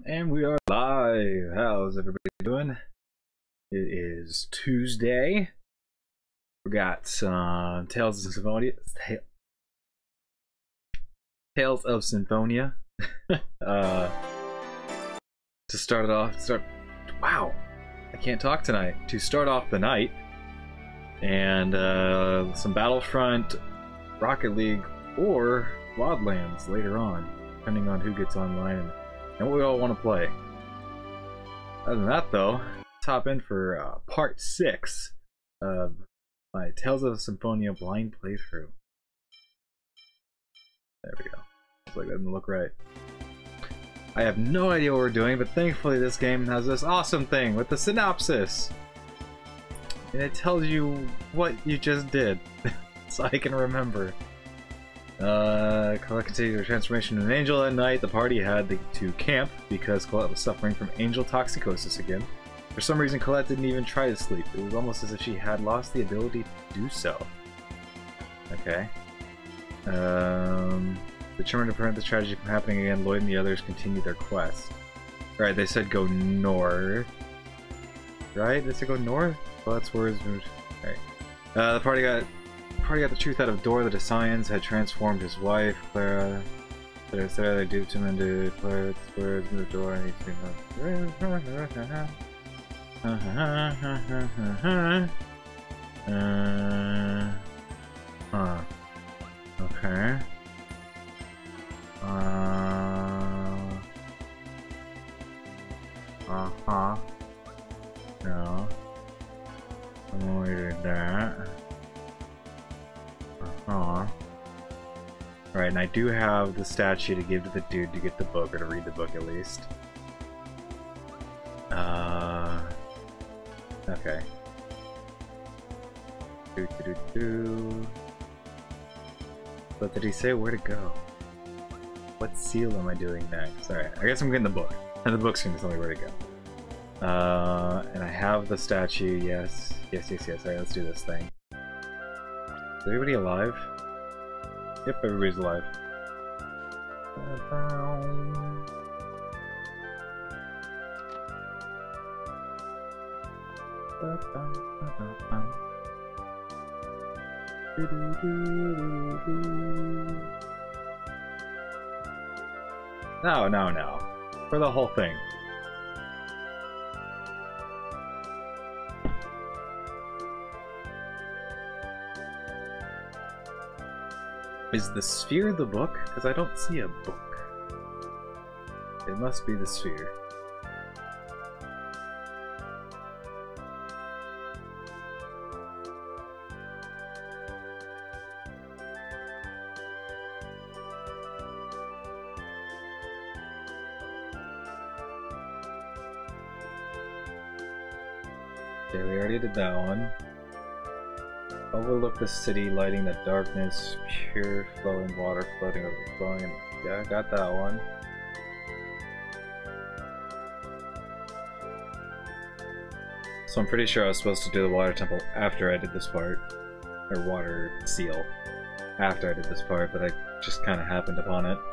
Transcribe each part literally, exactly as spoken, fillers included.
And we are live. How's everybody doing? It is Tuesday. We got some Tales of Symphonia. Tales of Symphonia. uh, to start it off, start. Wow, I can't talk tonight. To start off the night, and uh, some Battlefront, Rocket League, or Wildlands later on, depending on who gets online and, and what we all want to play. Other than that, though, let's hop in for uh, part six of my Tales of Symphonia blind playthrough. There we go. Looks like that didn't look right. I have no idea what we're doing, but thankfully this game has this awesome thing with the synopsis. And it tells you what you just did, so I can remember. Uh, Colette continued her transformation into an angel at night. The party had to camp because Colette was suffering from angel toxicosis again. For some reason, Colette didn't even try to sleep. It was almost as if she had lost the ability to do so. Okay. Um, determined to prevent this tragedy from happening again, Lloyd and the others continued their quest. Alright, they said go north. Right? They said go north? Well, that's where it's moved. Alright. Uh, the party got... The party got the truth out of Dora. The Descians had transformed his wife, Clara. They said they duped him into Clara's words in the door, and he's been uh, huh. Okay. Uh. Uh huh. No. I'm gonna do that. Aw. Right, and I do have the statue to give to the dude to get the book, or to read the book at least. Uh. Okay. Do, do, do, do. But did he say where to go? What seal am I doing next? Alright, I guess I'm getting the book. And the book's gonna tell me where to go. Uh, and I have the statue, yes. Yes, yes, yes. Alright, let's do this thing. Is everybody alive? Yep, everybody's alive. No, no, no. For the whole thing. Is the sphere the book? Because I don't see a book. It must be the sphere. Okay, we already did that one. Overlook the city, lighting the darkness, pure flowing water floating overflowing. Yeah, I got that one. So I'm pretty sure I was supposed to do the water temple after I did this part. Or water seal. After I did this part, but I just kind of happened upon it.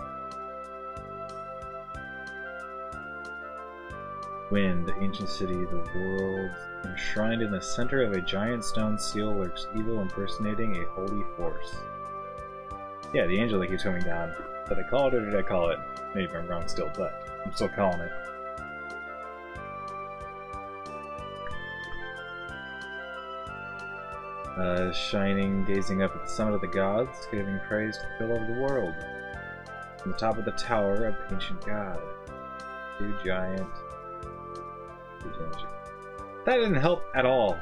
Wind, the ancient city, the world. Enshrined in the center of a giant stone seal lurks evil impersonating a holy force. Yeah, the angel that keeps coming down. Did I call it or did I call it? Maybe I'm wrong still, but I'm still calling it. Uh, shining, gazing up at the summit of the gods, giving praise to the pillar of the world. From the top of the tower of the ancient god. Two giant... Two giant... That didn't help at all.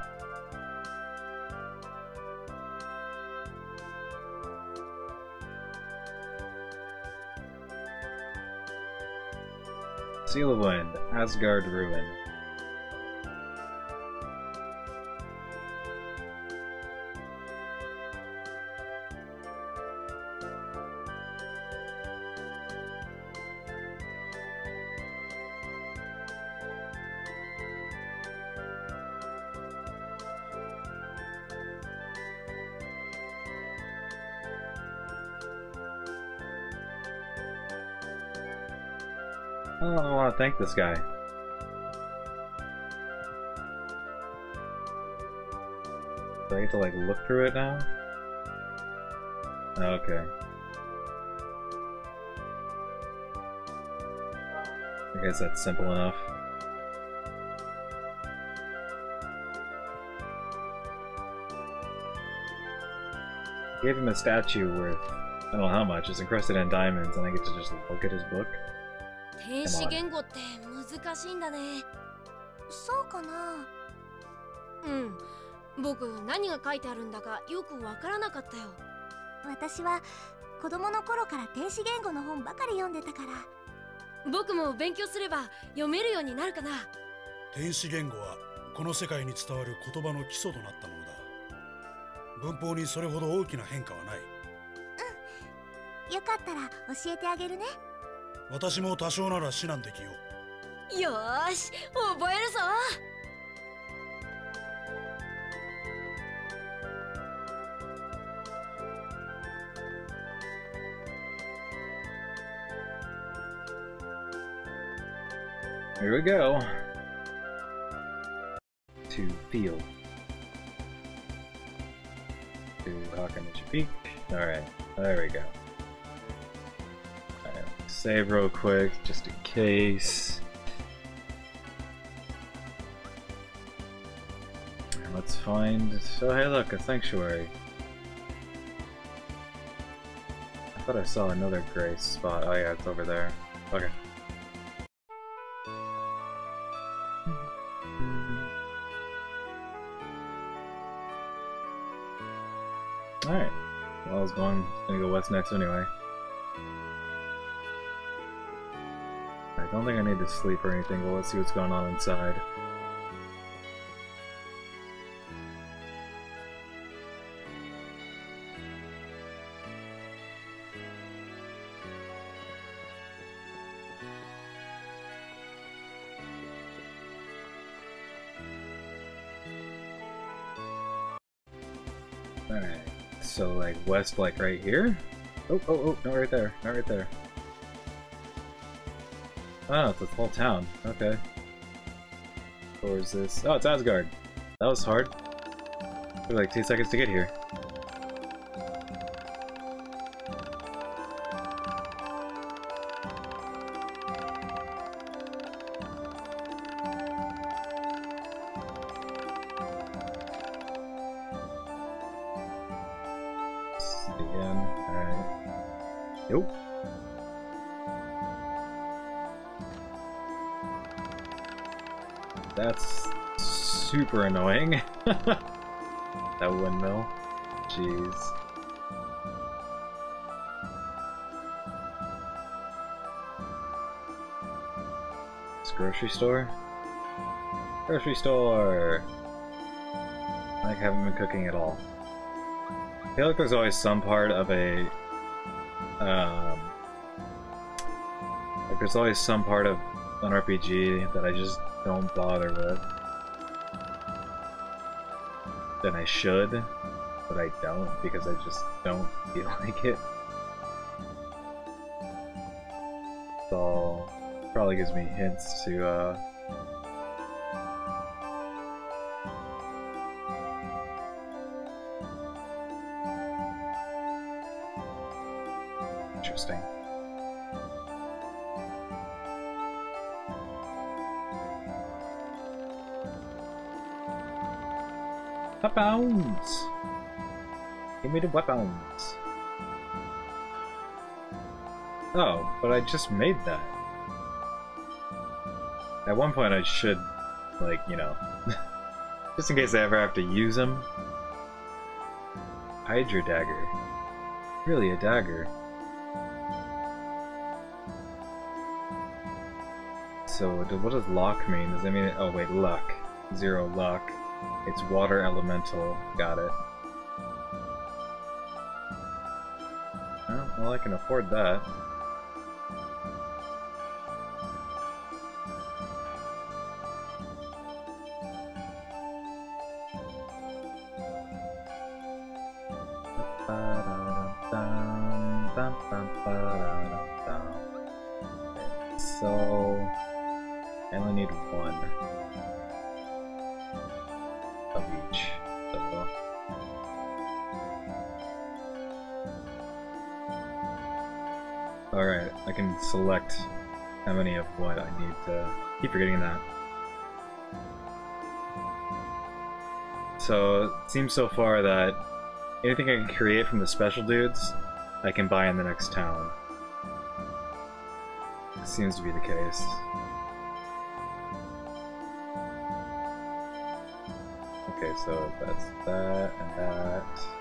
Seal of Wind, Asgard Ruin. Oh, I want to thank this guy. Do I get to like look through it now? Okay. I guess that's simple enough. Gave him a statue worth, I don't know how much, it's encrusted in diamonds, and I get to just look at his book. 天使言語って難しいんだね。そうかな。うん。僕何が書いてあるんだかよくわからなかったよ。私は子供の頃から天使言語の本ばかり読んでたから。僕も勉強すれば読めるようになるかな。 天使言語はこの世界に伝わる言葉の基礎となったものだ。文法にそれほど大きな変化はない。うん。よかったら教えてあげるね。私も多少なら指南できよう。よーし、覚えるぞ。 Here we go. To field. To Hakamachi Peak. Alright, there we go. Alright, save real quick, just in case. And let's find... Oh hey look, a sanctuary. I thought I saw another gray spot. Oh yeah, it's over there. Okay. Alright. Well, I was going, gonna go west next anyway. I don't think I need to sleep or anything, but let's see what's going on inside. Alright. So, like, west, like, right here? Oh, oh, oh, not right there. Not right there. Oh, it's a whole town. Okay. Or is this? Oh, it's Asgard. That was hard. Took like two seconds to get here. Again. Alright. Nope. That's super annoying. That windmill. Jeez. This grocery store? Grocery store! I haven't been cooking at all. I feel like there's always some part of a, um, like there's always some part of an R P G that I just don't bother with. Then I should, but I don't because I just don't feel like it. So, probably gives me hints to, uh, interesting. Weapons! Give me the weapons. Oh, but I just made that. At one point I should, like, you know, just in case I ever have to use them. Hydra dagger. Really a dagger. So, what does lock mean? Does that mean, oh wait, luck. Zero luck. It's water elemental. Got it. Oh, well, I can afford that. sell... I only need one of each. So. Alright, I can select how many of what I need to... keep forgetting that. So, it seems so far that anything I can create from the special dudes, I can buy in the next town. Seems to be the case. Okay, so that's that and that.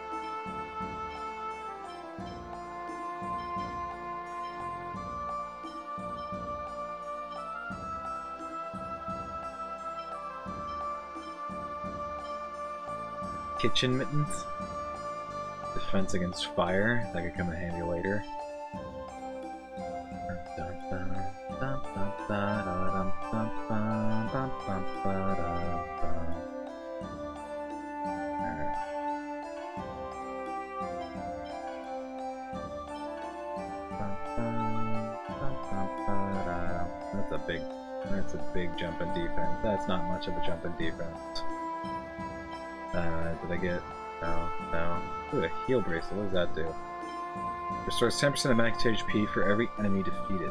Kitchen mittens. Defense against fire. That could come in handy later. That's a big, that's a big jump in defense. That's not much of a jump in defense. Uh, did I get? No, no. Ooh, a heal bracelet. What does that do? Restores ten percent of max H P for every enemy defeated.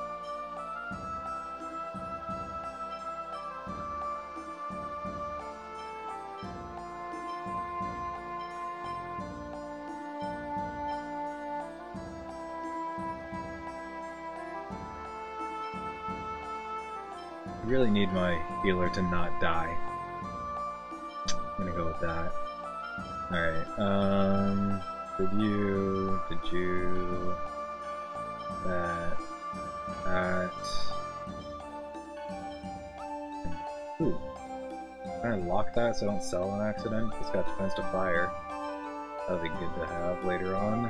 I really need my healer to not die. I'm gonna go with that. Alright, um... did you... did you... that... that... Ooh. Can I lock that so I don't sell on accident? It's got defense to fire. That'll be good to have later on.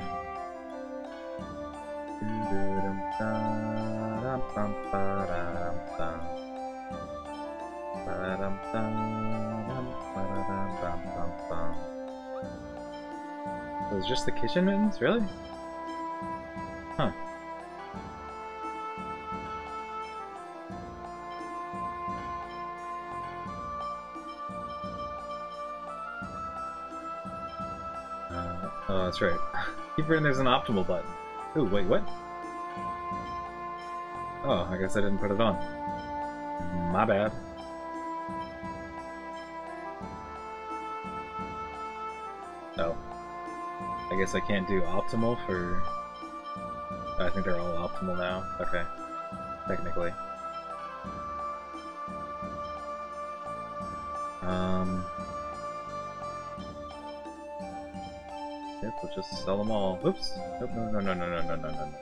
So it's just the kitchen mittens? Really? Huh. Uh, oh, that's right. Keep forgetting there's an optimal button. Ooh, wait, what? Oh, I guess I didn't put it on. My bad. Oh. I guess I can't do optimal for... I think they're all optimal now. Okay. Technically. Um... Yep, we'll just sell them all. Oops! Nope, no, no, no, no, no, no, no, no.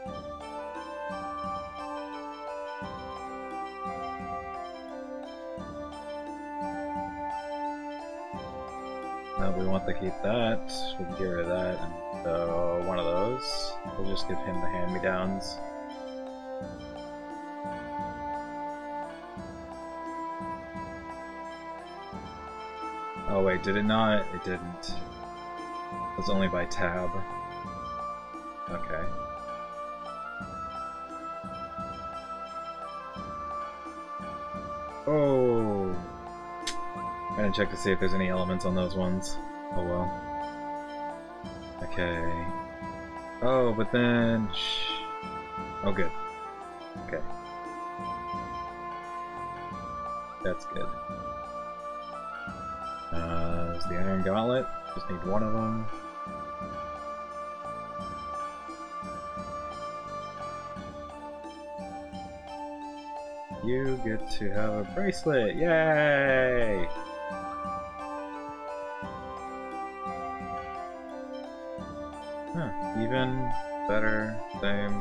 No, we want to keep that. We can get rid of that. And so, one of those. We'll just give him the hand-me-downs. Oh wait, did it not? It didn't. It was only by tab. Okay. Oh! I didn't check to see if there's any elements on those ones. Oh well. Okay. Oh, but then... Shh. Oh, good. Okay. That's good. Uh, there's the Iron Gauntlet. Just need one of them. You get to have a bracelet! Yay! Huh. Even, better, same.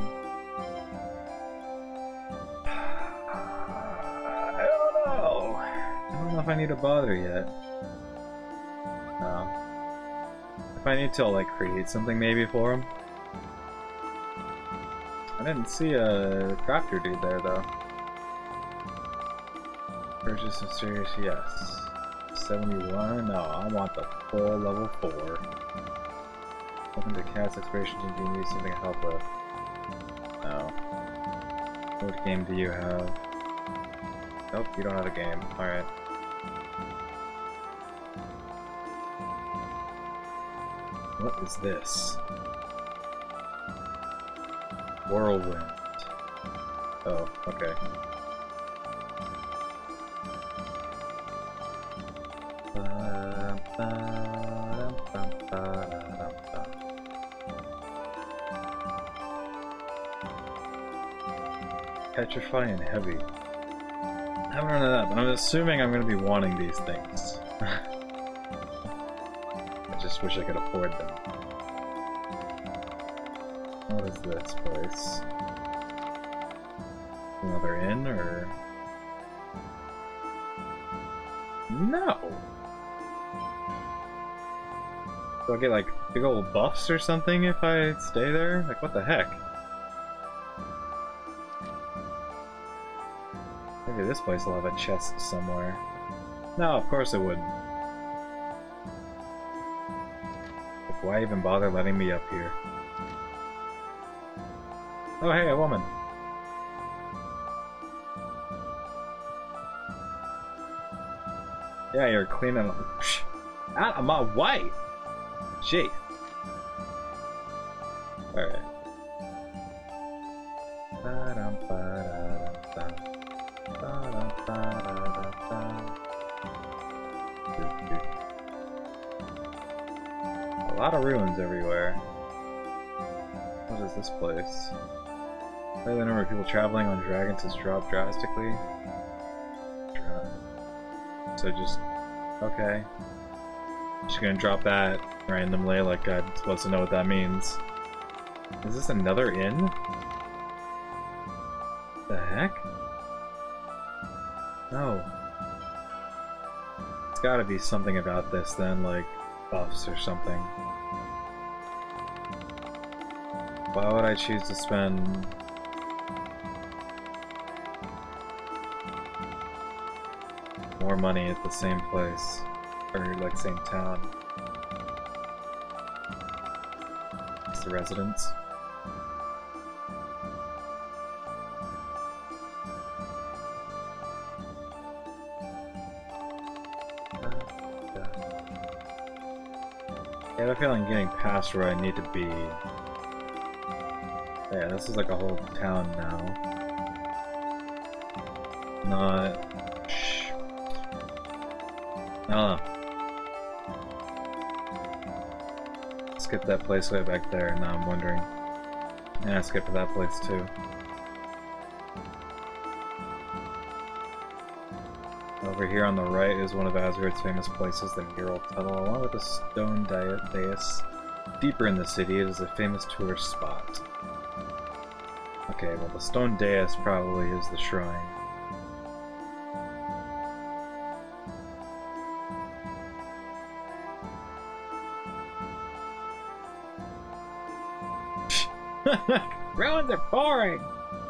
I don't know. I don't know if I need to bother yet. No. If I need to, like, create something maybe for him. I didn't see a crafter dude there, though. Purchase of serious, yes. seventy-one? No, I want the full level four. Open to cast expiration to use something to help with. No. What game do you have? Nope, you don't have a game. Alright. What is this? Whirlwind. Oh, okay. Petrify and heavy. I haven't run that, but I'm assuming I'm going to be wanting these things. I just wish I could afford them. What is this place? Another inn, or...? No! Do I get, like, big old buffs or something if I stay there? Like, what the heck? Maybe this place will have a chest somewhere. No, of course it wouldn't. Like, why even bother letting me up here? Oh hey, a woman! Yeah, you're cleaning out of my way! Gee. Alright. A lot of ruins everywhere. What is this place? The number of people traveling on dragons has dropped drastically. So just... okay. Just gonna drop that randomly, like I'm supposed to know what that means. Is this another inn? The heck? No. It's gotta be something about this then, like buffs or something. Why would I choose to spend... more money at the same place? Or like same town? It's the residence. I have a feeling getting past where I need to be. Yeah, this is like a whole town now. Not... Shh. I don't know. Skip that place way back there, now I'm wondering. Yeah, skip to that place too. Over here on the right is one of Asgard's famous places, the Mural Tunnel, along with a stone dais. Deeper in the city, it is a famous tourist spot. Okay, well the stone dais probably is the shrine. Ruins are boring!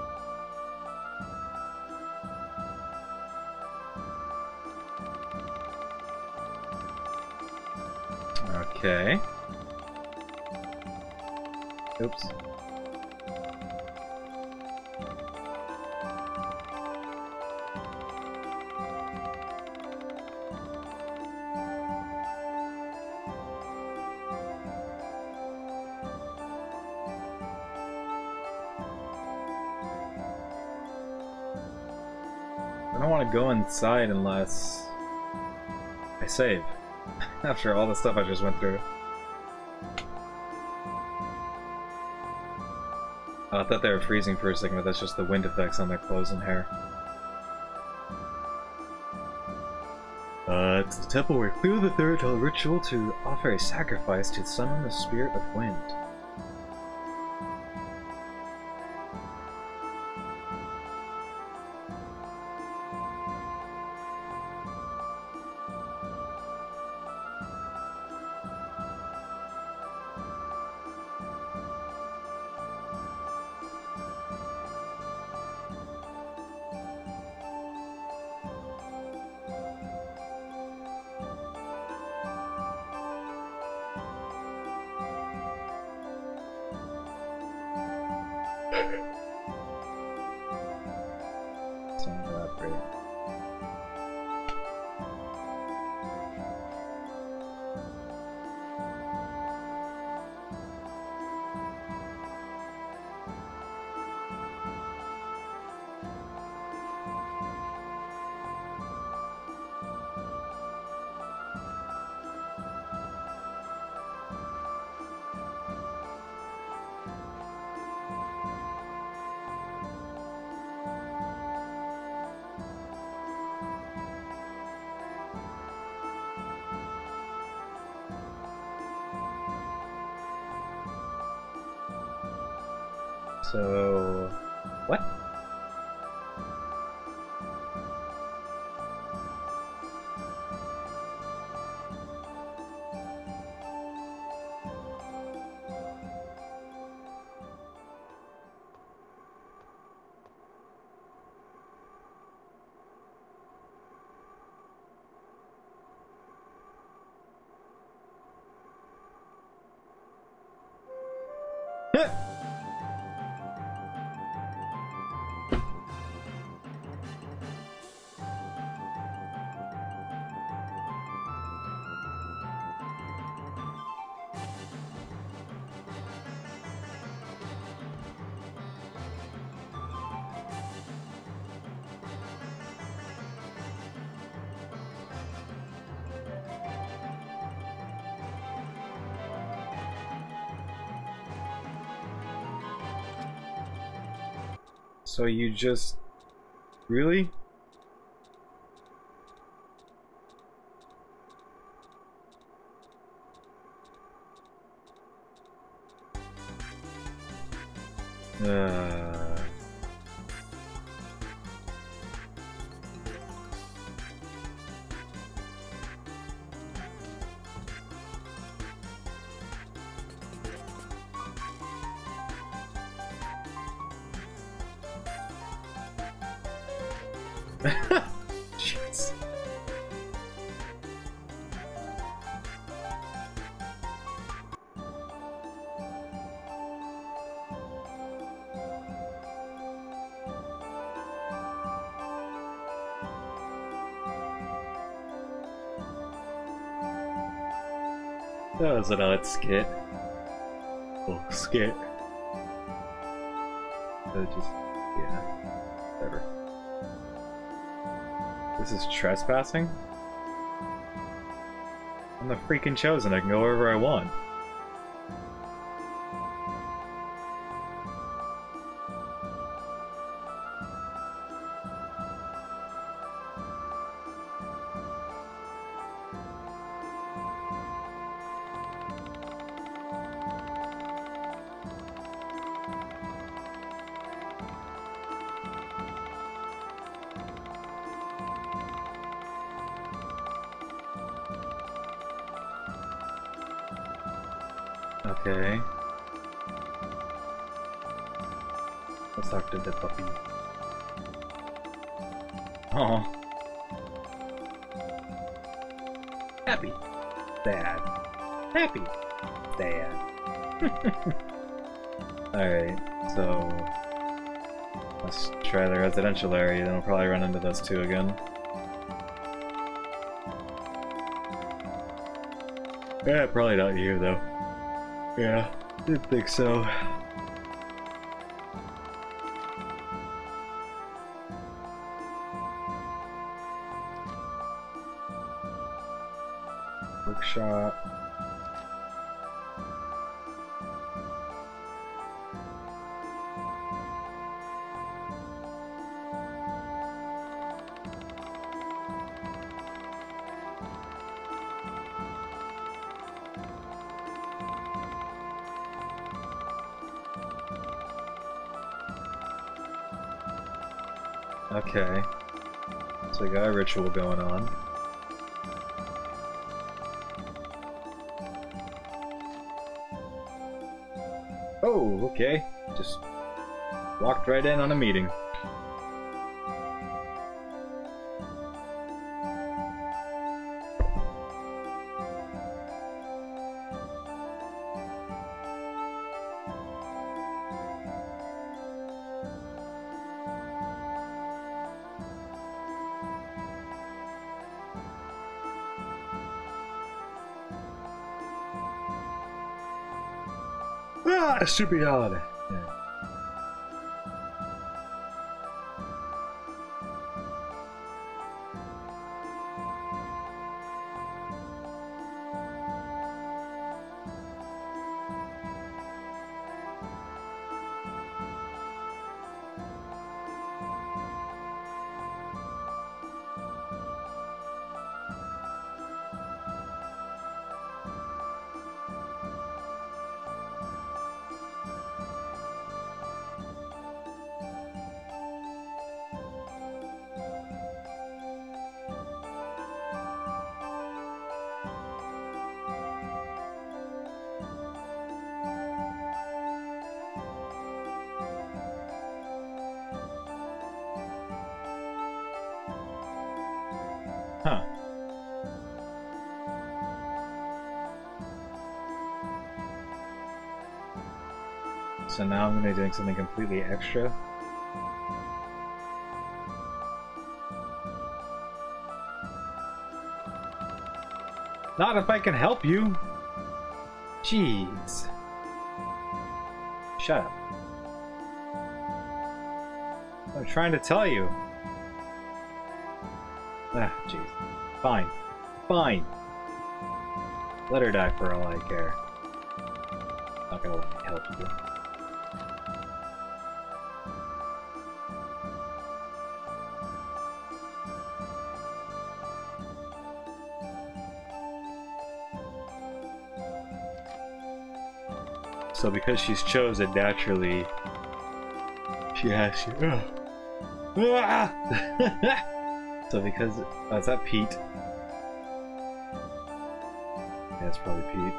Okay. Oops. I don't want to go inside unless I save. After all the stuff I just went through. Oh, I thought they were freezing for a second, but that's just the wind effects on their clothes and hair. Uh, it's the temple where Cleo the Third held a ritual to offer a sacrifice to summon the spirit of wind. So... what? So you just... really? Uh... Jeez. That was an odd skit. Oh, skit. That just, yeah, whatever. This is trespassing? I'm the freaking chosen, I can go wherever I want. Okay. Let's talk to the puppy. Oh. Happy. Sad. Happy. Sad. Alright, so... let's try the residential area, then we'll probably run into those two again. Yeah, probably not you, though. Yeah, didn't think so. Workshop. Okay, so we got a ritual going on. Oh, okay. Just walked right in on a meeting. Ah, it should be holiday. Yeah. Huh. So now I'm gonna be doing something completely extra. Not if I can help you. Jeez. Shut up. I'm trying to tell you. Ah, jeez. Fine. Fine. Let her die for all I care. Not gonna let me help you. So because she's chosen naturally, she has to. So because oh, is that Pete? Yeah, it's probably Pete.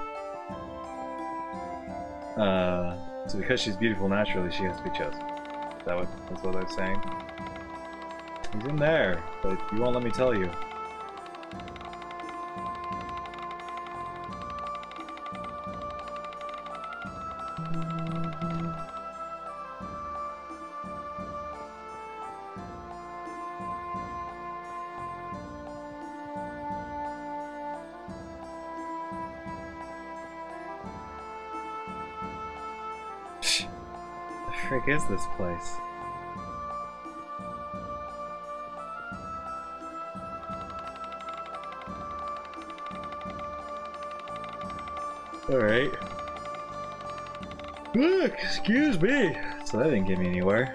Uh, so because she's beautiful naturally, she has to be chosen. Is that what that's what they're saying? He's in there, but you won't let me tell you. The frick is this place? Alright. Excuse me! So that didn't get me anywhere.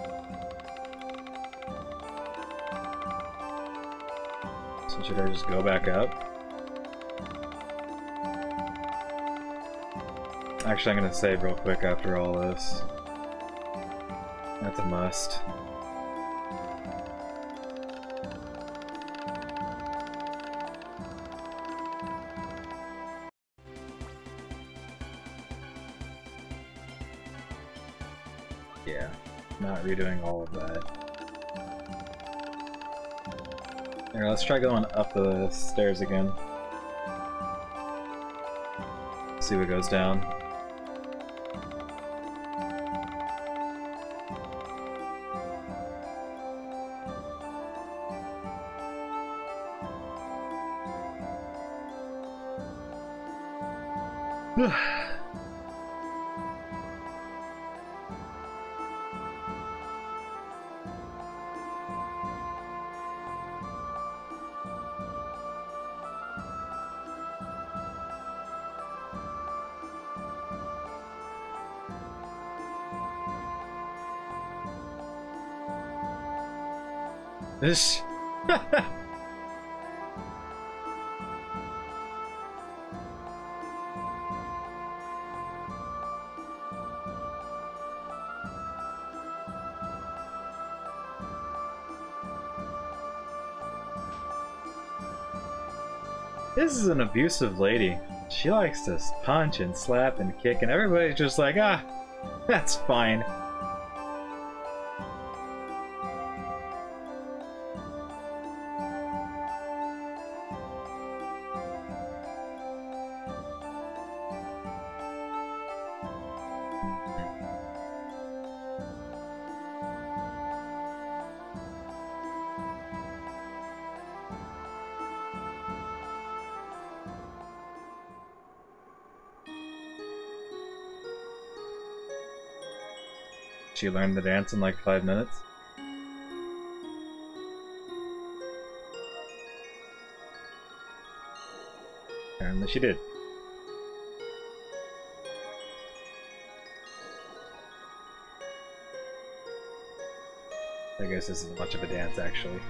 So should I just go back up? Actually, I'm gonna save real quick after all this. That's a must. Yeah, not redoing all of that. Here, let's try going up the stairs again. See what goes down. This. This is an abusive lady. She likes to punch and slap and kick, and everybody's just like, ah, that's fine. She learned the dance in like five minutes. Apparently she did. I guess this isn't much of a dance, actually.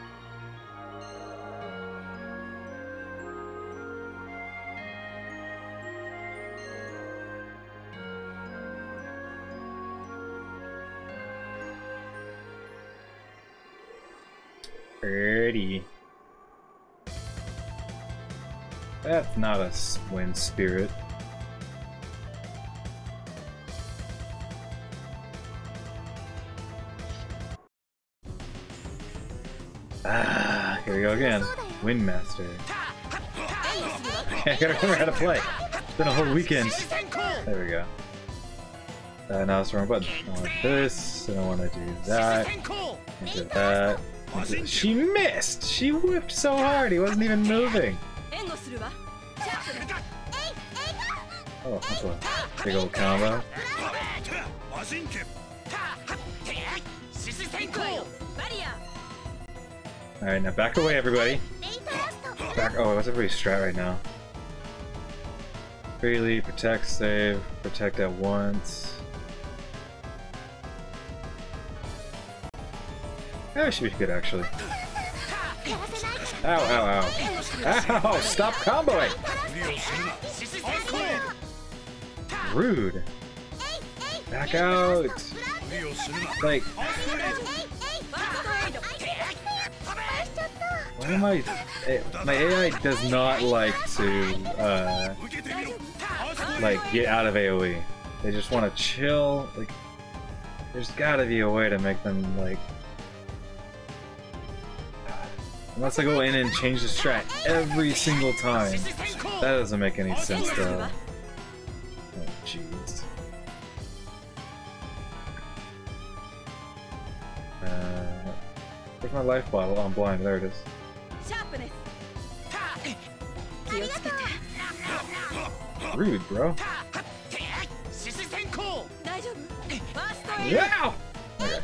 Pretty. That's not a wind spirit. Ah, Here we go again. Windmaster. I gotta remember how to play. It's been a whole weekend. There we go. Uh, now it's the wrong button. I want this. I don't want to do that. Do that. Do she missed! She whipped so hard, he wasn't even moving. Oh, that's a big old combo. Alright, now back away, everybody. Back. Oh, what's everybody's strat right now? Freely, protect, save, protect at once. That should be good, actually. Ow, ow, ow. Ow! Stop comboing! Rude. Back out! Like... Why am I... My A I does not like to, uh... like, get out of AoE. They just want to chill, like... There's gotta be a way to make them, like... Unless I go in and change the strat every single time. That doesn't make any sense, though. Oh, jeez. Uh, where's my life bottle? Oh, I'm blind. There it is. Rude, bro. Yeah! Okay.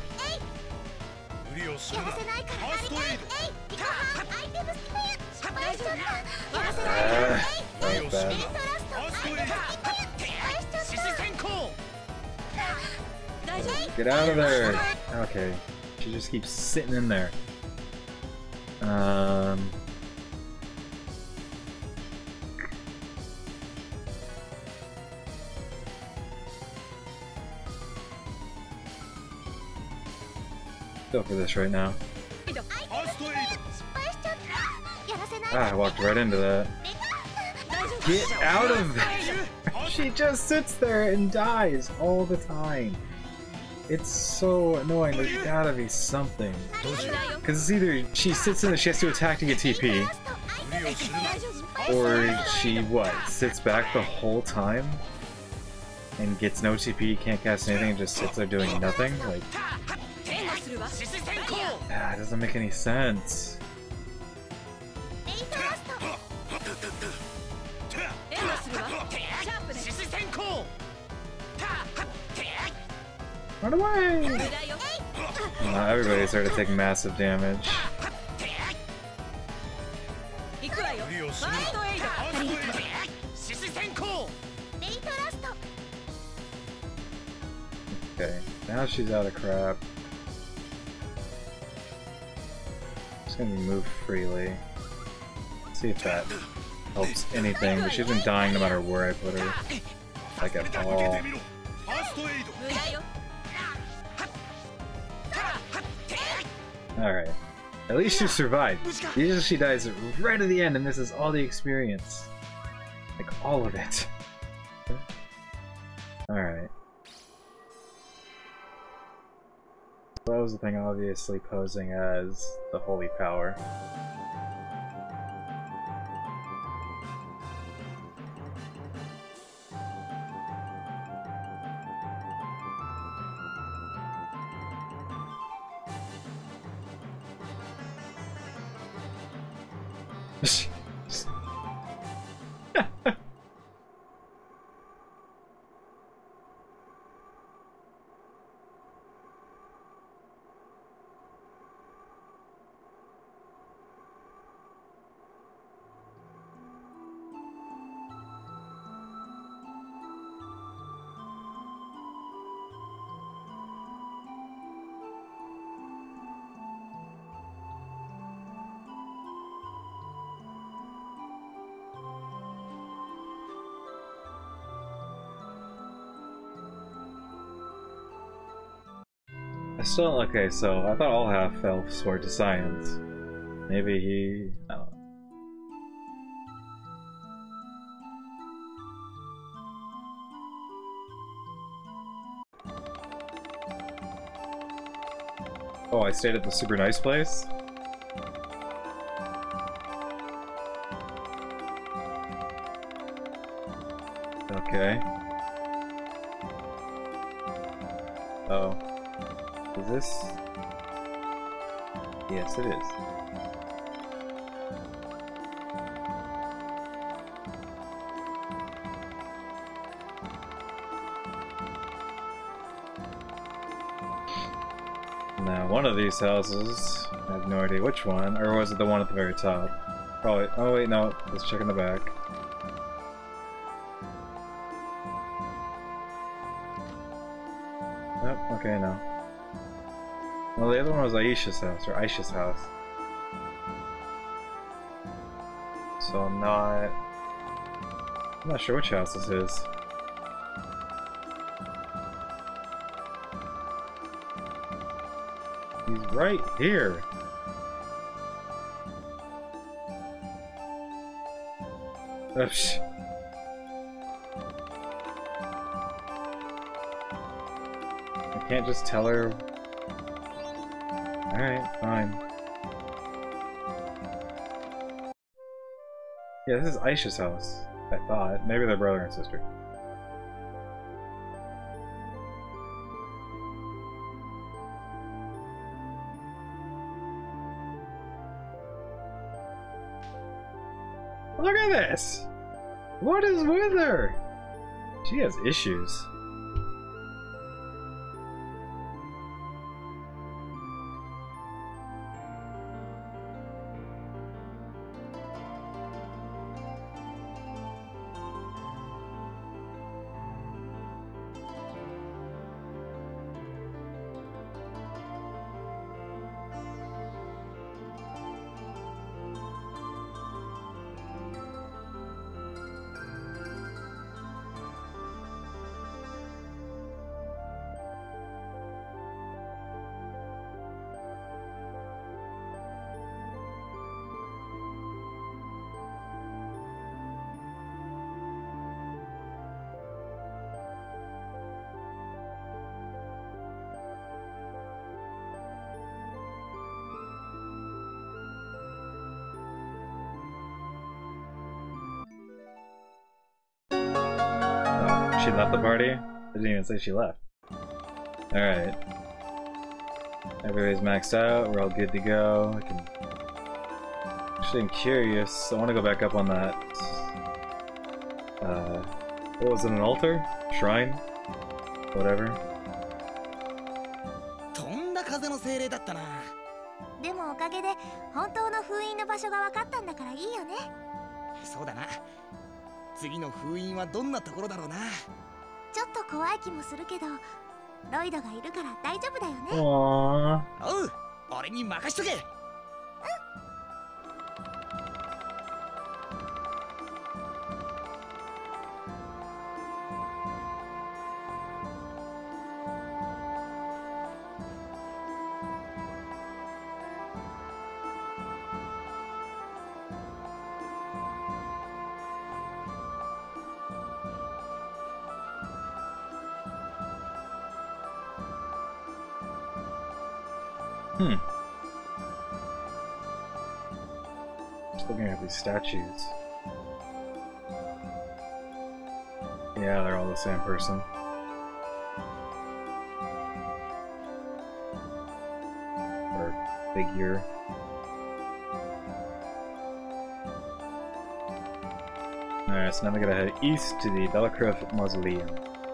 Uh, that was bad. Get out of there! Okay. She just keeps sitting in there. Um... Go for this right now. Ah, I walked right into that. Get out of there! She just sits there and dies all the time. It's so annoying. There's gotta be something. Because it's either she sits in there, she has to attack to get T P, or she, what, sits back the whole time and gets no T P, can't cast anything, and just sits there doing nothing? Like, ah, it doesn't make any sense. Run away! Uh, everybody started to take massive damage. Okay, now she's out of crap. Just gonna move freely. See if that helps anything, but she's been dying no matter where I put her. Like at all. Alright. At least she survived. Usually she dies right at the end and misses all the experience. Like all of it. Alright. That was the thing obviously posing as the holy power. I still, okay, so I thought all half-elves were to science. Maybe he, I don't know. Oh, I stayed at the super nice place? Okay. Oh. Is this? Yes, it is. Now, one of these houses, I have no idea which one, or was it the one at the very top? Probably. Oh wait, no. Let's check in the back. Oh, okay, no. Well, the other one was Aisha's house, or Aisha's house. So I'm not... I'm not sure which house this is. He's right here! Oops. I can't just tell her... Alright, fine. Yeah, this is Aisha's house, I thought. Maybe they're brother and sister. Look at this! What is with her? She has issues. She left the party? I didn't even say she left. Alright. Everybody's maxed out, we're all good to go. I can... Actually, I'm curious. I want to go back up on that. Uh, what was it, an altar? Shrine? Whatever. とんだ風の精霊だったな。 でもおかげで本当の封印の場所が分かったんだからいいよね。 そうだな。次の封印はどんなところだろうな。 ちょっと怖い気もするけど、ロイドがいるから大丈夫だよね。 Aww. おう、俺に任しとけ。うん。 Hmm. Just looking at these statues. Yeah, they're all the same person. Or figure. Alright, so now we gotta head east to the Bellacriff Mausoleum.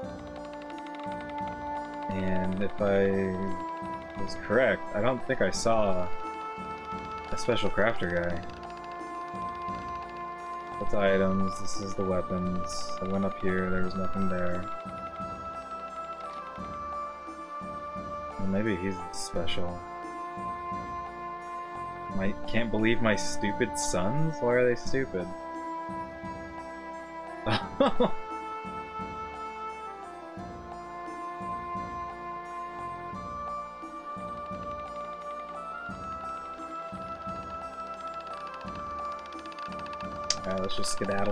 And if I was correct, I don't think I saw a special crafter guy. That's items, this is the weapons. I went up here, there was nothing there. Well, maybe he's special. I can't believe my stupid sons? Why are they stupid? Alright, let's just skedaddle.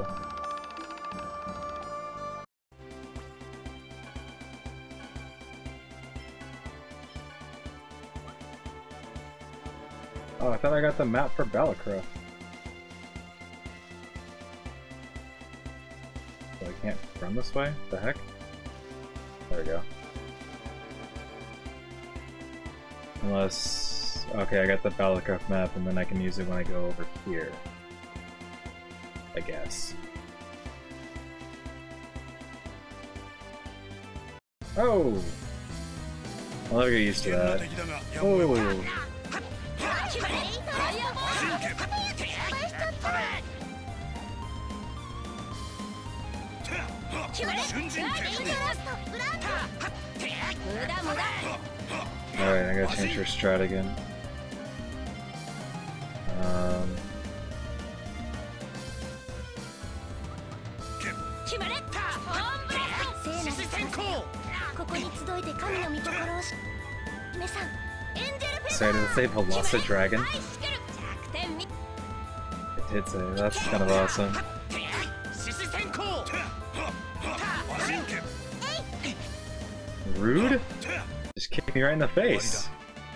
Oh, I thought I got the map for Bellacriff. Like, can't run this way? What the heck? There we go. Unless... Okay, I got the Battlecraft map, and then I can use it when I go over here. I guess. Oh! I'll get used to that. Oh! Alright, I gotta change her strat again. Um... Sorry, did it say Velocidragon? It did say, that's kind of awesome. Rude? Just kicked me right in the face.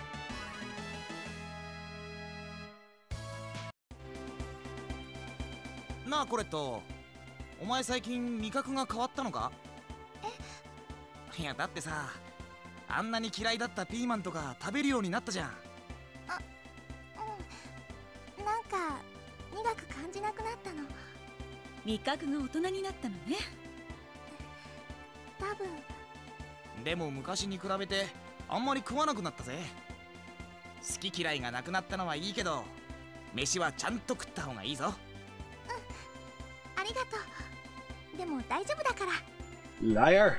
なあコレット、お前最近味覚が変わったのか？え？いやだってさ、あんなに嫌いだったピーマンとか食べるようになったじゃん。 あ、うん。なんか苦く感じなくなったの。 味覚が大人になったのね。 多分。 でも昔に比べてあんまり食わなくなったぜ。好き嫌いがなくなったのはいいけど、飯はちゃんと食った方がいいぞ。 うん、ありがとう。でも大丈夫だから。 Liar!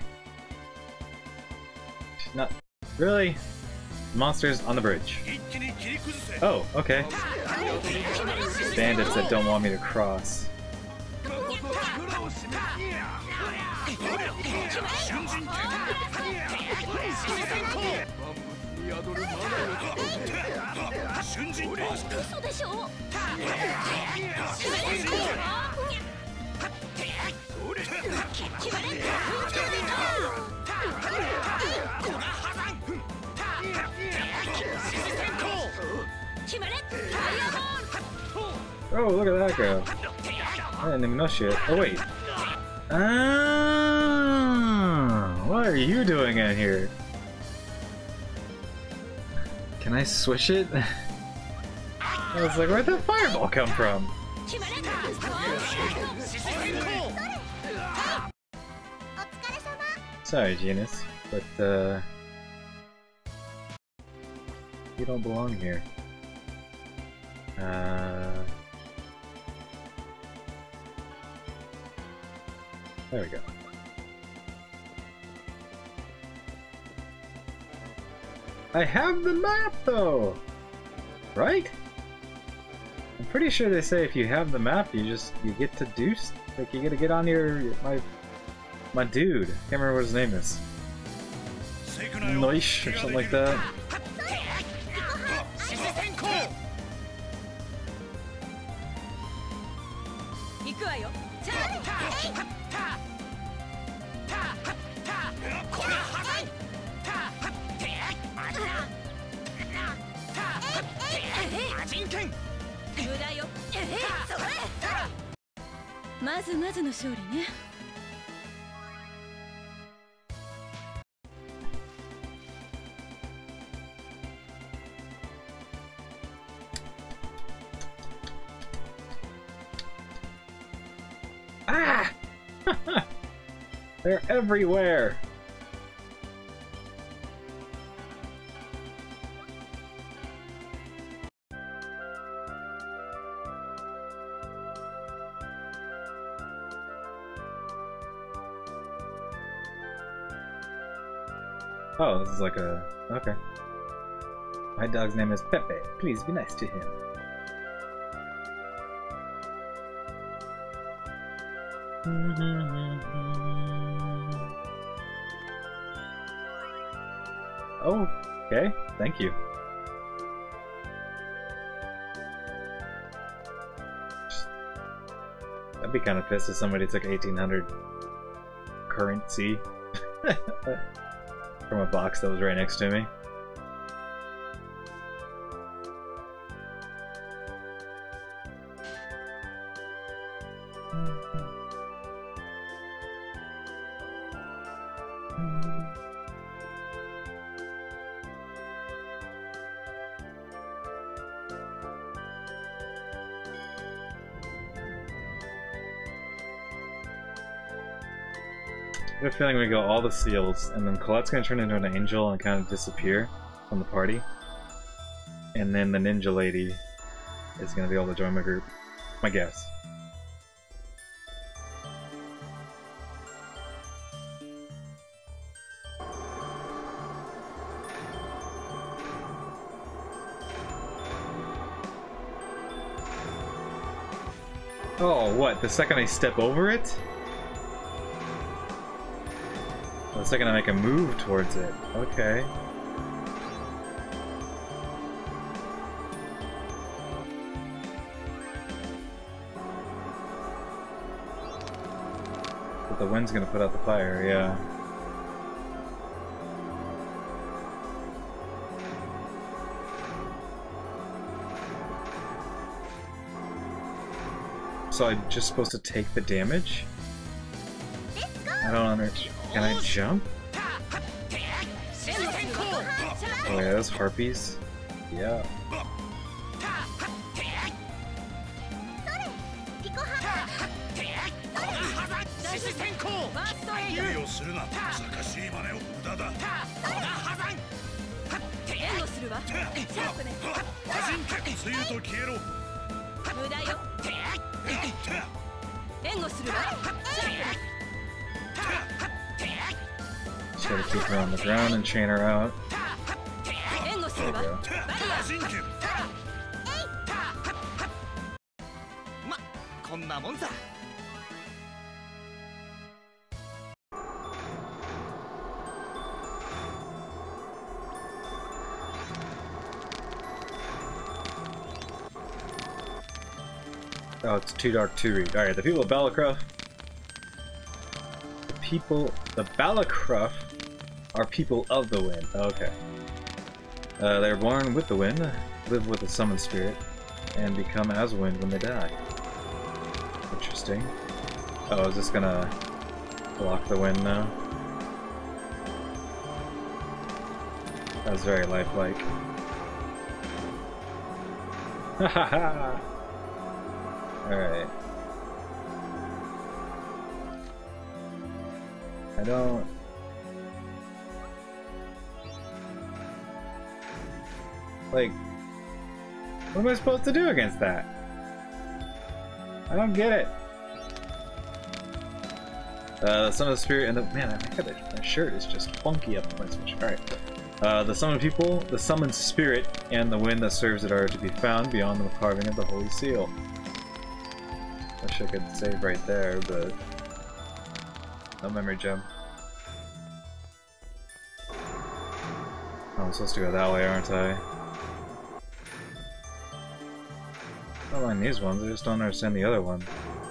Not really. Monsters on the bridge. Oh, okay. Bandits that don't want me to cross. Oh, look at that go. I didn't even know shit. Oh, wait. Ah, what are you doing in here? Can I swish it? I was like, where'd that fireball come from? Sorry, Genus, but uh, you don't belong here. Uh, there we go. I have the map though, right? I'm pretty sure they say if you have the map, you just you get to do like you get to get on your my my dude. Can't remember what his name is. Noish or something like that. Ah! They're everywhere! Oh, this is like a... okay. My dog's name is Pepe. Please be nice to him. Oh, okay. Thank you. I'd be kind of pissed if somebody took eighteen hundred currency from a box that was right next to me. I have a feeling we go all the seals, and then Colette's gonna turn into an angel and kind of disappear from the party. And then the ninja lady is gonna be able to join my group. My guess. Oh, what? The second I step over it? The second I make a move towards it. Okay. But the wind's gonna put out the fire, yeah. So I'm just supposed to take the damage? I don't understand. Can I jump? Oh yeah, those harpies. Yeah. Just gotta keep her on the ground and chain her out. There we go. Oh, it's too dark to read. Alright, the people of Balacruff. The people... The Balacruff are people of the wind. Okay. Uh, they're born with the wind, live with the summoned spirit, and become as wind when they die. Interesting. Oh, is this gonna block the wind now? That was very lifelike. Hahaha! Alright. I don't... Like... What am I supposed to do against that? I don't get it. Uh, the Son of the Spirit and the... Man, I got that, that shirt is just funky up on my switch. Alright. Uh, the summoned people, the summoned spirit, and the wind that serves it are to be found beyond the carving of the Holy Seal. Wish I could save right there, but no memory gem. Oh, I'm supposed to go that way, aren't I? I don't mind these ones, I just don't understand the other one.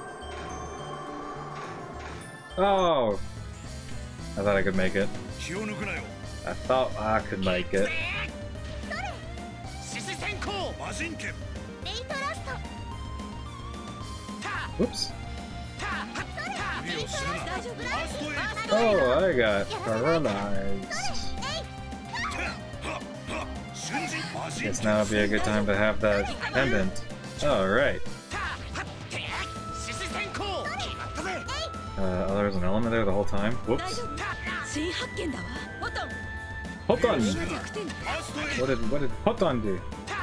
Oh! I thought I could make it. I thought I could make it. Whoops. Oh, I got paralyzed. Guess now would be a good time to have that pendant. Alright. Uh, oh, there was an element there the whole time. Whoops. Hoton! What did, what did Hoton do?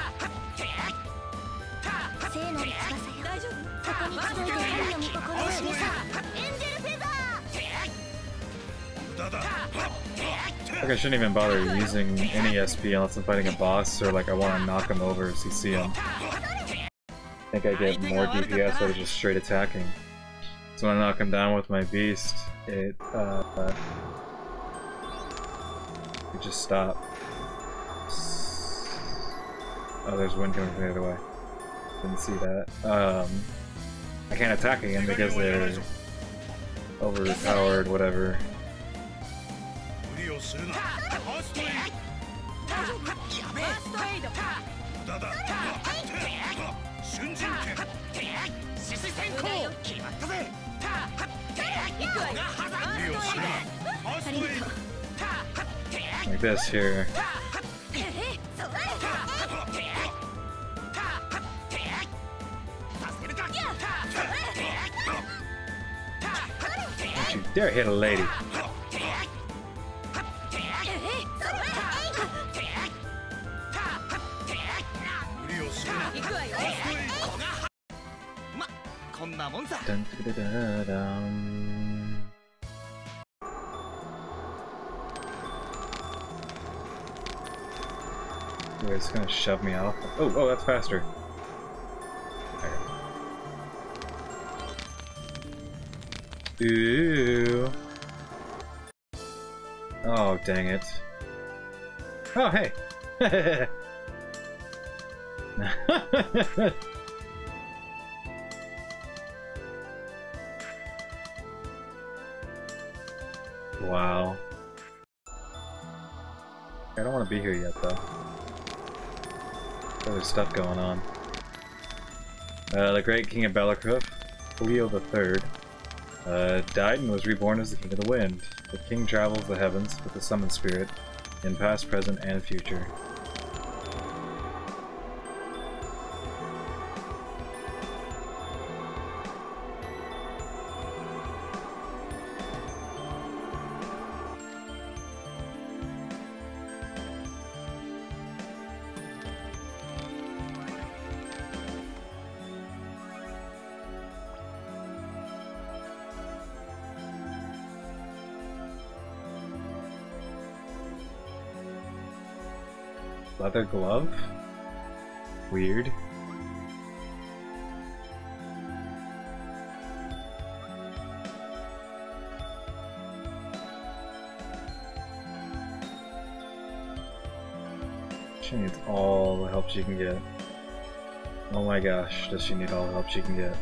Like I shouldn't even bother using any S P unless I'm fighting a boss or like I want to knock him over C C him. I think I get more D P S out of just straight attacking. So when I knock him down with my beast, it uh, uh it just stop. Oh, there's wind coming from the other way. Didn't see that. Um, I can't attack again because they're overpowered, whatever. Like this here. Don't you dare hit a lady. Dun, da, da, da, dum. Wait, it's gonna shove me off. Oh, oh, that's faster. Okay. Ooh. Oh, dang it. Oh, hey. Wow. I don't want to be here yet, though. There's stuff going on. Uh, the great king of Belarkruf, Leo the Third, uh, died and was reborn as the king of the wind. The king travels the heavens with the summon spirit, in past, present, and future. Leather glove? Weird. She needs all the help she can get. Oh my gosh, does she need all the help she can get.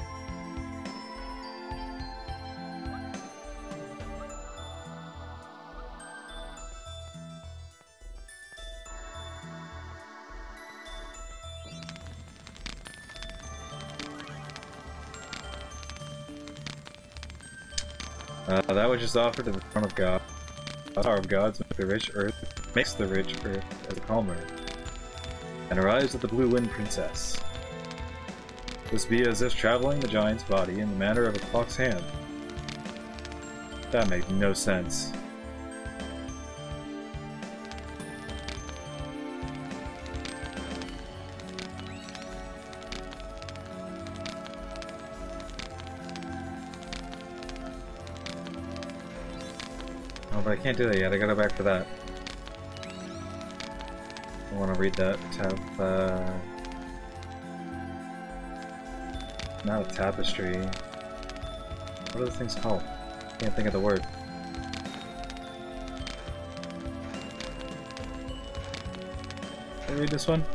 Uh, that which is offered to the throne of God. The power of gods makes the rich earth, makes the rich earth as a calm earth, and arrives at the Blue Wind Princess. This be as if traveling the giant's body in the manner of a clock's hand. That makes no sense. Oh, but I can't do that yet. I gotta go back for that. I want to read that tab. Uh, not a tapestry. What are those things called? Can't think of the word. Can I read this one?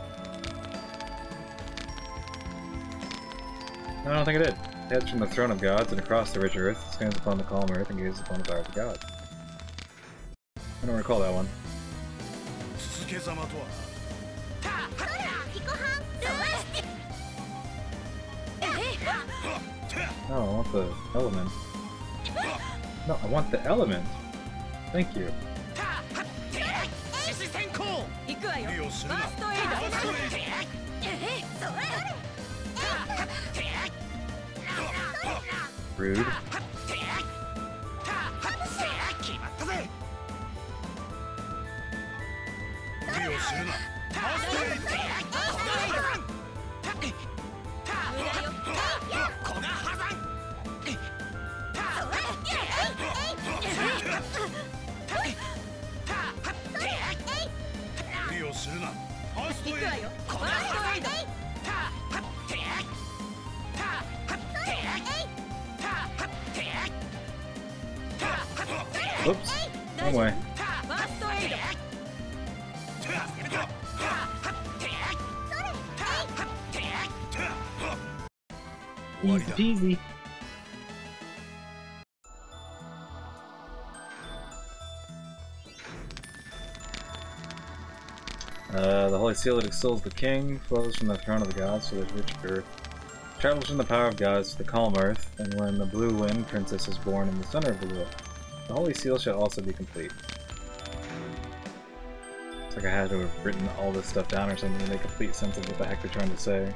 No, I don't think I did. Heads from the throne of gods and across the rich earth, stands upon the calm earth and gazes upon the power of the gods. I don't recall that one. No, I want the element. No, I want the element. Thank you. Rude. Oops. Wrong way. Easy peasy. Uh, the holy seal that extols the king flows from the throne of the gods to the rich earth, travels from the power of gods to the calm earth, and when the blue wind princess is born in the center of the world, The Holy Seal should also be complete. It's like I had to have written all this stuff down or something to make complete sense of what the heck they're trying to say.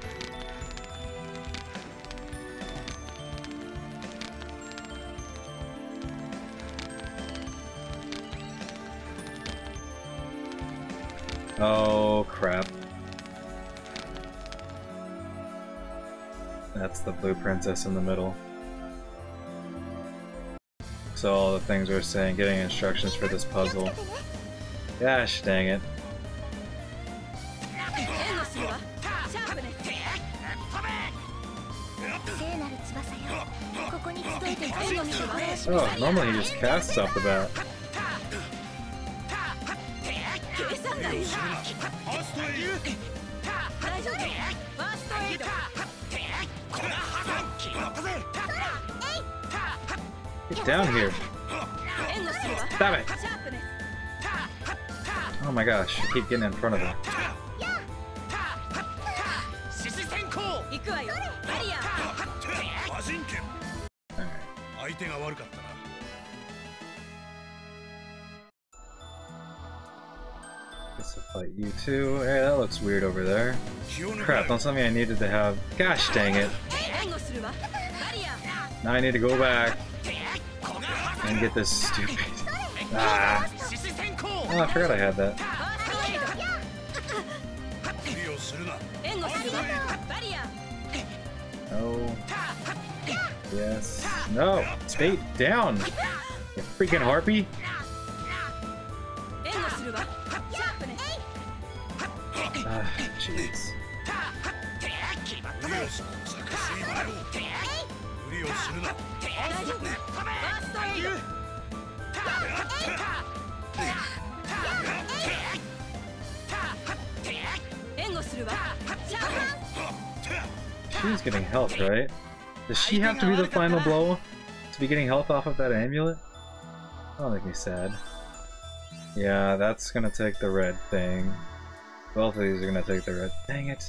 Oh, crap. That's the blue princess in the middle. So all the things we're saying, getting instructions for this puzzle. Gosh dang it. Oh, normally he just casts off the bat. Get down here. Stop it. Oh my gosh, I keep getting in front of her. Alright. Guess I'll fight you too. Hey, that looks weird over there. Crap, don't tell me I needed to have... Gosh dang it. Now I need to go back and get this stupid... Ah. Oh, I forgot I had that. Oh. Yes. No! Stay down! You freaking harpy! Ah, jeez. She's getting health, right? Does she have to be the final blow to be getting health off of that amulet? That'll make me sad. Yeah, that's gonna take the red thing. Both of these are gonna take the red. Dang it.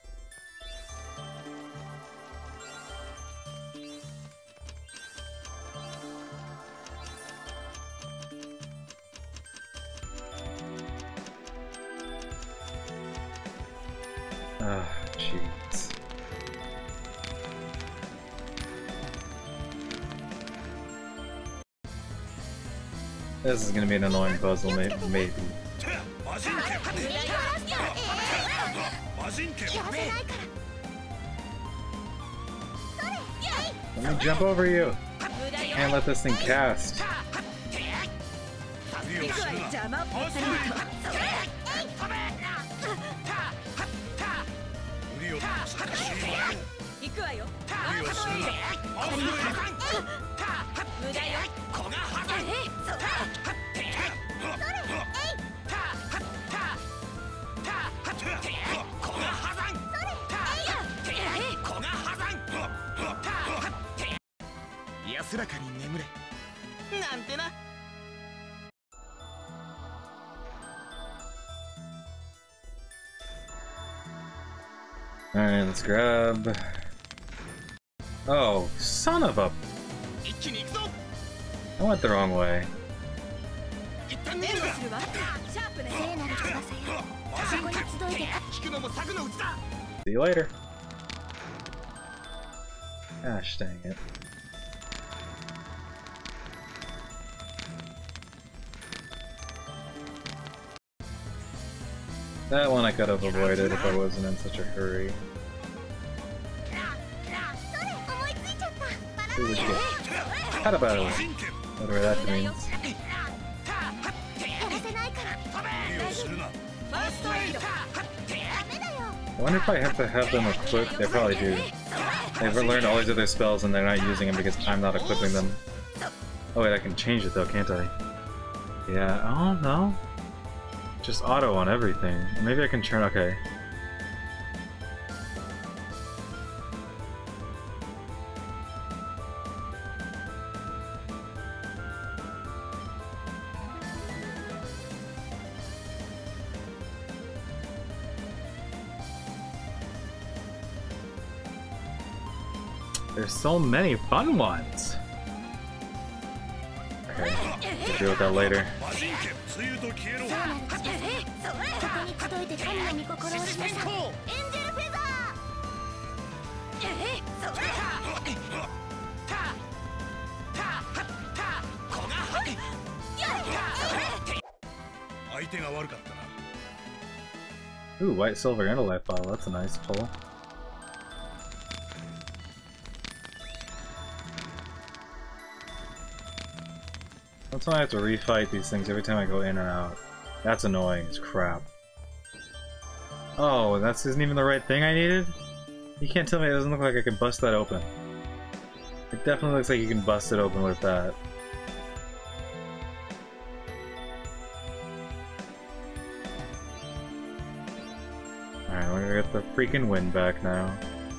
Ah, jeez. This is gonna be an annoying puzzle, maybe. maybe. Let me jump over you! Can't let this thing cast. Alright, let's grab... Oh, son of a... I went the wrong way. See you later. Gosh dang it. That one I could have avoided if I wasn't in such a hurry. Who would you get? Hadabattle! Whatever that means. I wonder if I have to have them equipped. They probably do. They've learned all these other spells and they're not using them because I'm not equipping them. Oh wait, I can change it though, can't I? Yeah, I don't know. Just auto on everything. Maybe I can turn, okay. There's so many fun ones. Okay. Deal with that later. Ooh, white, silver, and a life bottle. That's a nice pull. That's why I have to refight these things every time I go in or out. That's annoying as crap. Oh, that isn't even the right thing I needed? You can't tell me it doesn't look like I can bust that open. It definitely looks like you can bust it open with that. Alright, we're gonna get the freaking wind back now.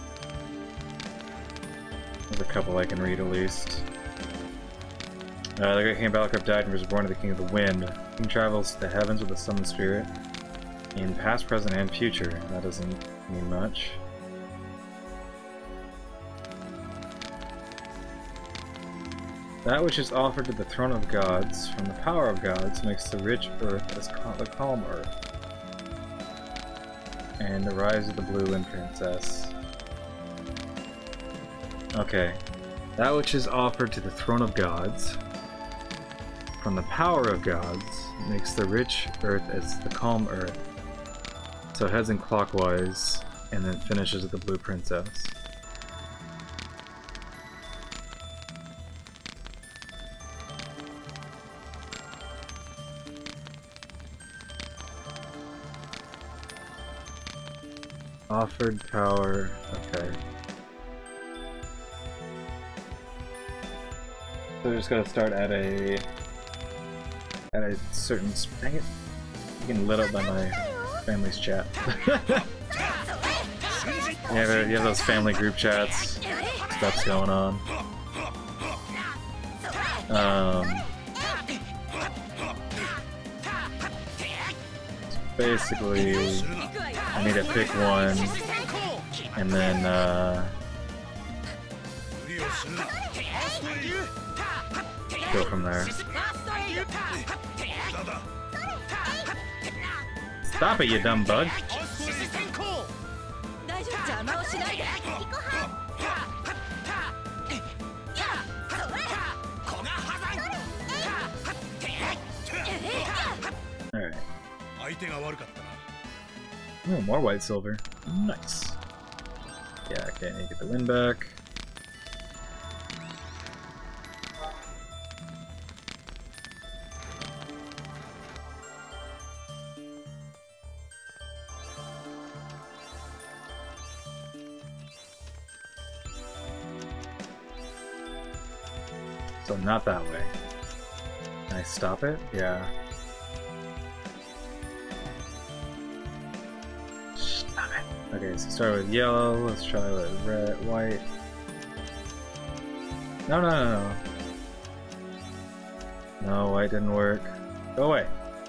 There's a couple I can read at least. Uh, the great King Balacrypt died and was born to the King of the Wind. The King travels to the heavens with the summoned spirit in past, present, and future. That doesn't mean much. That which is offered to the throne of gods from the power of gods makes the rich earth as cal the calm earth. And the rise of the Blue Wind Princess. Okay. That which is offered to the throne of gods from the power of gods makes the rich earth as the calm earth. So it heads in clockwise and then finishes with the Blue Princess. Offered power, okay. So we're just gonna start at a at a certain dang it. You can lit up by my family's chat. you, have, you have those family group chats, stuff's going on. Um, basically, I need to pick one, and then uh, go from there. Stop it, you dumb bug! Alright. Oh, more white silver. Nice. Yeah, okay, I need to get the wind back. So not that way. Can I stop it? Yeah. Stop it. Okay, so start with yellow. Let's try with red, white. No, no, no, no. No, white didn't work. Go away.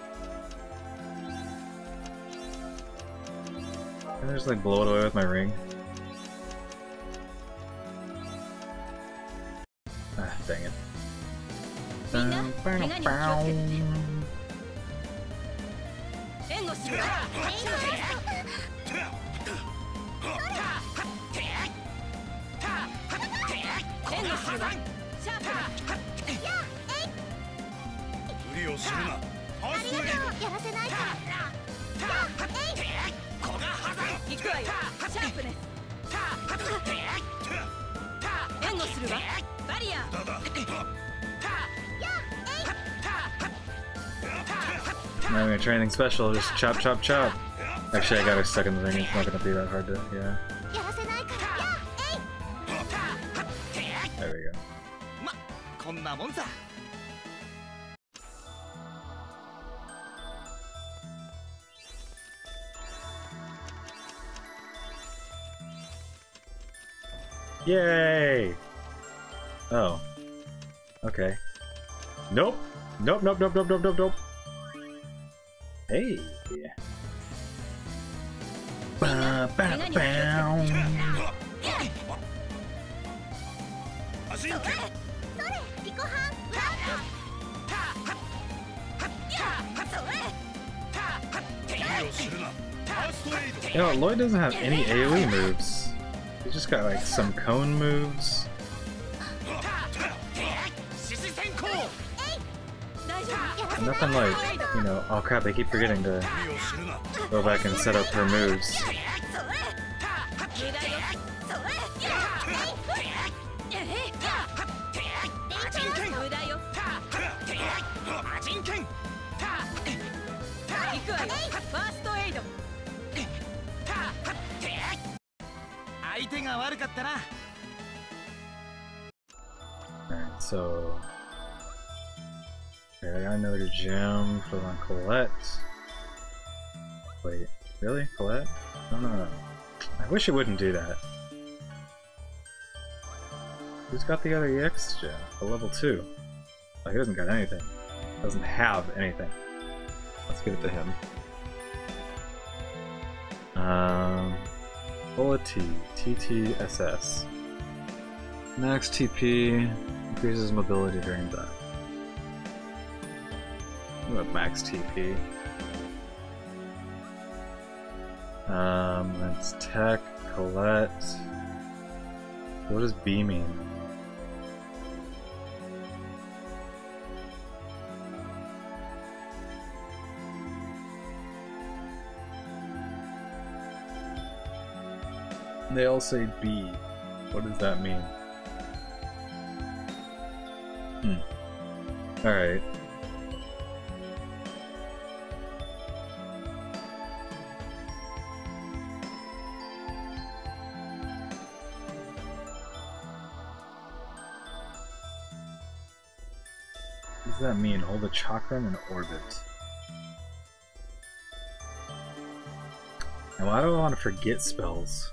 Can I just like blow it away with my ring? Ah, dang it. Dun, bow, bow. Not gonna try anything special, just chop, chop, chop. Actually, I got her stuck in the ring, it's not gonna be that hard to, yeah. There we go. Yay! Oh. Okay. Nope! Nope, nope, nope, nope, nope, nope, nope. Hey! Ba, ba, bow. You know, Lloyd doesn't have any AoE moves. He's just got like some cone moves. And nothing like, you know, oh crap, I keep forgetting to go back and set up her moves. Alright, so okay, I got another gem for on Colette. Wait, really? Colette? No, no, no. I wish it wouldn't do that. Who's got the other E X gem? A level two. Oh, he doesn't got anything. Doesn't have anything. Let's give it to him. Um, Bullet T, T T S S. Max T P increases mobility during that. What max T P? Um, that's Tech, Colette. What does B mean? They all say B. What does that mean? Hmm. Alright. What does that mean? Hold a chakram in orbit. And why do I want to forget spells?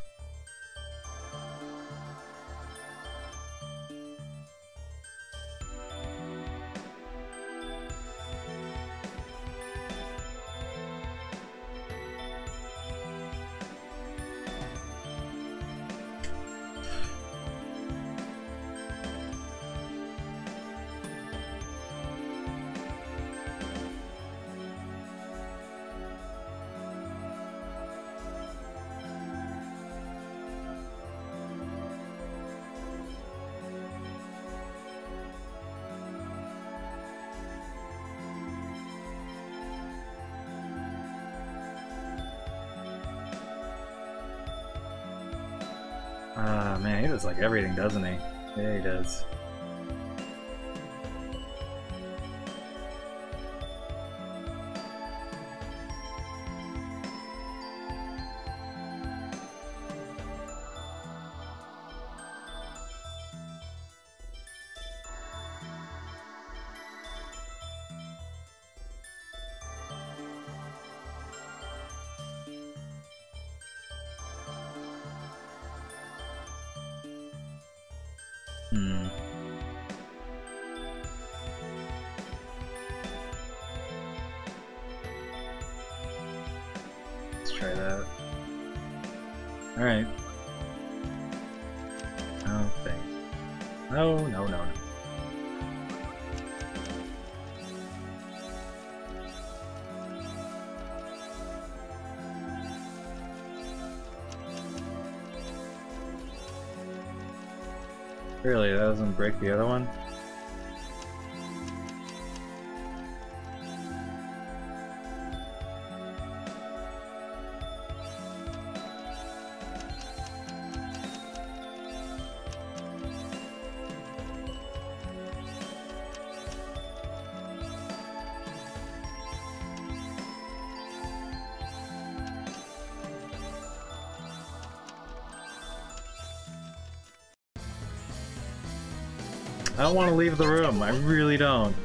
Ah, uh, man, he does like everything, doesn't he? Yeah, he does. Hmm. Let's try that. Alright. Oh, thing. No, no, no, no. Really, that doesn't break the other one? I don't want to leave the room. I really don't.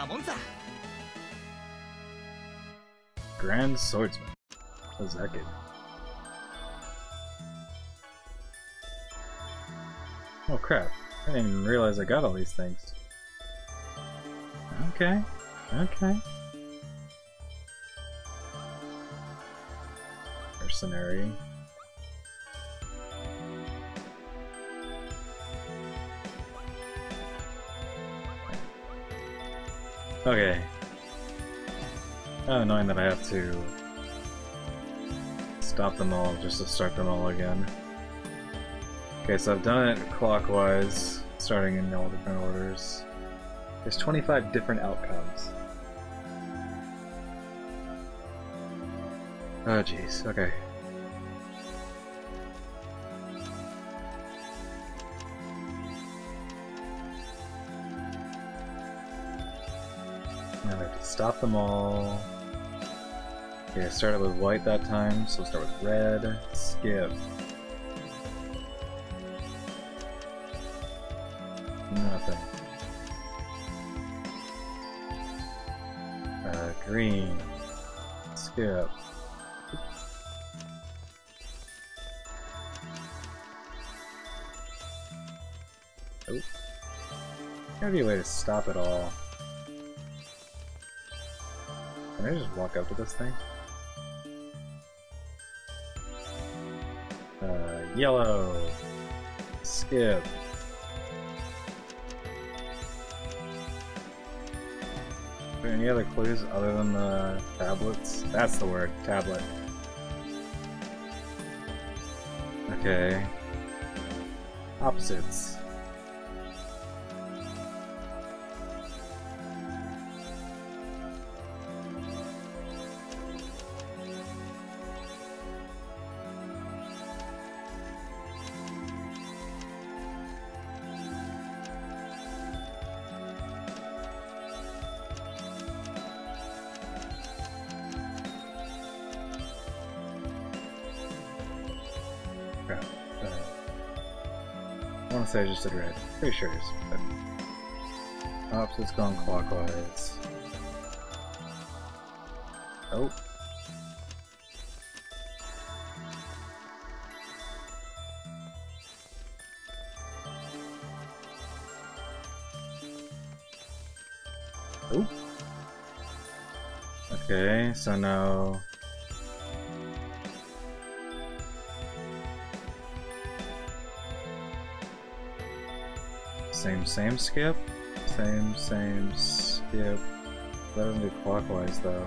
Grand Swordsman. What does that give me? Oh crap. I didn't even realize I got all these things. Okay. Okay. Mercenary. Okay. Oh, knowing that I have to stop them all just to start them all again. Okay, so I've done it clockwise, starting in all different orders. There's twenty-five different outcomes. Oh jeez, okay. Now I have to stop them all. Okay, I started with white that time, so we'll start with red. Skip. Nothing. Uh, green. Skip. Oh. Gotta be a way to stop it all. Can I just walk up to this thing? Uh, yellow. Skip. Are there any other clues other than the tablets? That's the word, tablet. Okay. Opposites. I want to say I just did red. Pretty sure it's red. Opposites gone clockwise. Oh. Oh. Okay, so now... Same, same skip. Same, same skip. That doesn't do clockwise though.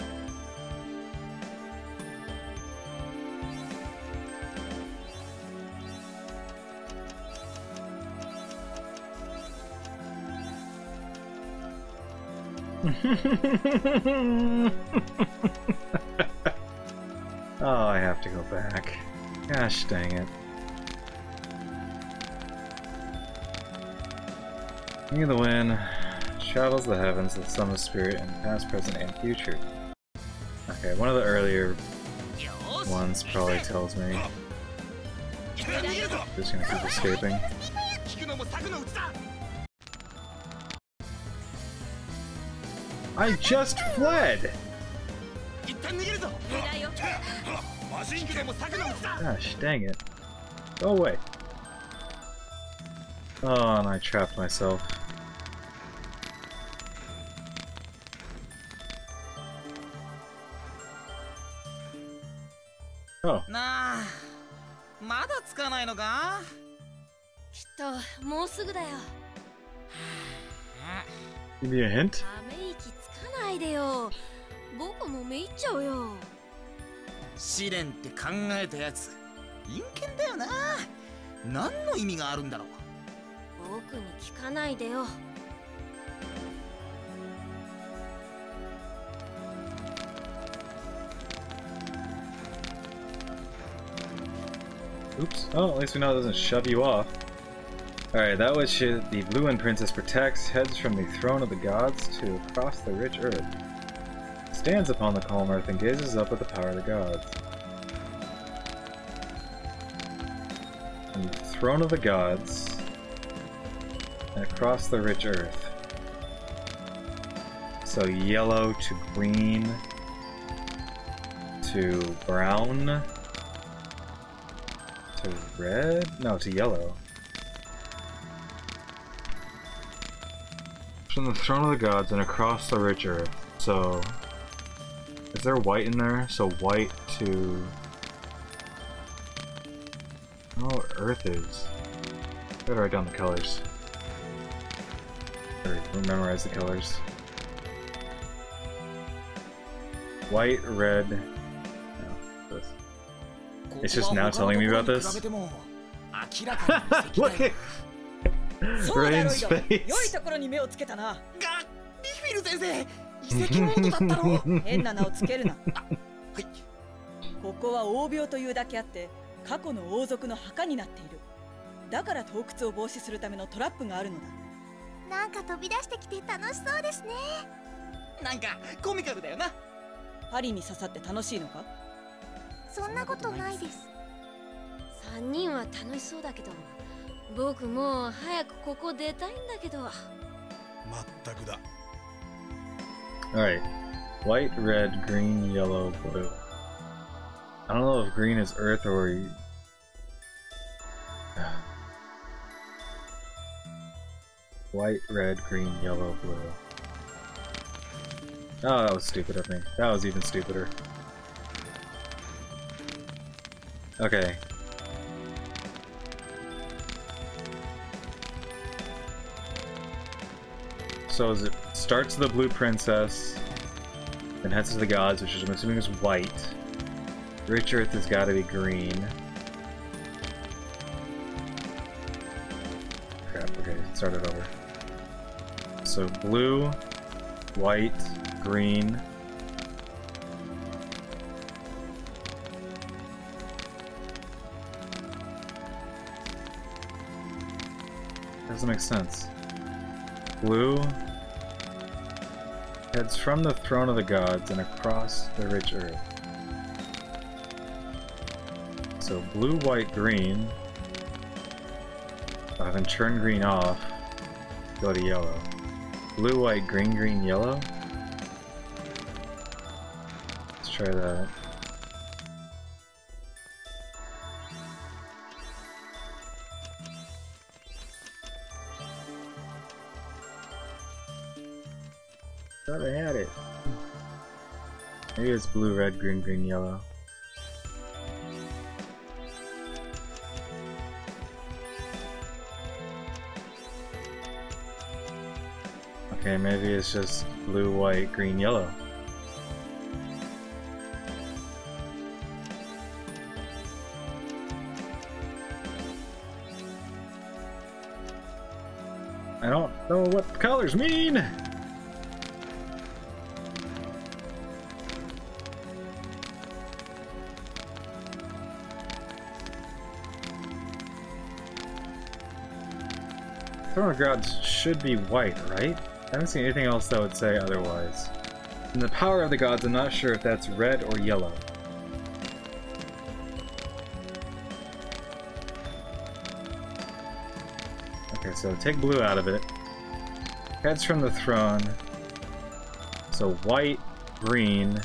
Oh, I have to go back. Gosh dang it. King of the Wind travels the heavens to summon spirit in past, present, and future. Okay, one of the earlier ones probably tells me. Just gonna keep escaping. I just fled! Gosh, dang it. Go away. Oh, and I trapped myself. Oh. Nah, まだつかないのか? きっともうすぐだよ。 Give me a hint? ため息つかないでよ。僕もめいっちゃうよ。 試練って考えたやつ、陰険だよな。何の意味があるんだろう。 僕に聞かないでよ。 Oops. Oh, at least we know it doesn't shove you off. Alright, that which the Blue Wind Princess protects heads from the throne of the gods to across the rich earth. Stands upon the calm earth and gazes up at the power of the gods. From the throne of the gods and across the rich earth. So yellow to green to brown to red? No, to yellow. From the throne of the gods and across the rich earth. So, is there white in there? So white to... I don't know what earth is. Gotta write down the colors. Or memorize the colors. White, red... No, this. It's just now telling me about this? Look at Rain's face! 良いところに目をつけたな。 が、リフィル先生、遺跡の音だったの？ 変な名をつけるな。 はい。 ここは王廟というだけあって、過去の王族の墓になっている。だから盗掘を防止するためのトラップがあるのだ。 なんか飛び出してきて楽しそうですね。 なんかコミカルだよな。 針に刺さって楽しいのか？ そんなことないです。 三人は楽しそうだけど、僕もう早くここ出たいんだけど。 まったくだ。 Alright. White, red, green, yellow, blue. I don't know if green is earth or... White, red, green, yellow, blue. Oh, that was stupid of me. That was even stupider. Okay. So as it starts the blue princess, then heads to the gods, which I'm assuming is white. Rich earth has got to be green. Crap, okay, start it over. So blue, white, green. Doesn't make sense. Blue heads from the throne of the gods and across the rich earth. So blue, white, green. Uh, then turn green off. Go to yellow. Blue, white, green, green, yellow. Let's try that. Thought I had it. Maybe it's blue, red, green, green, yellow. Okay, maybe it's just blue, white, green, yellow. I don't know what the colors mean! Throne of Gods should be white, right? I haven't seen anything else that would say otherwise. In the power of the gods, I'm not sure if that's red or yellow. Okay, so take blue out of it. Heads from the throne. So white, green,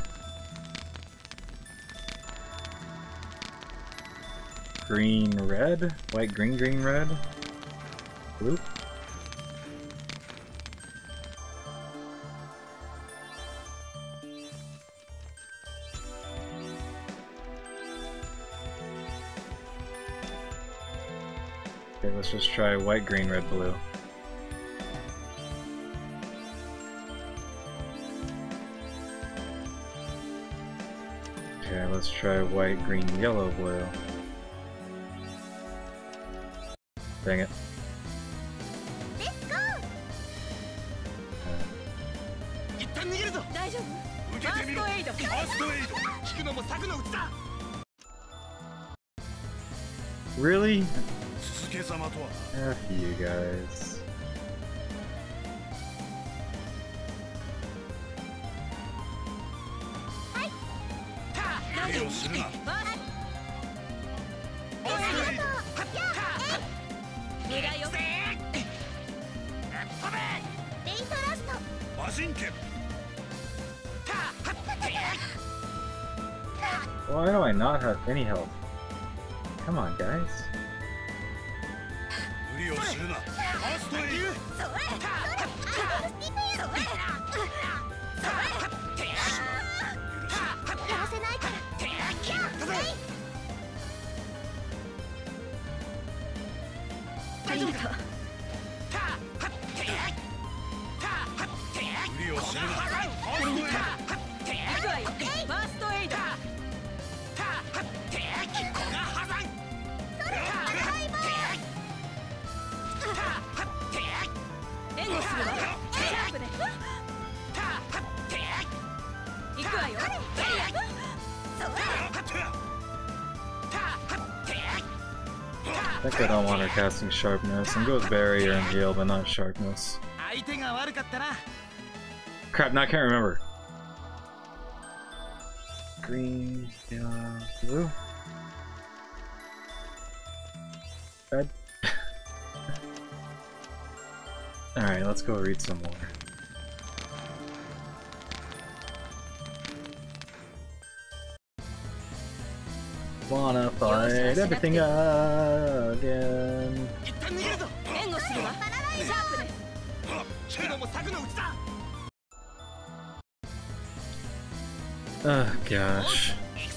green, red? White, green, green, red? Blue? Okay, let's just try white, green, red, blue. Okay, let's try white, green, yellow, blue. Dang it. Let's go! Really? F you guys. Why do I not have any health? Come on, guys. I think I don't want her casting sharpness. I'm go with barrier and heal, but not sharpness. Crap, now I can't remember. Green, yellow, blue. Red. Alright, let's go read some more. Wanna fight everything again. Oh gosh.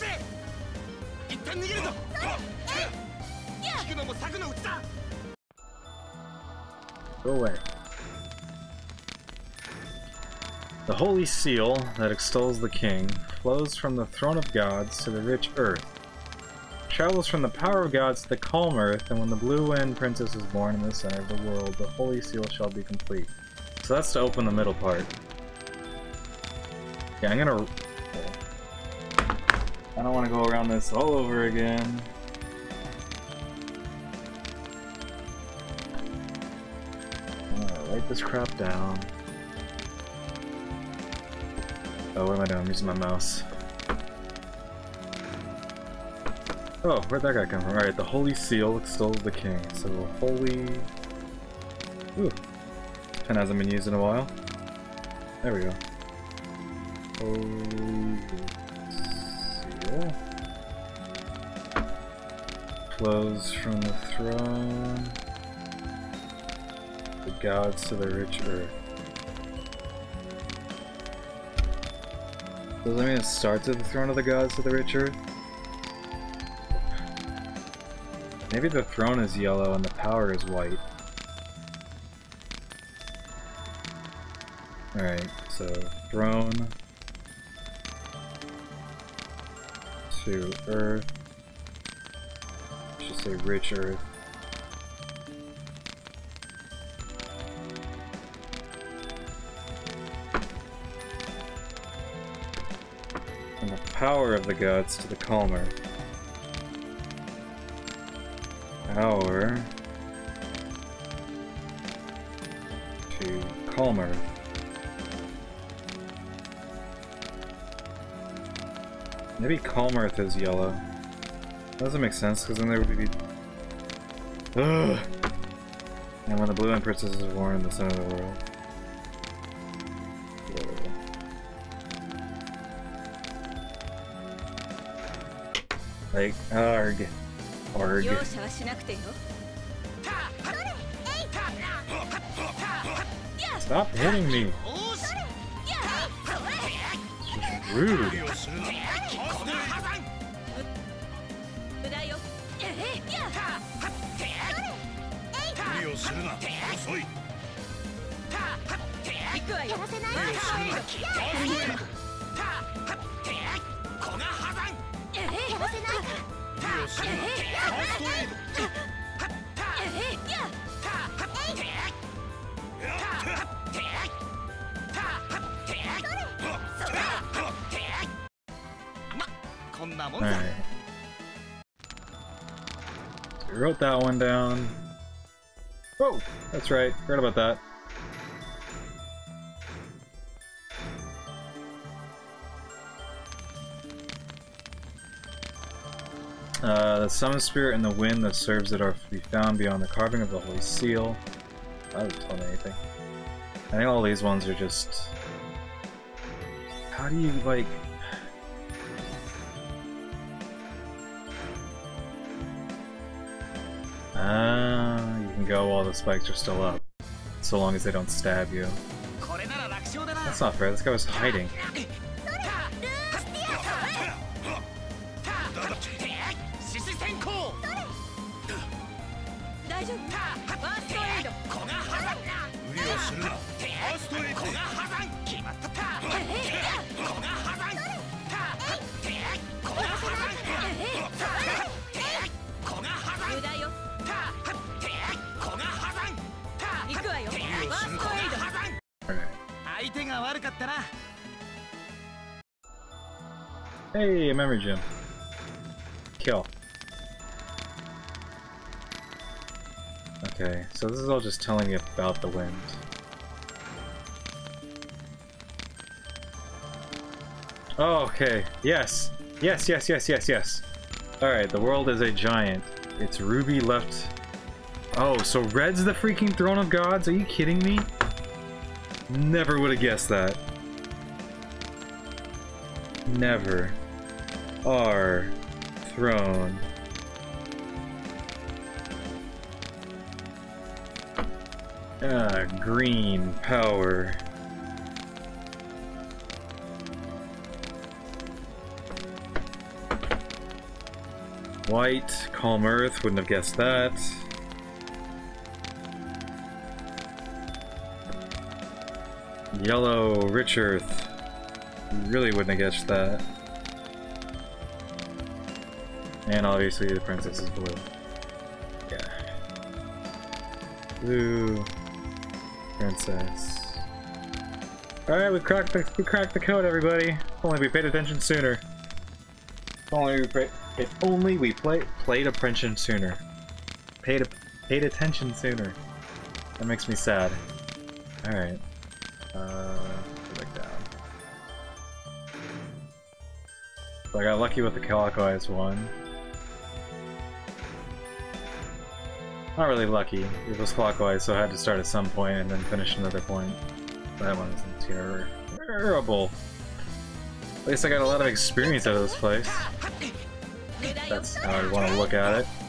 Go away. The holy seal that extols the king flows from the throne of gods to the rich earth. Travels from the power of gods to the calm earth, and when the blue wind princess is born in the center of the world, the holy seal shall be complete. So that's to open the middle part. Yeah, I'm gonna... I don't want to go around this all over again. I'm gonna write this crap down. Oh, what am I doing? I'm using my mouse. Oh, where'd that guy come from? Alright, the holy seal extols the king. So, holy... Ooh. Pen hasn't been used in a while. There we go. Holy seal. Flows from the throne. The gods to the rich earth. Does that mean it starts at the throne of the gods to the rich earth? Maybe the throne is yellow and the power is white. Alright, so throne to earth. I should say rich earth. And the power of the gods to the calm earth. Power to calm earth. Maybe calm earth is yellow. That doesn't make sense because then there would be. Ugh. And when the blue princess is born in the center of the world. Like, arg. Arg. Stop hitting me! This is rude. Alright. So we wrote that one down. Oh, that's right. Forgot about that. Uh, the summon spirit and the wind that serves it are to be found beyond the carving of the holy seal. That doesn't tell me anything. I think all these ones are just... How do you, like... Ah, you can go while the spikes are still up. So long as they don't stab you. That's not fair, this guy was hiding. Hey, a memory gem. Kill. Okay, so this is all just telling me about the wind. Oh, okay. Yes. Yes, yes, yes, yes, yes. Alright, the world is a giant. It's Ruby left... Oh, so Red's the freaking Throne of Gods? Are you kidding me? Never would have guessed that. Never. Our throne. Ah, green power. White, calm earth, wouldn't have guessed that. Yellow, rich earth. Really wouldn't have guessed that. And obviously the princess is blue. Yeah. Blue. Princess. Alright, we cracked the we cracked the code, everybody. If only we paid attention sooner. If only we pay, if only we play, played attention sooner. Paid a, paid attention sooner. That makes me sad. Alright. Uh go back down. So I got lucky with the clockwise one. Not really lucky. It was clockwise, so I had to start at some point and then finish another point. That one isn't ter terrible. At least I got a lot of experience out of this place. That's how I want to look at it.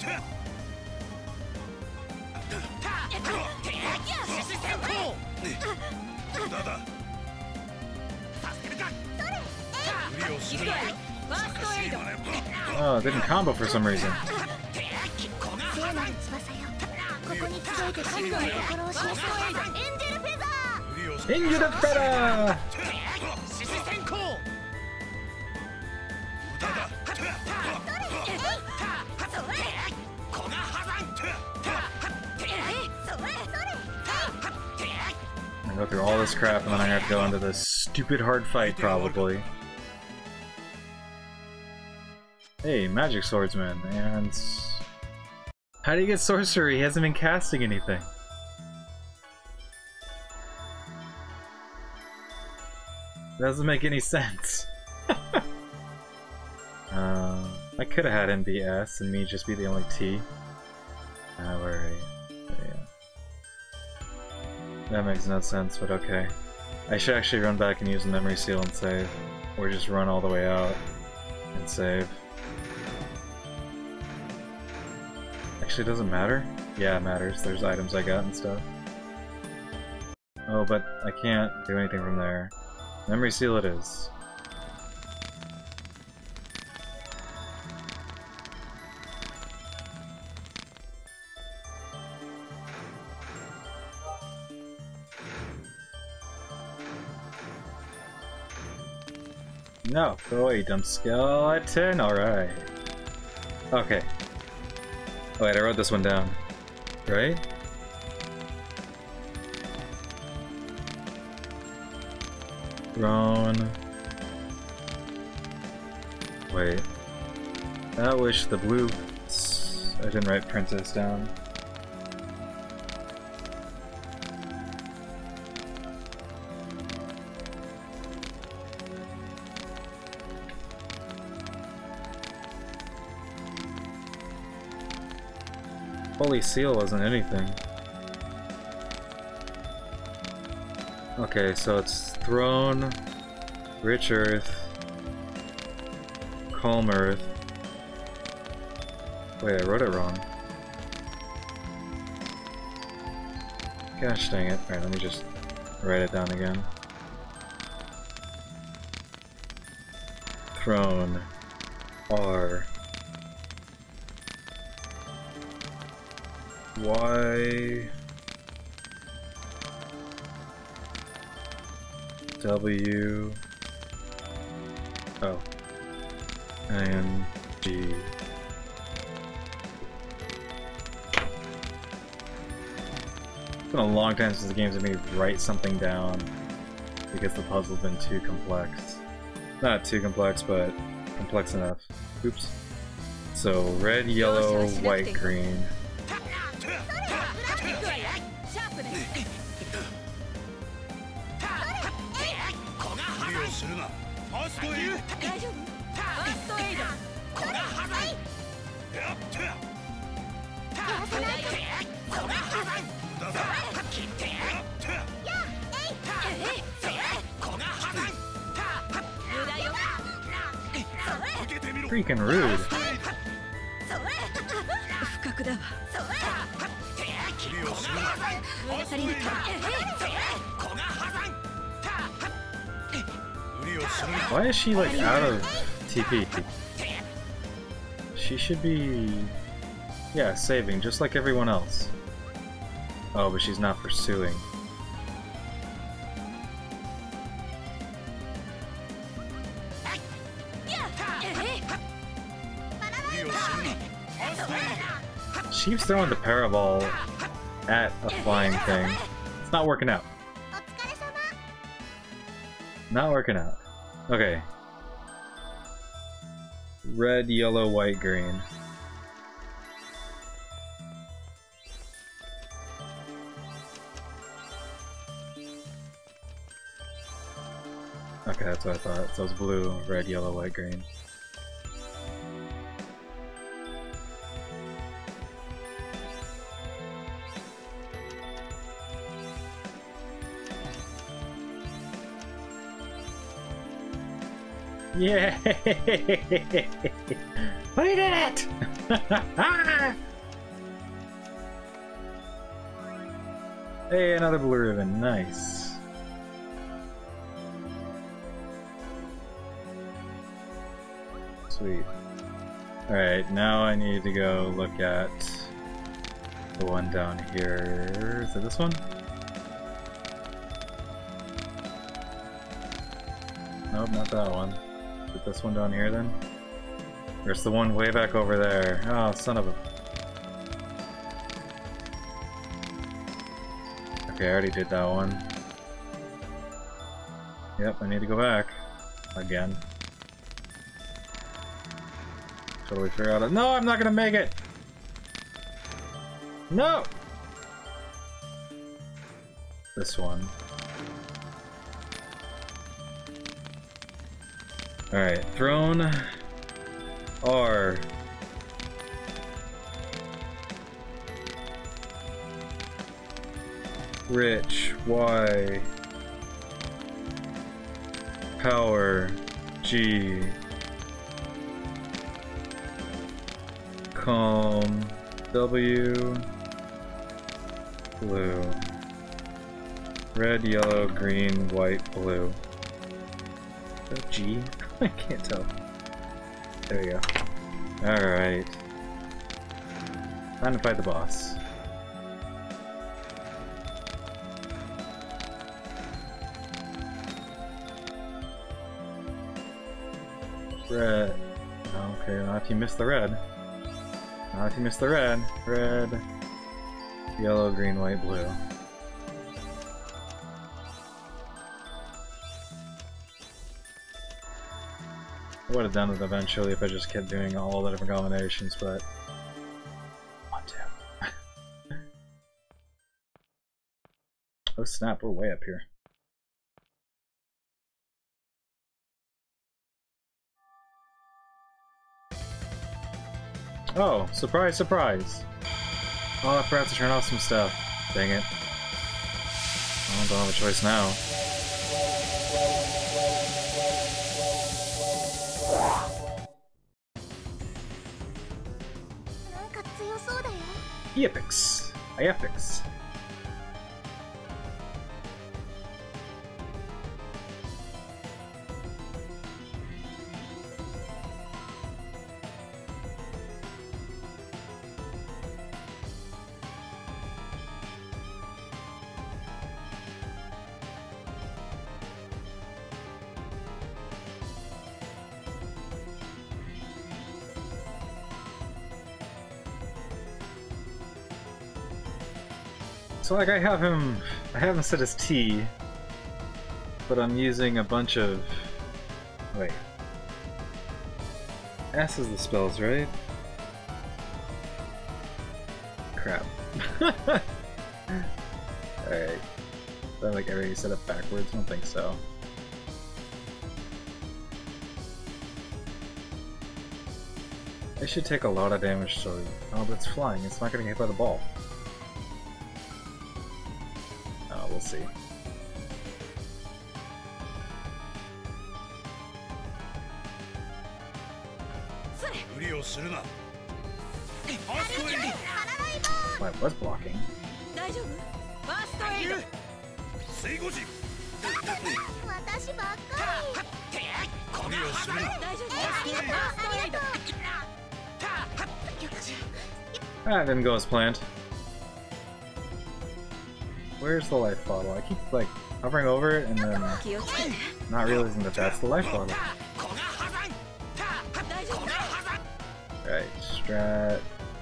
Oh, it didn't combo for some reason. Angel of Feather! I go through all this crap and then I have to go into this stupid hard fight, probably. Hey, Magic Swordsman, and... How do you get sorcery? He hasn't been casting anything. Doesn't make any sense. uh, I could have had him be S and me just be the only T. Uh, where are you? Yeah. That makes no sense, but okay. I should actually run back and use the memory seal and save. Or just run all the way out and save. Actually, it doesn't matter? Yeah, it matters. There's items I got and stuff. Oh, but I can't do anything from there. Memory seal it is. No, throw away, dumb skeleton. Alright. Okay. Wait, I wrote this one down. Right? Throne. Wait. I wish the blue... I didn't write princess down. Holy seal wasn't anything. Okay, so it's Throne, Rich Earth, Calm Earth. Wait, I wrote it wrong. Gosh dang it. Alright, let me just write it down again. Throne. R. Y. W. Oh. N. G. It's been a long time since the games have made me write something down because the puzzle's been too complex. Not too complex, but complex enough. Oops. So, red, yellow, white, green. Freaking rude. Why is she like out of T P? She should be, yeah, saving just like everyone else. Oh, but she's not pursuing. She keeps throwing the Paraball at a flying thing. It's not working out. Not working out. Okay. Red, yellow, white, green. Okay, that's what I thought. So it's blue, red, yellow, white, green. Yay! We did it! Hey, another blue ribbon. Nice. Sweet. Alright, now I need to go look at the one down here. Is it this one? Nope, not that one. Is it this one down here then? Or it's the one way back over there? Oh, son of a... Okay, I already did that one. Yep, I need to go back. Again. Totally figure out it. No, I'm not gonna make it! No! This one. Alright, throne R. Rich Y. Power G. Calm W. Blue. Red, yellow, green, white, blue. Is that G? I can't tell. There you go. Alright. Time to fight the boss. Red. Okay, not if you miss the red. Not if you miss the red. Red, yellow, green, white, blue. I would have done it eventually if I just kept doing all the different combinations, but I want to. Oh snap, we're way up here. Oh, surprise, surprise! Oh, I forgot to turn off some stuff. Dang it. I don't have a choice now. Epics. Epics. So like I have him, I have him set as T, but I'm using a bunch of, wait, S is the spells, right? Crap. Alright. Is that like everything set up backwards? I don't think so. It should take a lot of damage to... Oh, but it's flying. It's not gonna get hit by the ball. Oh, we'll see. Wait, what's blocking? That didn't go as planned. Where's the life bottle? I keep like hovering over it and then not realizing that that's the life bottle. Right, strat.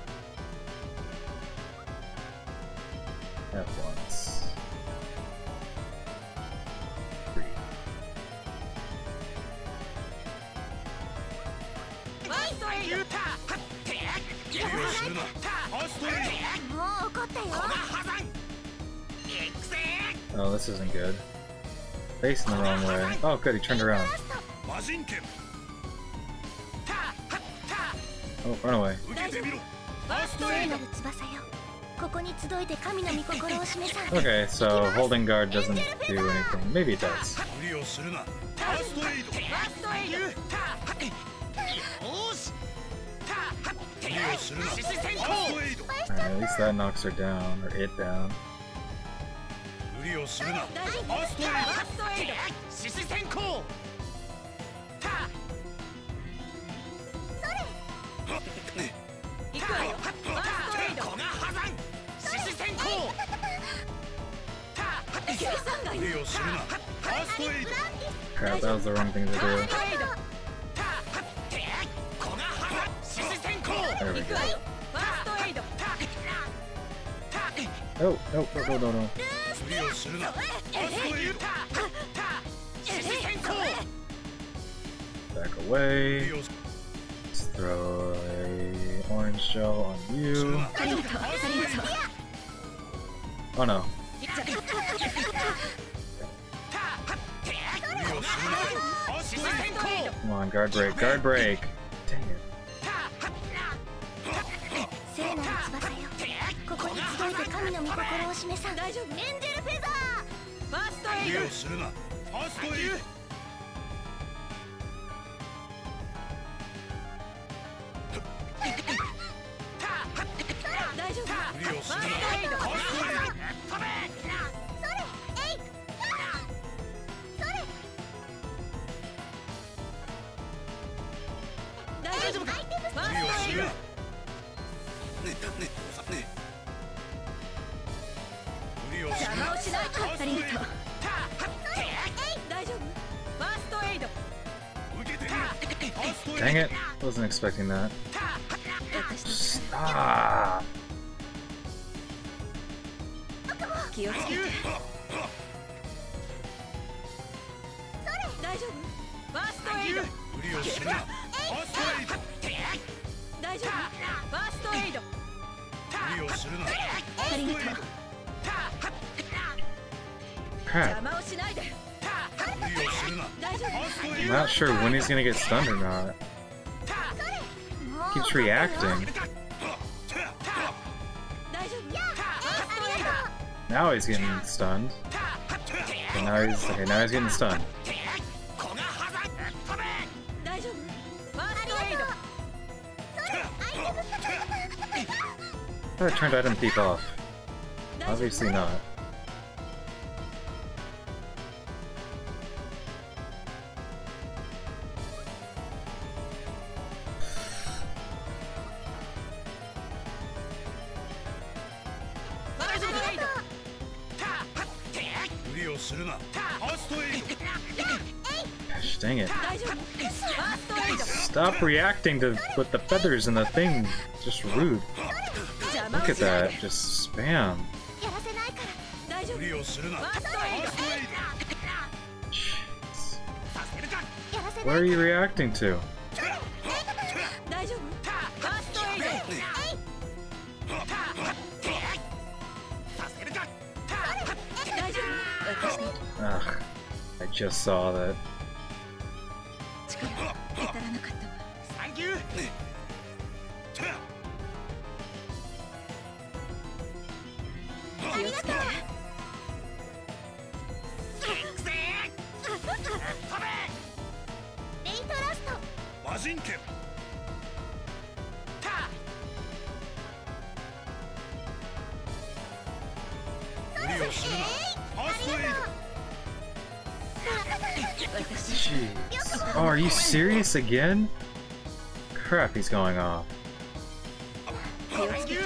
F once. Three. Oh, this isn't good. Facing the wrong way. Oh, good, he turned around. Oh, run away. Okay, so holding guard doesn't do anything. Maybe it does. Alright, at least that knocks her down, or it down. Crap, that was the wrong thing to do. There we go. Oh, no, no, no, no, no. Back away. Let's throw a orange gel on you. Oh no. Come on, guard break, guard break. Dang it. Dang it, wasn't expecting that. Stop. Crap. I'm not sure when he's gonna get stunned or not. Keeps reacting. Now he's getting stunned. Okay, now he's okay. Now he's getting stunned. I thought I turned item thief off. Obviously not. Gosh, dang it. Stop reacting to with the feathers and the thing. Just rude. Look at that. Just spam. What are you reacting to? Ugh, I just saw that. Thank you. Jeez. Oh, are you serious again? Crap, he's going off. Thank you.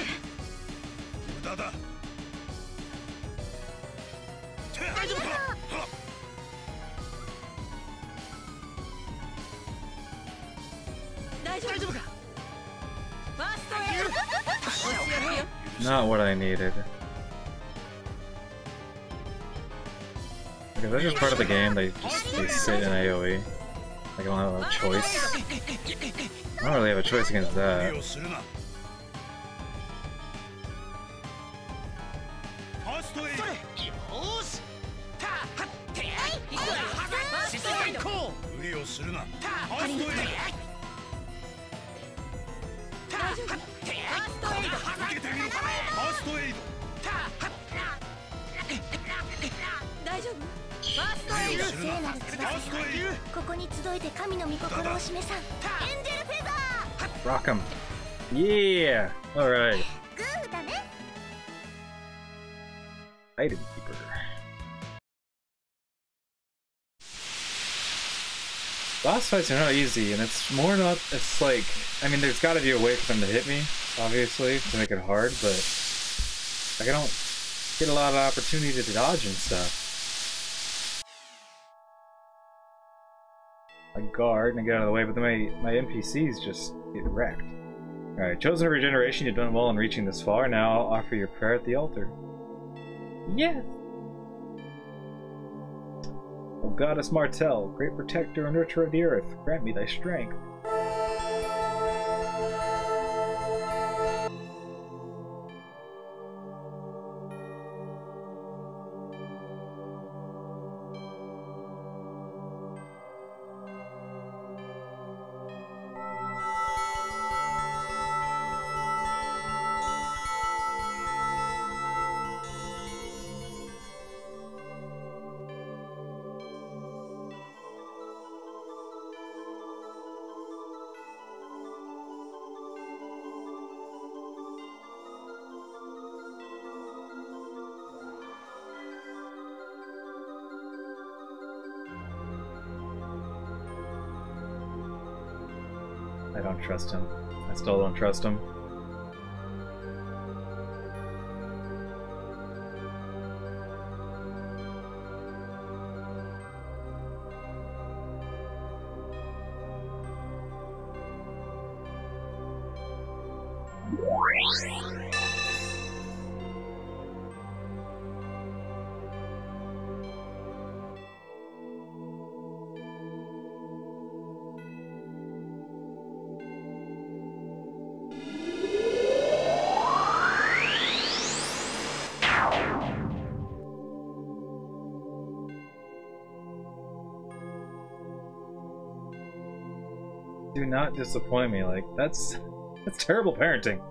Not what I needed. Okay, that's just part of the game. They just they sit in AoE. Like I don't have a choice. I don't really have a choice against that. Rock 'em. Yeah! Alright. Item Keeper. Boss fights are not easy, and it's more not, it's like, I mean, there's gotta be a way for them to hit me, obviously, to make it hard, but like, I don't get a lot of opportunity to dodge and stuff. I guard and I get out of the way, but then my, my N P Cs just get wrecked. Alright, chosen of regeneration, you've done well in reaching this far. Now I'll offer your prayer at the altar. Yes! O Goddess Martel, great protector and nurturer of the earth, grant me thy strength. I don't trust him. I still don't trust him. Do not disappoint me. Like, that's that's terrible parenting.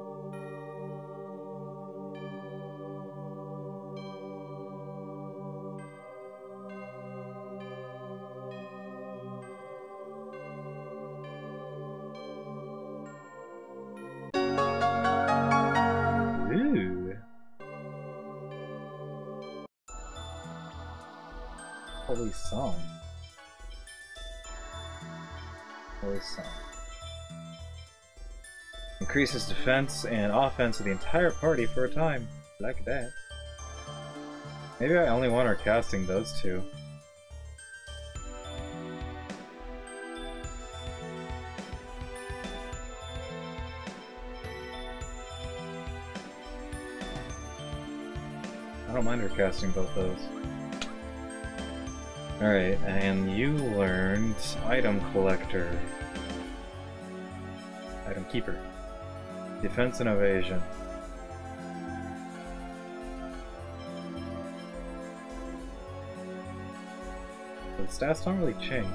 Ooh. Holy song. Song. Increases defense and offense of the entire party for a time. Like that. Maybe I only want her casting those two. don't mind recasting both those. Alright, and you learned Item Collector. Item Keeper. Defense and Evasion. The stats don't really change.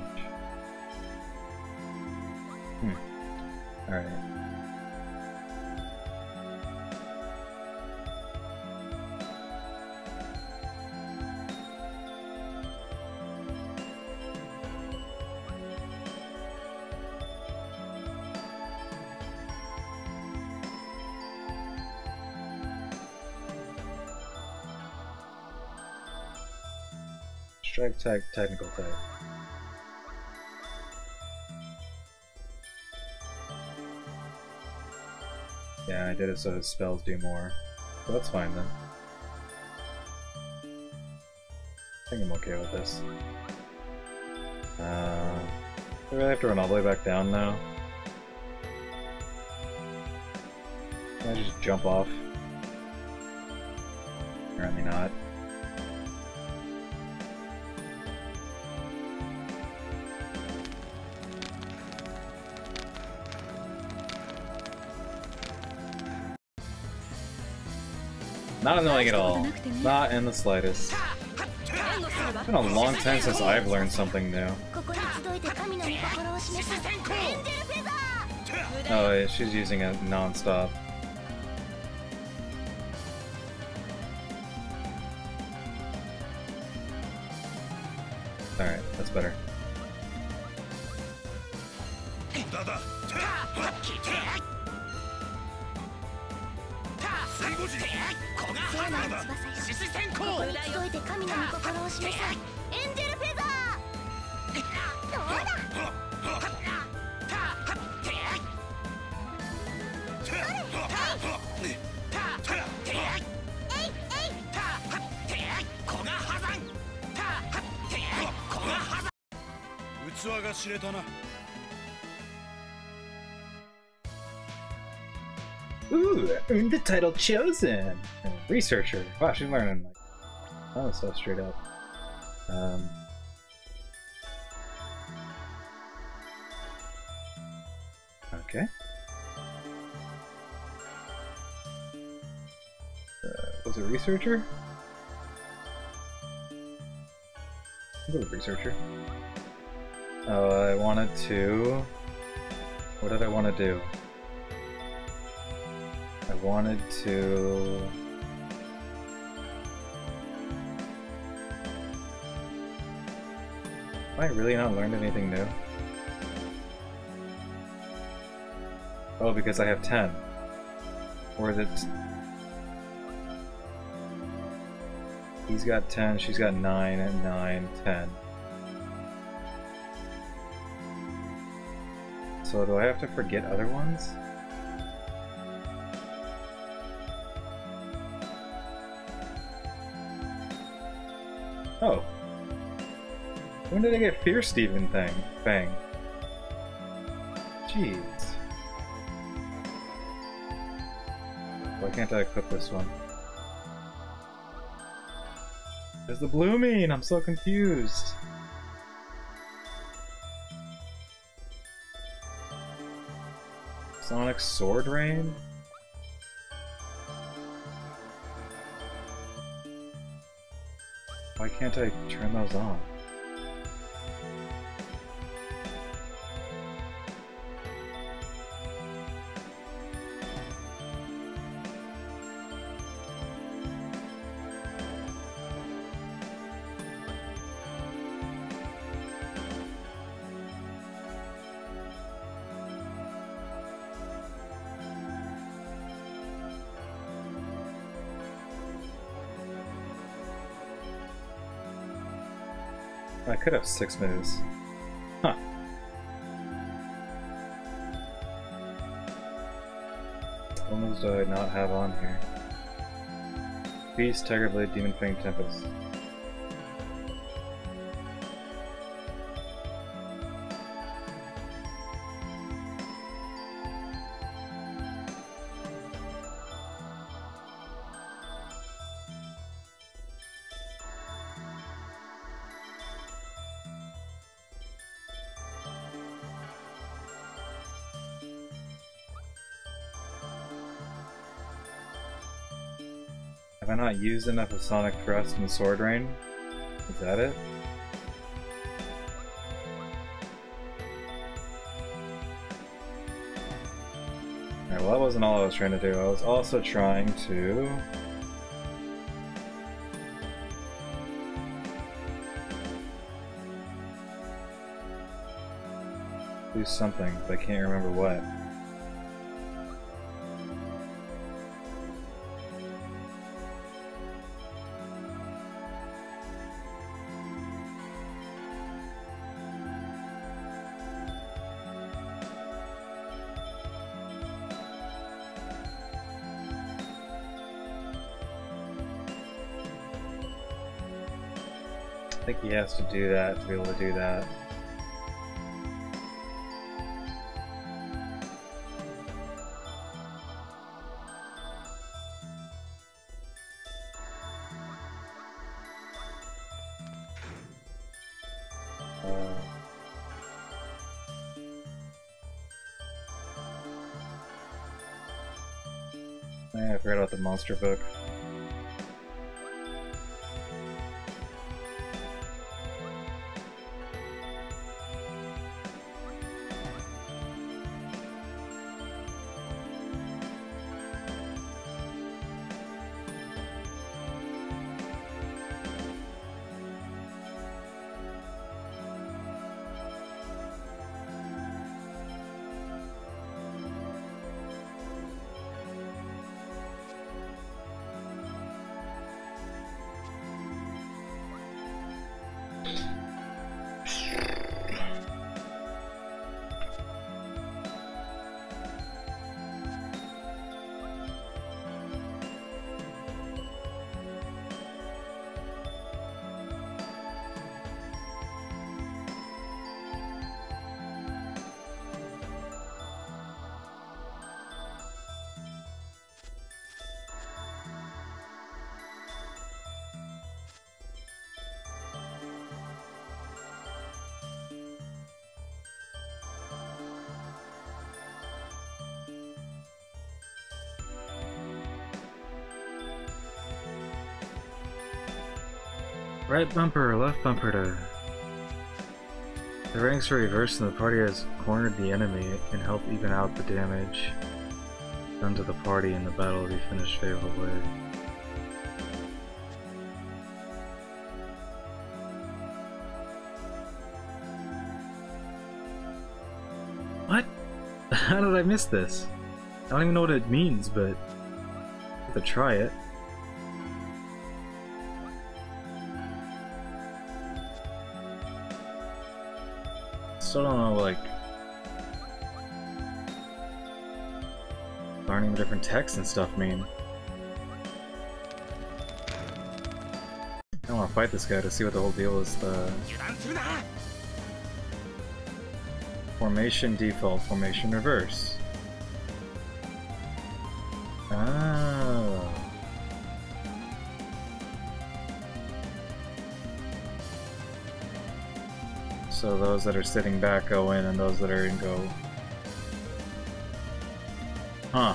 Hmm. Alright. Strike tag technical tag. Yeah, I did it so his spells do more. So that's fine then. I think I'm okay with this. Uh, do I really have to run all the way back down now? Can I just jump off? Apparently not. Not annoying at all. Not in the slightest. It's been a long time since I've learned something new. Oh, yeah, she's using it non-stop. Alright, that's better. Ooh, earned the title Chosen! Researcher. Wow, she's learning like all this stuff straight up. Um, okay. Uh, was it researcher? I think it was researcher. Oh, I wanted to... What did I want to do? I wanted to... Have I really not learned anything new? Oh, because I have ten. Or is it... He's got ten, she's got nine, and nine, ten. So do I have to forget other ones? Oh. When did I get Fear Steven thing? Bang. Jeez. Why can't I equip this one? What does the blue mean? I'm so confused. Sonic Sword Rain? Why can't I turn those on? I could have six moves. Huh. What moves do I not have on here? Beast, Tiger Blade, Demon Fang, Tempest. Have I not used enough of Sonic Thrust and Sword Rain? Is that it? Alright, well that wasn't all I was trying to do. I was also trying to... do something, but I can't remember what. I think he has to do that to be able to do that. I forgot about the monster book. Right bumper, left bumper to... The ranks are reversed and the party has cornered the enemy. It can help even out the damage done to the party and the battle will be finished favorably. What? How did I miss this? I don't even know what it means, but I have to try it. Still don't know, like, learning the different texts and stuff mean. I want to fight this guy to see what the whole deal is. The formation default, formation reverse. Oh. So those that are sitting back go in, and those that are in go. Huh.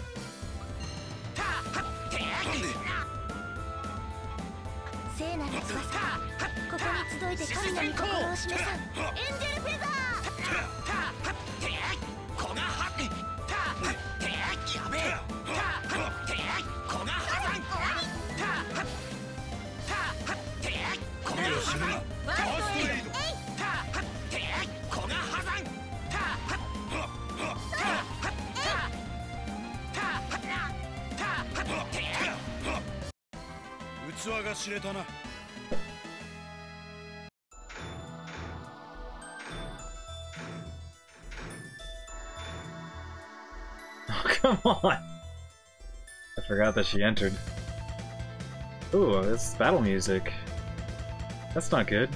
Oh, come on! I forgot that she entered. Ooh, this is battle music. That's not good.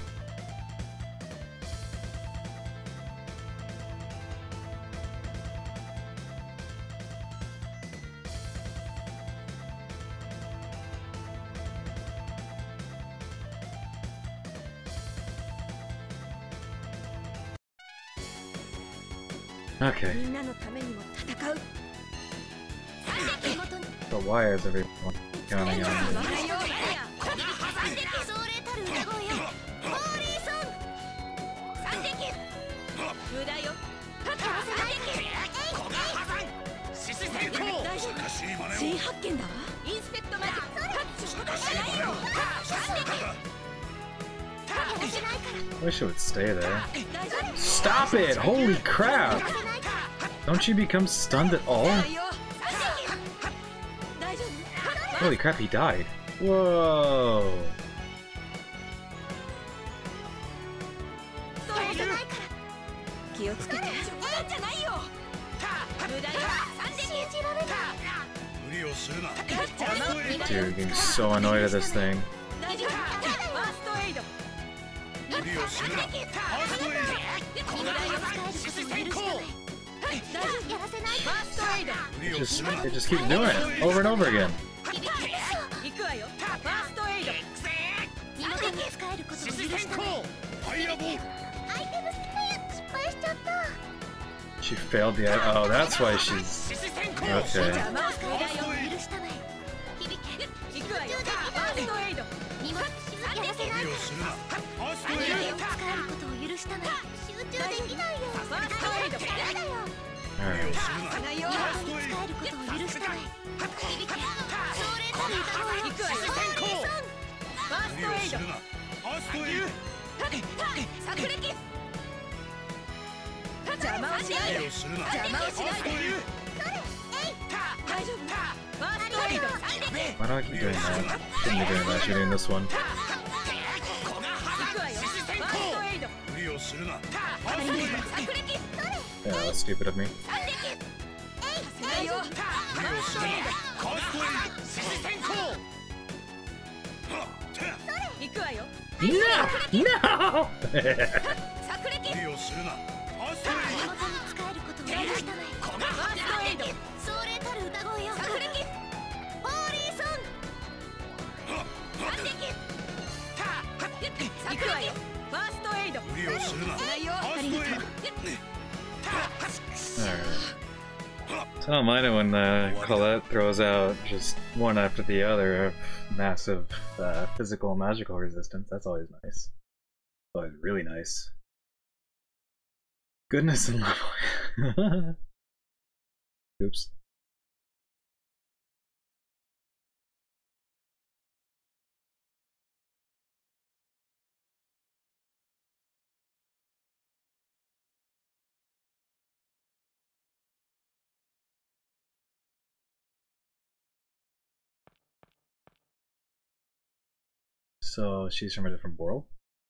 Okay. The wires, everyone. counting on you. I wish it would stay there. Stop it! Holy crap! Don't you become stunned at all? Holy crap, he died. Whoa! Dude, I'm getting so annoyed at this thing. It just, it just keeps doing it over and over again. She failed the. Oh, that's why she's. Okay. Alright. Why do I keep doing that? Shouldn't be doing that, you're doing this one. Yeah, that's stupid of me. No! No! Alright. So I don't mind it when uh, Colette throws out just one after the other of massive uh, physical and magical resistance. That's always nice. Always really nice. Goodness and love. Oops. So she's from a different world?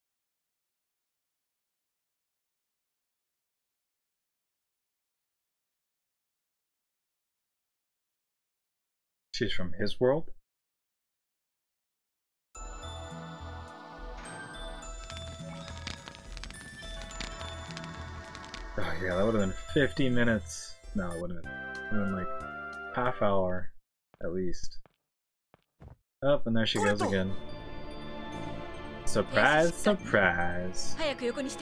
She's from his world? Oh yeah, that would have been fifty minutes. No, it wouldn't have been. It would have been like half hour at least. Oh, and there she goes again. Surprise, surprise. I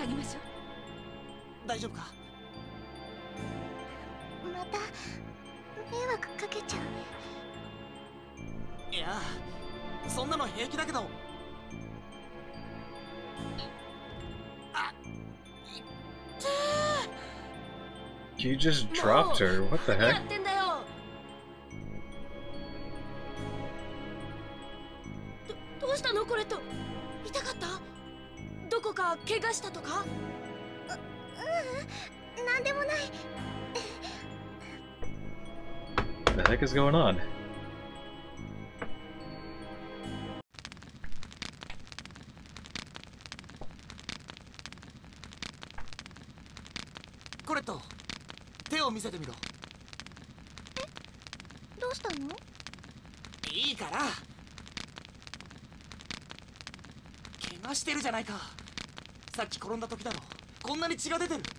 You just dropped her. What the heck? What the heck is going on? Coretto, 手を見せてみろ。 え、どうしたの？ いいから。怪我してるじゃないか。さっき転んだ時だろ。こんなに血が出てる。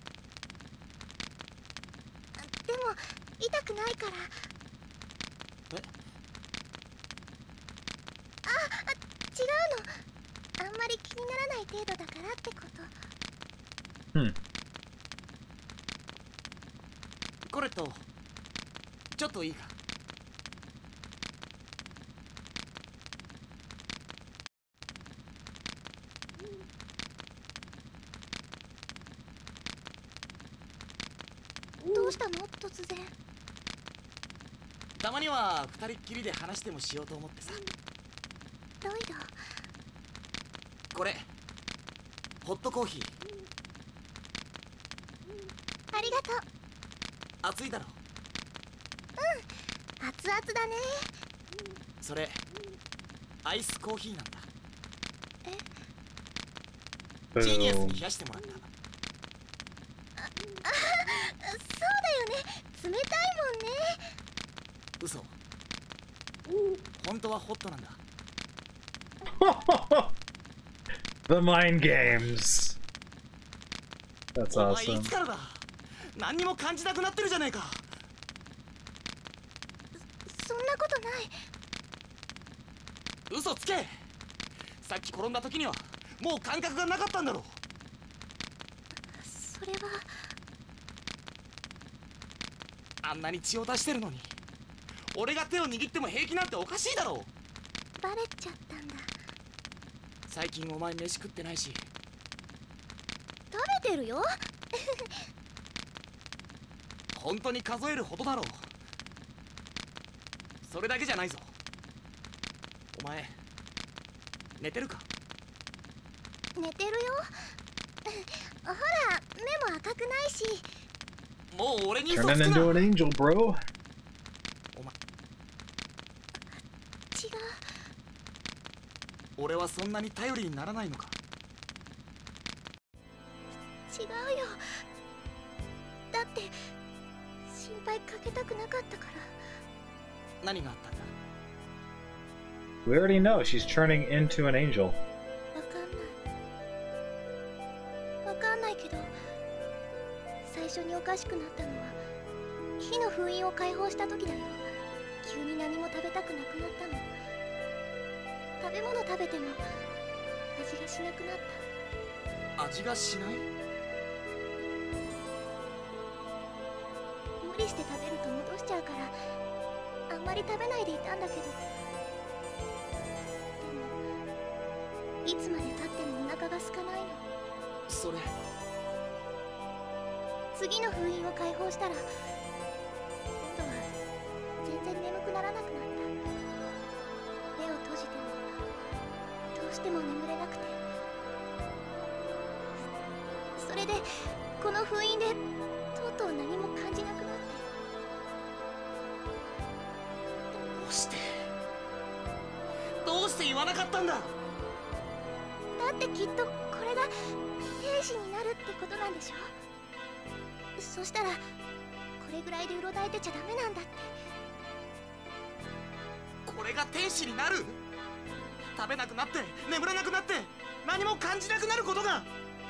でも痛くないから。 え？ あ、違うの。あんまり気にならない程度だからってこと。 うん。 コレット、ちょっといいか。 どうしたの突然。 たまには二人っきりで話してもしようと思ってさ。 ロイド、 これホットコーヒー。 ありがとう。 熱いだろ。 うん、熱々だね。 それアイスコーヒーなんだ。 え、 ジーニアスに冷やしてもらった。 ああ、そうだよね、冷たいもんね。 嘘、本当はホットなんだ。 The mind games. That's お前い awesome. つからだ。何にも感じなくなってるじゃねえか。 そんなことない。 嘘つけ。さっき転んだ時にはもう感覚がなかったんだろう。 それはあんなに血を出してるのに俺が手を握っても平気なんておかしいだろう。 バレちゃったんだ。 最近お前飯食ってないし。 食べてるよ。 本当に数えるほどだろう。それだけじゃないぞ。お前寝てるか。 寝てるよ。ほら、目も赤くないし。 もう俺に嘘つ Turning くな。 into an angel, bro. お前違う。 俺はそんなに頼りにならないのか。 違うよ。だって心配かけたくなかったから。 何があったんだ。 We already know she's turning into an angel. わかんないわかんないけど、最初におかしくなったのは火の封印を解放した時だよ。急に何も食べたくなくなったの。食べ物食べても味がしなくなった。 味がしない。 無理して食べると戻しちゃうからあんまり食べないでいたんだけど、でもいつまで経ってもお腹が空かないの。 それ次の封印を解放したら今度は全然眠くならなくなった。目を閉じてもどうしても眠れなくて、それでこの封印でとうとう何も感じなくなって。 どうしてどうして言わなかったんだ。 だってきっとこれが天使になるってことなんでしょ。そしたらこれぐらいでうろたえてちゃダメなんだって。 これが天使になる。食べなくなって眠れなくなって何も感じなくなることが。 あ、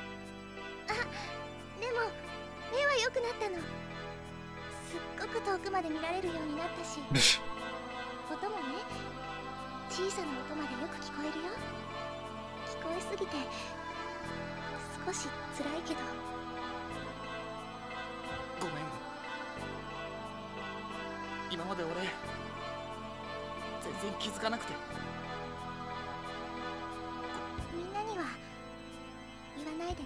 でも目は良くなったの。すっごく遠くまで見られるようになったし音もね、小さな音までよく聞こえるよ。聞こえすぎて少し辛いけど。 ごめん。今まで俺全然気づかなくて。 みんなには言わないでね。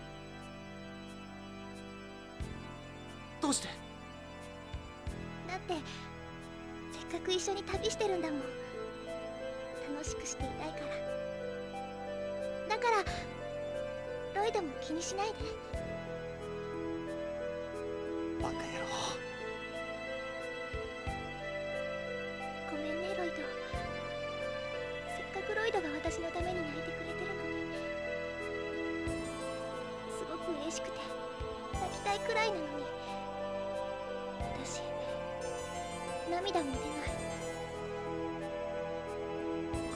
どうして。 だってせっかく一緒に旅してるんだもん。楽しくしていたいから。だからロイドも気にしないで。 バカ野郎。 ごめんねロイド。せっかくロイドが私のために泣いてくれてるのに。すごく嬉しくて泣きたいくらいなのに私涙も出ない。ごめんね。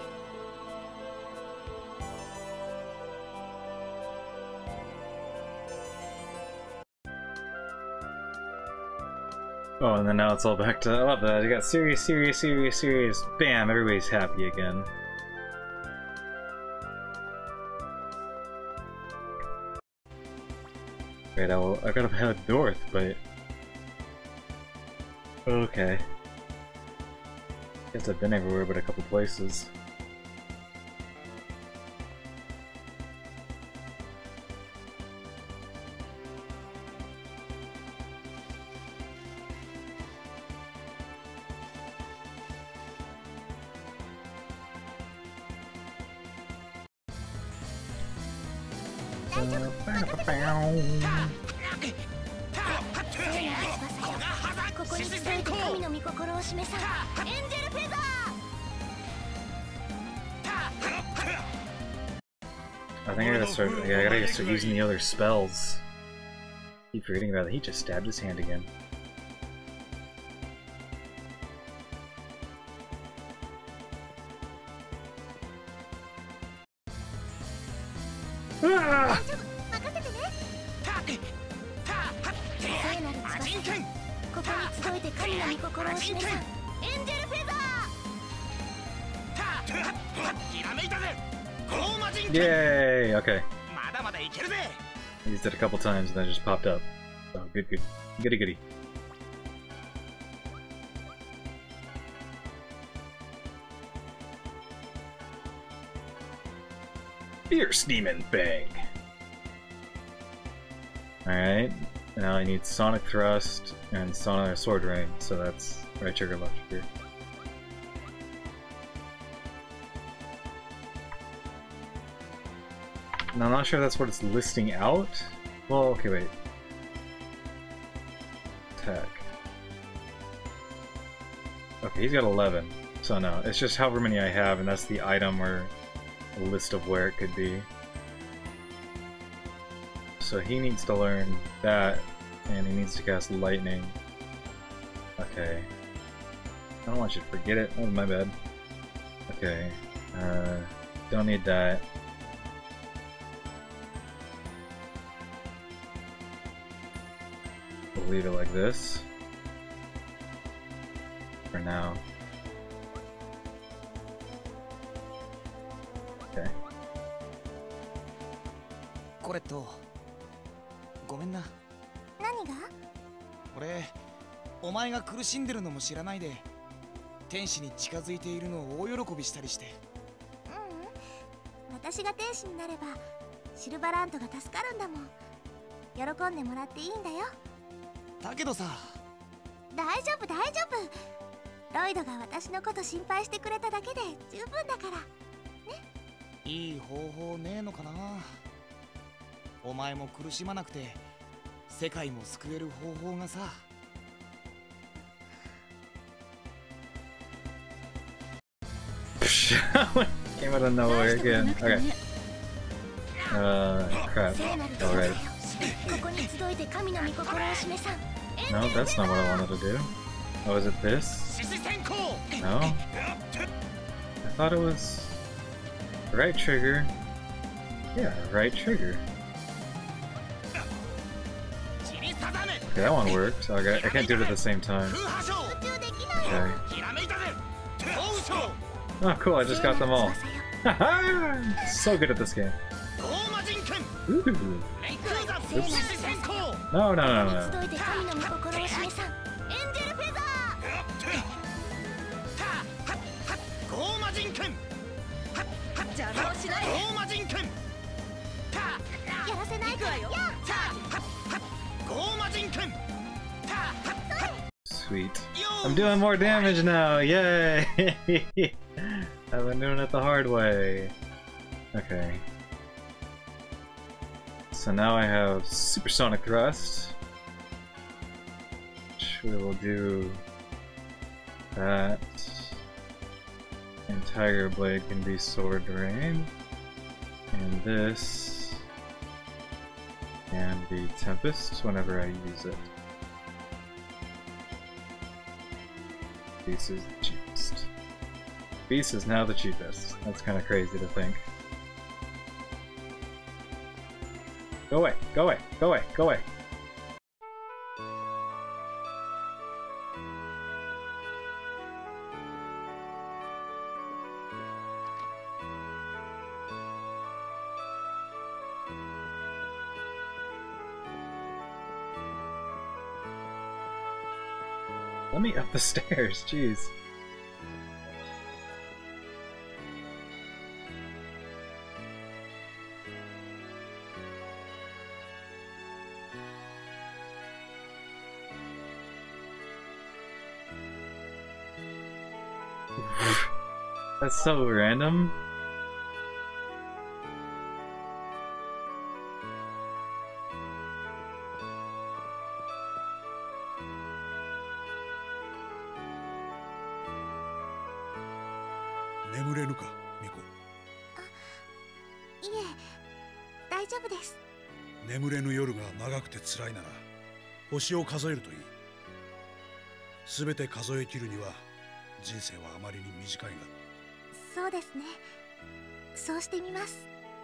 Oh, and then now it's all back to, I love that. You got serious, serious, serious, serious. Bam, everybody's happy again. Wait, I, will, I gotta head north, but... Okay. Guess I've been everywhere but a couple places. I think I gotta start. Yeah, I gotta start using the other spells. Keep forgetting about it. He just stabbed his hand again. Ah! Yay! Okay. I used it a couple times and then it just popped up. So good, good, goody, goody. Fierce Demon Bang! Alright, now I need Sonic Thrust and Sonic Sword Rain, so that's right trigger, left trigger. Now, I'm not sure that's what it's listing out. Well, okay, wait. Attack. Okay, he's got eleven, so no, it's just however many I have, and that's the item or a list of where it could be. So he needs to learn that, and he needs to cast Lightning. Okay. I don't want you to forget it. Oh, my bad. Okay. Uh, don't need that. We'll leave it like this. For now. Okay. これとごめんな。 何が？ 俺、お前が苦しんでるのも知らないで、天使に近づいているのを大喜びしたりして。 ううん。私が天使になれば、シルバラントが助かるんだもん。喜んでもらっていいんだよ。 だけどさ。 大丈夫大丈夫。ロイドが私のこと心配してくれただけで十分だから。ね。 いい方法ねえのかな。お前も苦しまなくて世界も救える方法がさ。 Came out of nowhere again. Okay. Uh, crap. Alright. No, that's not what I wanted to do. Oh, is it this? No? I thought it was... right trigger. Yeah, right trigger. Okay, that one worked. Okay, I can't do it at the same time. Okay. Oh, cool, I just got them all. Haha! So good at this game. Ooh. Oops. No, no, no, no. Sweet. I'm doing more damage now! Yay! I've been doing it the hard way. Okay. So now I have Supersonic Thrust, which we will do that. And Tiger Blade can be Sword Rain. And this can be Tempest whenever I use it. Beast is the cheapest. Beast is now the cheapest. That's kind of crazy to think. Go away, go away, go away, go away. Let me up the stairs, jeez. That's so random. 眠れぬか、ミコ。 いえ、大丈夫です。 眠れぬ夜が長くて辛いなら星を数えるといい。すべて数え切るには人生はあまりに短いが。 そうですね。そうしてみます。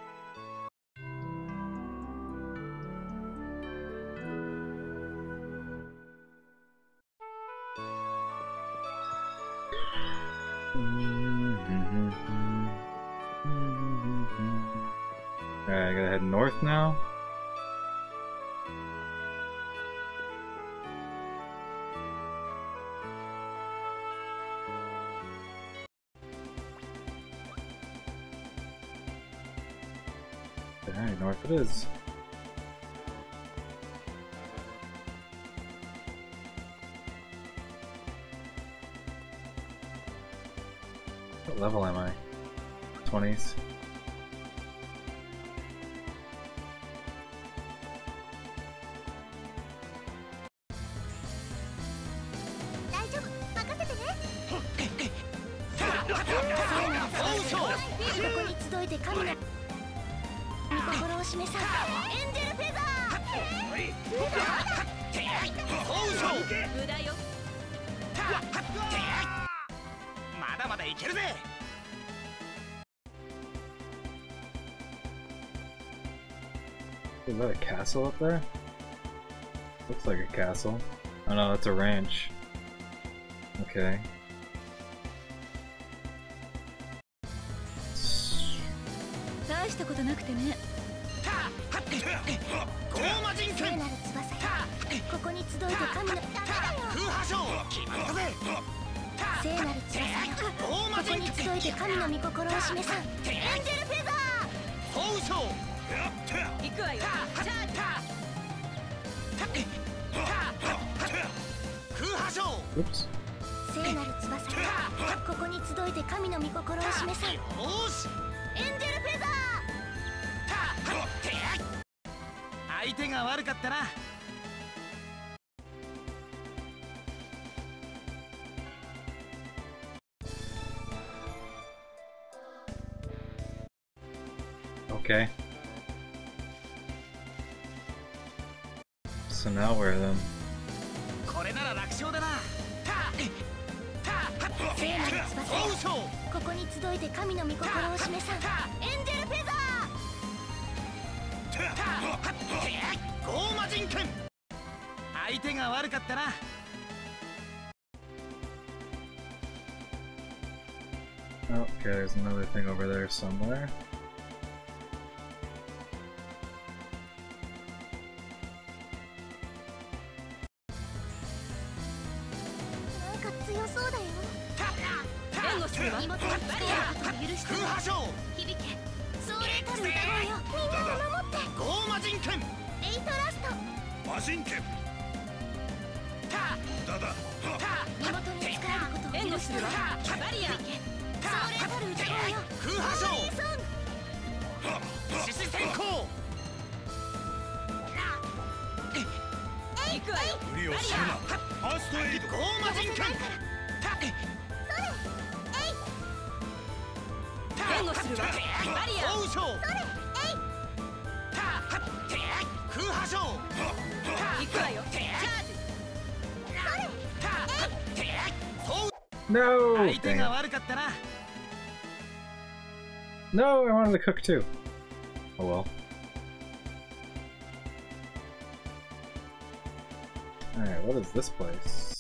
Alright, I gotta head north now. Alright, north it is. What level am I? twenties. まだまだいけるぜ。 Is that a castle up there? Looks like a castle. Oh no, that's a ranch. Okay. 大したことなくてね。 ゴーマ人権。 ここに集えて神の空破傷決まったぜ。 聖なる翼よ。ここに集えて神の御心を示さん。エンジェルフェザー。 フォウショウ。 行くわよ。 空破傷。 Oops. 聖なる翼よ。ここに集えて神の御心を示さん。 よし。 エンジェルフェザー。 相手が悪かったな。 Okay. So now where then? これなら楽勝だな。 聖なる翼よ。ここに集えて神の御心を示さん。エンジェルフェザー。 ゴーマ人権。相手が悪かったな。 Okay, there's another thing over there somewhere. なんか強そうだよ。 援護するわ。 身元に使えることを許して空破傷。 響け。壮麗たる歌声よ。みんなを守って。 ゴーマ人権。 エイトラスト。 魔人剣。だだ。 身元に使えることを援護するわ。バリア。 壮麗たる歌声よ。 空破傷。 ソン。 獅子先行。 行くわよ。 無理をするな。ファーストエイド。 ゴーマ人権。 援護するわ。バリア。 フォウショウ。空破傷。 行くわよ。チャージ。 No! 相手 Dang が it. 悪かったな。 No, I wanted to cook too. Oh well. Alright, what is this place?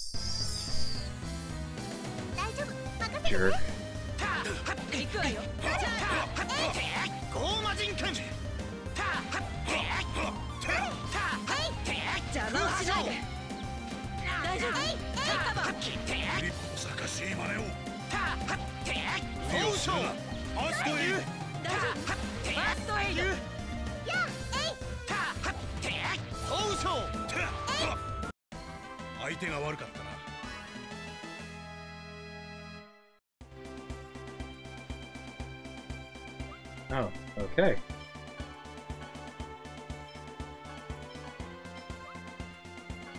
大丈夫。任せて。 Jerk. 行くわよ。チャージ。 ゴーマ人権。 邪魔をしないで。大丈夫。はいカバー。 フリップさかしい真似を。 フォウショウ。 ファーストエイド。 大丈夫。ファーストエイド。 フォウショウ。 相手が悪かったな。 Oh, okay.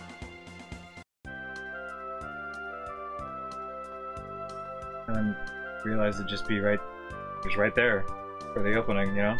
And realize it'd just be right, just right there for the opening, you know?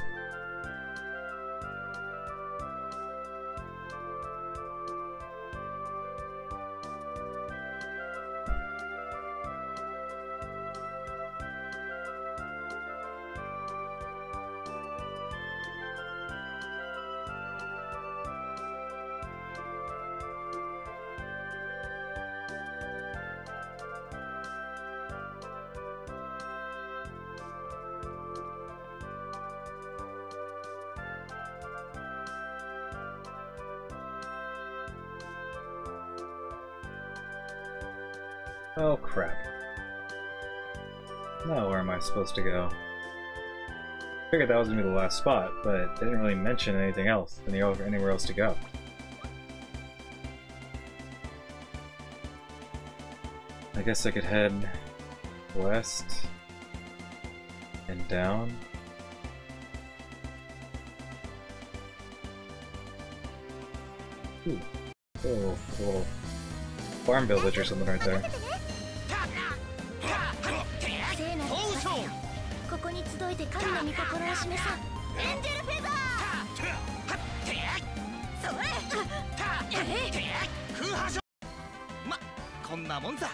Oh crap. Now where am I supposed to go? I figured that was gonna be the last spot, but they didn't really mention anything else, any anywhere else to go. I guess I could head west and down. Ooh. Oh, cool. Farm village or something right there. ここに集いて神の御心を示さエンジェルフェザーそれ空破症まこんなもんさ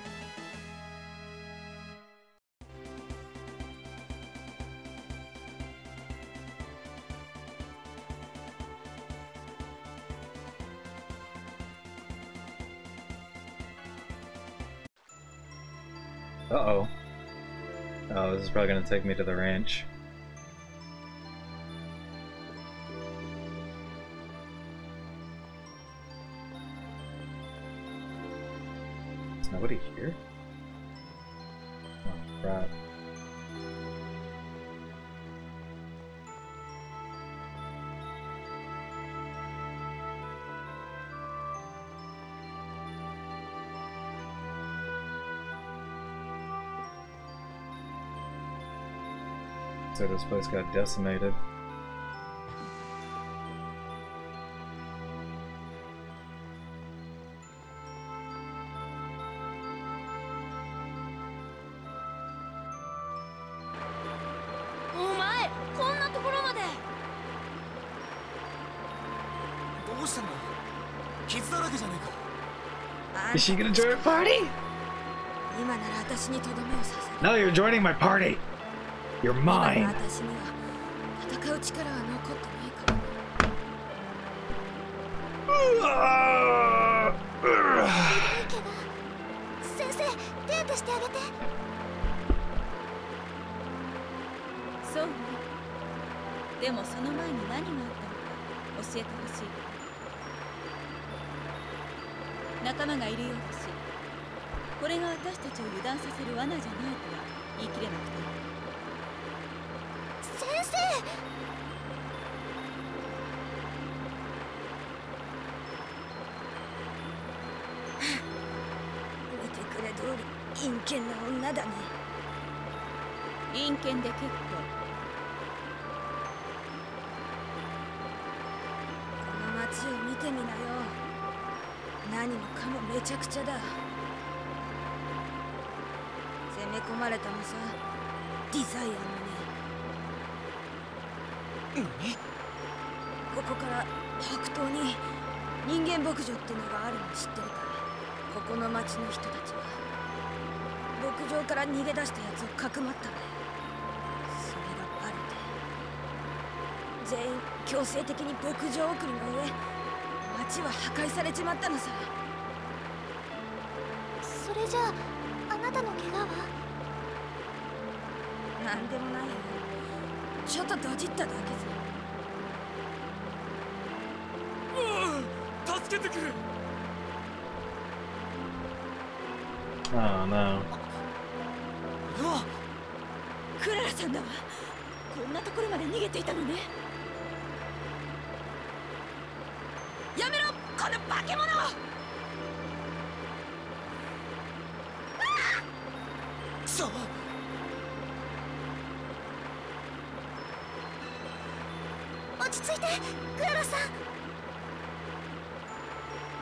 Uh-oh. Oh, this is probably gonna take me to the ranch. Is nobody here? Oh, crap. So this place got decimated. Oh my! こんなところまで。 どうしたんだ傷だらけじゃねえか Is she gonna join our party? 今なら私にとどめを刺せる。 No, you're joining my party! You're mine! 私には戦う力は残ってないから。 先生、手当てしてあげて。 そうね。でもその前に何があったのか教えてほしい。仲間がいるようだし、これが私たちを油断させる罠じゃないとは言い切れなくて。 先生見てくれ通り陰険な女だね。 陰険で結構。 この街を見てみなよ。何もかもめちゃくちゃだ。攻め込まれたのさ。デザイアもね。 ここから北東に人間牧場ってのがあるの知ってるか。ここの町の人たちは牧場から逃げ出したやつをかくまったんだよ。それがバレて全員強制的に牧場送りの上町は破壊されちまったのさ。 それじゃああなたの怪我は？ なんでもないよ。ちょっとドジっただけさ。 助けてくれ Oh no. クララさんだわ。こんなところまで逃げていたのね。やめろこの化け物。 くそ落ち着いて、クララさん。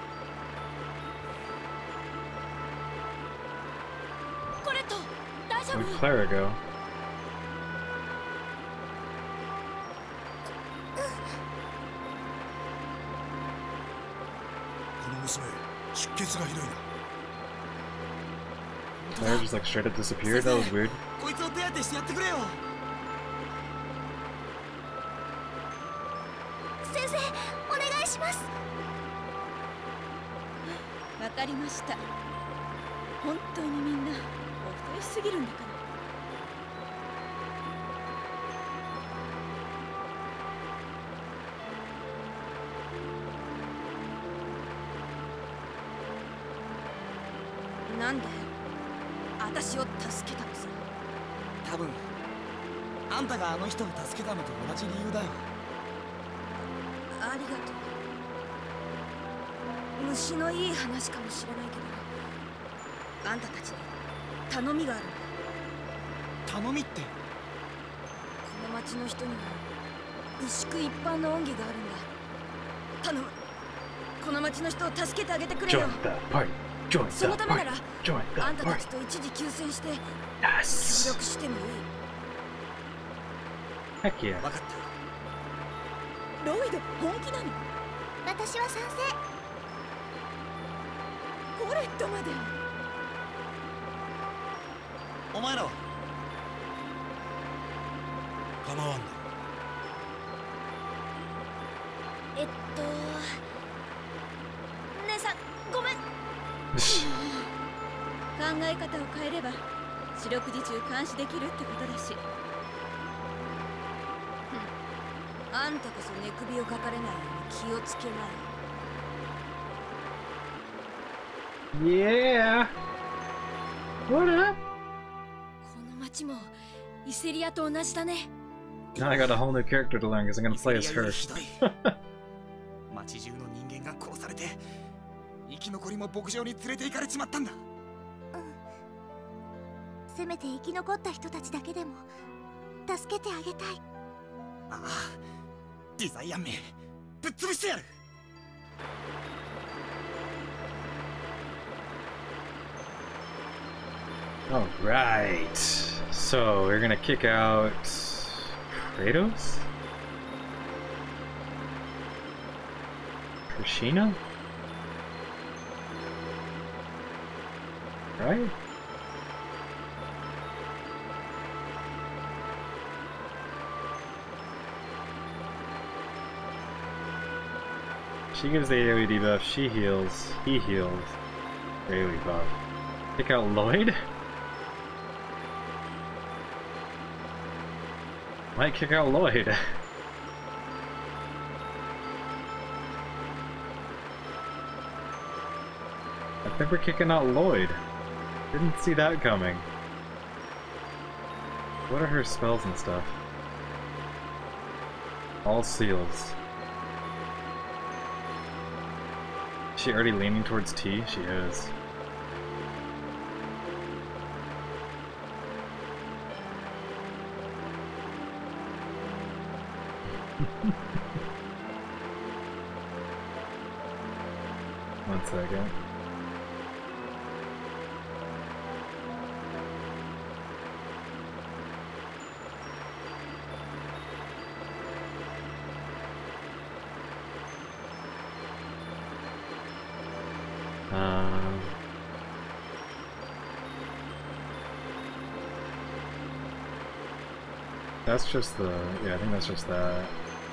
コレット、大丈 Where'd Clara go? この娘、出血がひどいな。 Clara just like straight up disappeared? That was weird. こいつを手当てしてやってくれよ。 先生、お願いします。 わかりました。本当にみんなお太りすぎるんだから。 なんで私を助けたのさ。 多分あんたがあの人を助けたのと同じ理由だよ。 ありがとう。虫のいい話かもしれないけど、あんたたちに頼みがあるんだ。 頼みって？ この町の人には牛久一般の恩義があるんだ。頼む、この町の人を助けてあげてくれよ。 Join the party. Join その the ためな party. ら Join the あんたた party. ちと一時休戦して協 Yes. 力してもいい。 Heck yeah. 分かった。 ロイド本気なの？ 私は賛成。 コレットまで。 お前らは構わんだ。 えっと姉さんごめん。 考え方を変えれば四六時中監視できるってことだし。 あんたこそ寝首をかかれないように気をつけない。 Yeah. What up? この町もイセリアと同じだね。 Now I got a whole new character to learn because I'm gonna play as her. 町中の人間が殺されて生き残りも牧場に連れて行かれちまったんだ。 うん。せめて生き残った人たちだけでも助けてあげたい。 ああ、デザイアンめぶっ潰してやる。 Alright. So we're gonna kick out Kratos? Krishina? Right? She gives the AoE debuff, she heals, he heals. AoE buff. Kick out Lloyd? Might kick out Lloyd. I think we're kicking out Lloyd. Didn't see that coming. What are her spells and stuff? All seals. Is she already leaning towards T? She is. One second. Um, that's just the, yeah, I think that's just that.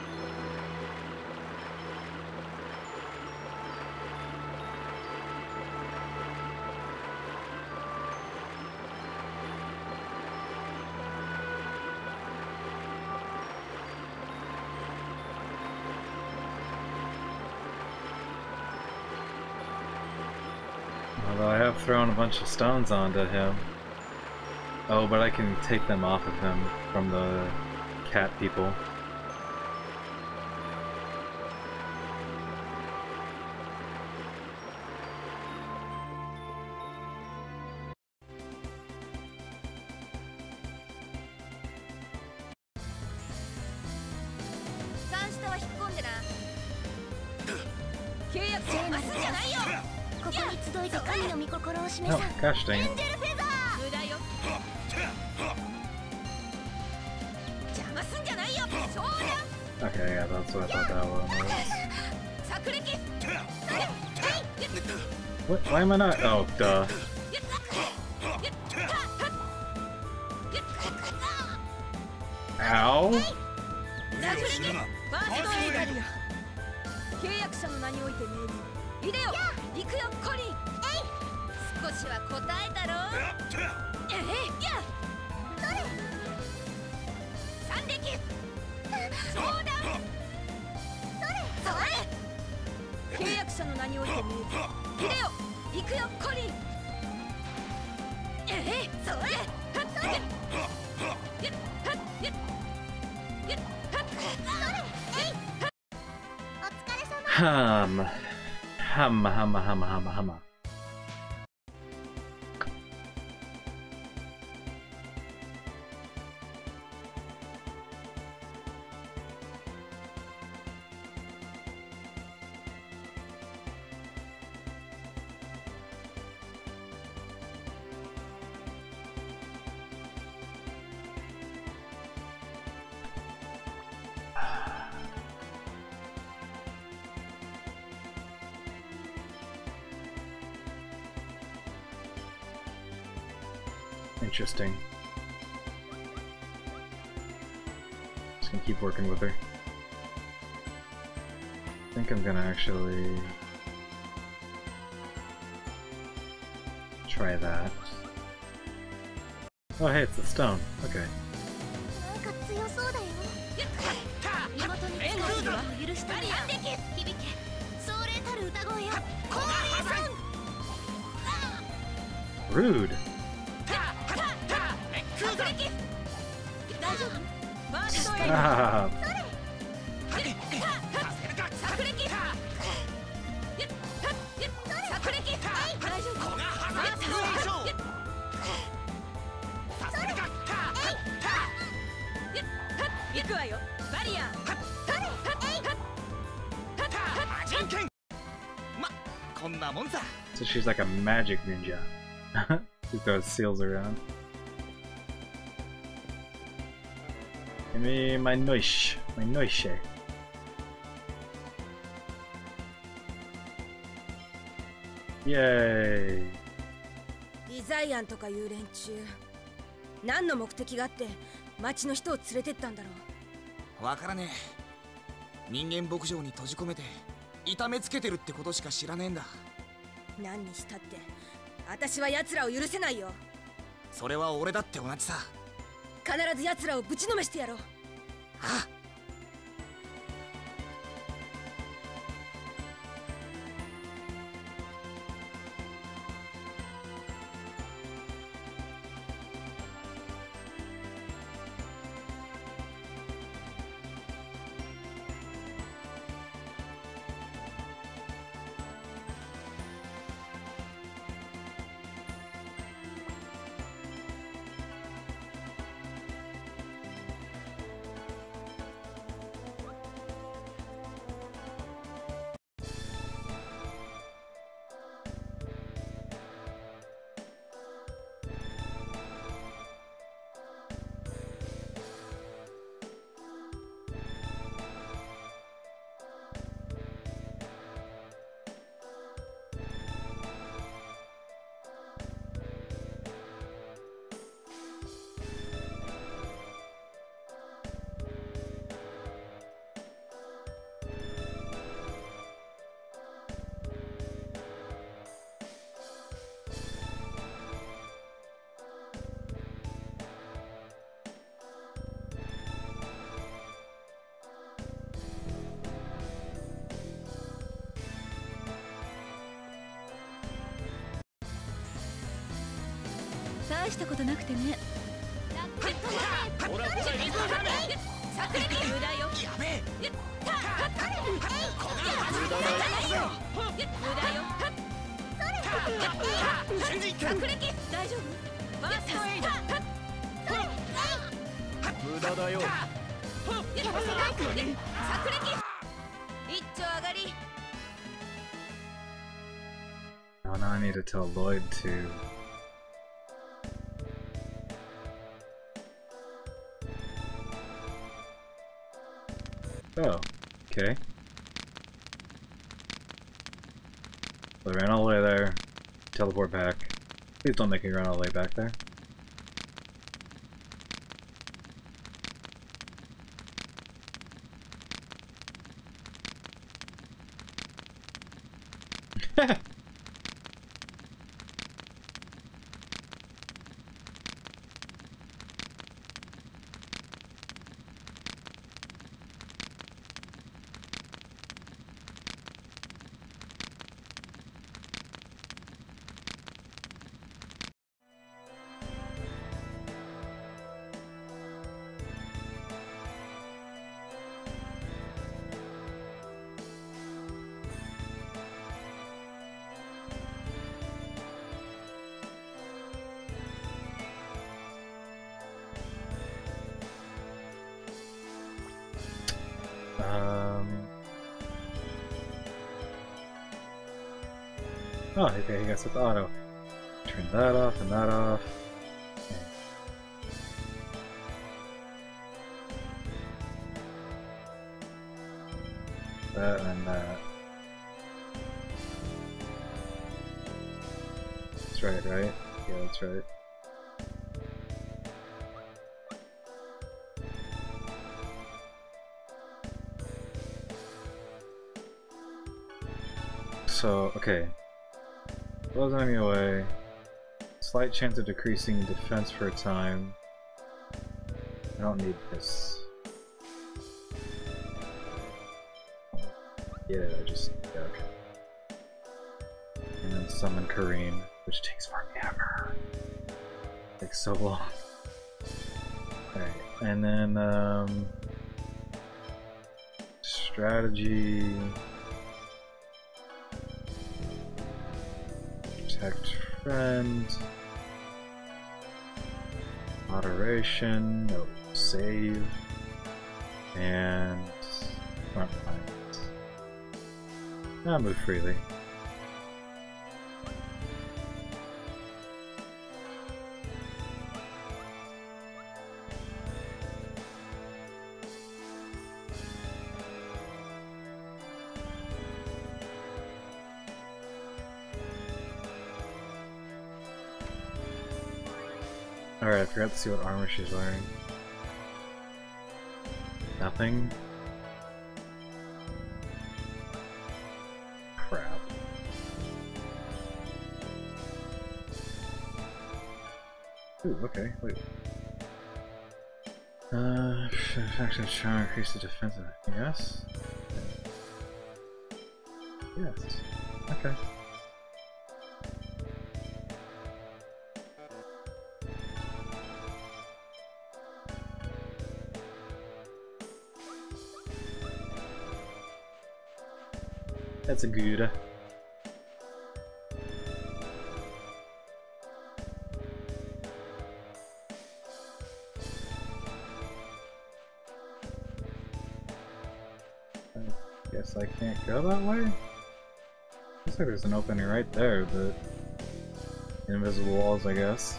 Although I have thrown a bunch of stones onto him. Oh, but I can take them off of him from the cat people. Oh, gosh dang it. Okay, yeah, that's what I thought that one was. What? Why am I not? Oh, duh. Ow! 契約者の名において命令。いでよ、行くよ、コリー。少しは答えたろ。ええ、や。どれ？三撃。相談。どれ？それ。契約者の名において命令。いでよ、行くよ、コリー。ええ、それ。はっ、それ。 Hum. Hum, hum, hum, hum, hum. Interesting. Just gonna keep working with her. I think I'm gonna actually try that. Oh hey, it's the stone. Okay. Rude. Stop. So she's like a magic ninja. Who throws seals around. Give me my noish, my noiche. Yay! リザイアンとかいう連中、何の目的があって町の人を連れてったんだろう。わからねえ。人間牧場に閉じ込めて痛めつけてるってことしか知らねえんだ。 何にしたって私は奴らを許せないよ。 それは俺だって同じさ。 必ず奴らをぶちのめしてやろう。 ああ。 大したことなくてね。 無駄だよ。 一丁上がり。 Oh, now I need to tell Lloyd to. Oh, okay. So I ran all the way there. Teleport back. Please don't make me run all the way back there. Um. Oh, okay, he got set to auto. Turn that off and that off. That and that. That's right, right? Yeah, that's right. So, okay. Blows enemy away. Slight chance of decreasing defense for a time. I don't need this. Yeah, I just... Yeah, okay. And then summon Kareem, which takes forever. Takes so long. Alright, and then, um... strategy... Protect friend, moderation, no save, and front lines. I'll move freely. Alright, I forgot to see what armor she's wearing. Nothing? Crap. Ooh, okay, wait. Uh, actually trying to increase the defense. Yes? Yes. Okay. That's a good. I guess I can't go that way? Looks like there's an opening right there, but invisible walls, I guess.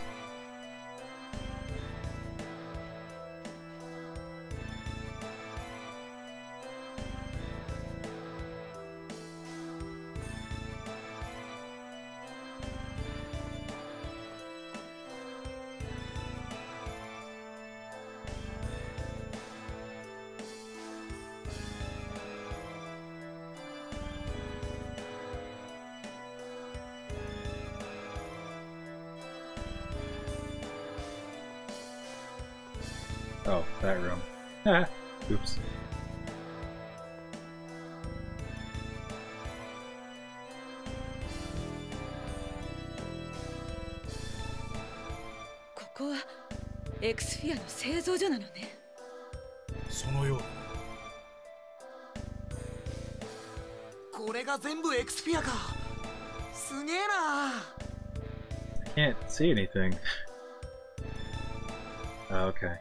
Oh, that room. Ah, oops. This is X-Sphere の製造所なのね。 そのようだ。 これが全部エクスフィアか。すげえな。 I can't see anything. Oh, okay.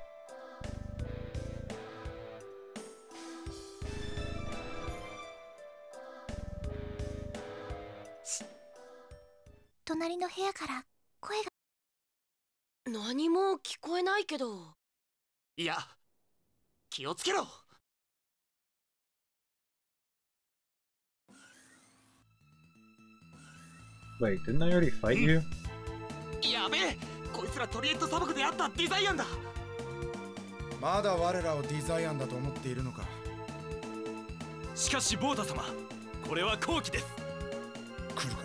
隣の部屋から声が。 何も聞こえないけど。 いや、気をつけろ。 Wait, didn't I already fight you? やべえ、こいつらトリエット砂漠であったデザイアンだ。 まだ我らをデザイアンだと思っているのか。 しかしボータ様、これは好機です。 来るか。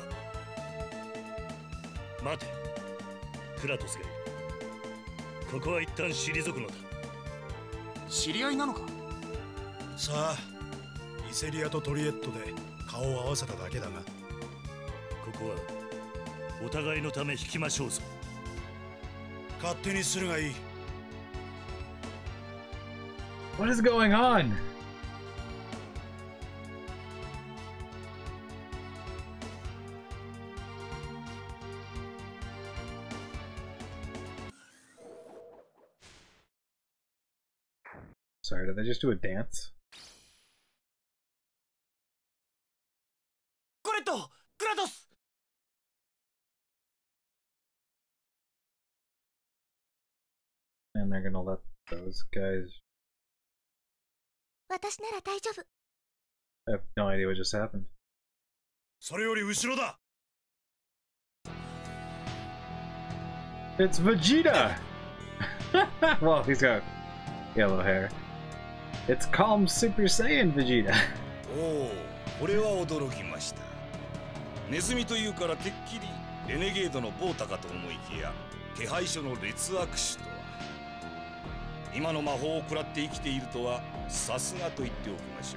待て、クラトスがいる。ここは一旦退くのだ。 知り合いなのか。 さあ、イセリアとトリエットで顔を合わせただけだが、 ここはお互いのため引きましょうぞ。 勝手にするがいい。 What is going on? Sorry, did I just do a dance? コレット、クラトス。 And they're gonna let those guys. 私なら大丈夫。 I have no idea what just happened. それより後ろだ。 It's Vegeta! Well, he's got yellow hair. It's Calm Super Saiyan Vegeta. おお、これは驚きました。ネズミというからてっきりレネゲードのボータかと思いきや、手配書の劣悪種とは。今の魔法を食らって生きているとはさすがと言っておきまし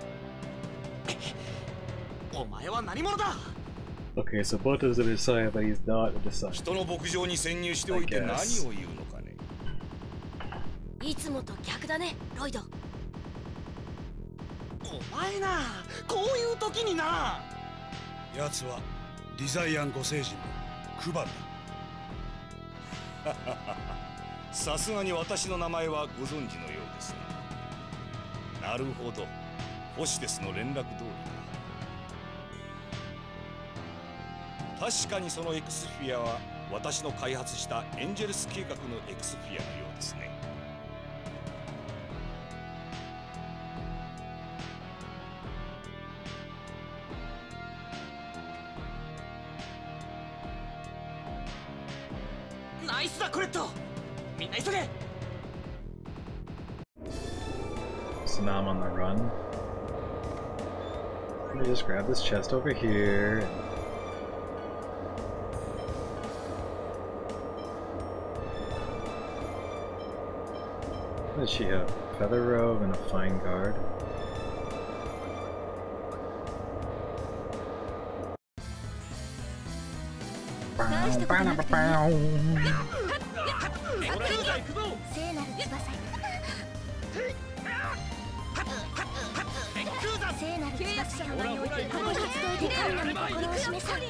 ょう。 お前は何者だ。 Okay, so Bota's a Messiah, but he's not a Messiah. 人の牧場に潜入しておいて何を言うのかね。 いつもと逆だね、ロイド。 お前な、こういう時にな。 奴はデザイアン五星人のクバルだ。 さすがに私の名前はご存知のようですね。なるほど、ホシテスの連絡通りだ。確かにその X フィアは私の開発したエンジェルス計画の X フィアのようですね。 ナイスだコレット。みんな急げ。 So now I'm on the run. Let me just grab this chest over here. What does she have? Feather robe and a fine guard. Bow, bow, bow. 聖なる翼よ。聖なる翼よ。ここに集えて神の御心を示さ。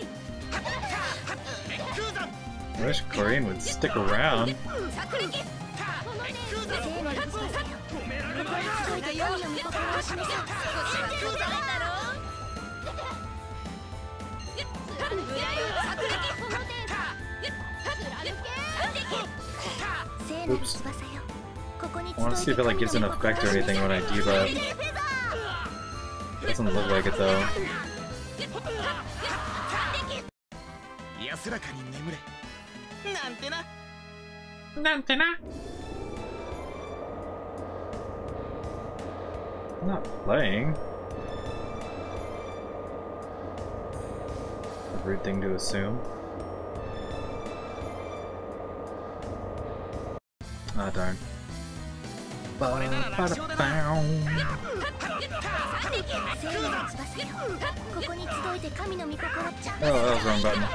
I wish Corinne would stick around. 聖なる翼よ。ここに集えて神の御心を示さ。 Oops. I want to see if it like gives an effect or anything when I debuff. Doesn't look like it though. 安らかに眠れ。なんてな。 なんてな。I'm not playing. A rude thing to assume. Ah, darn. Oh, that was wrong button.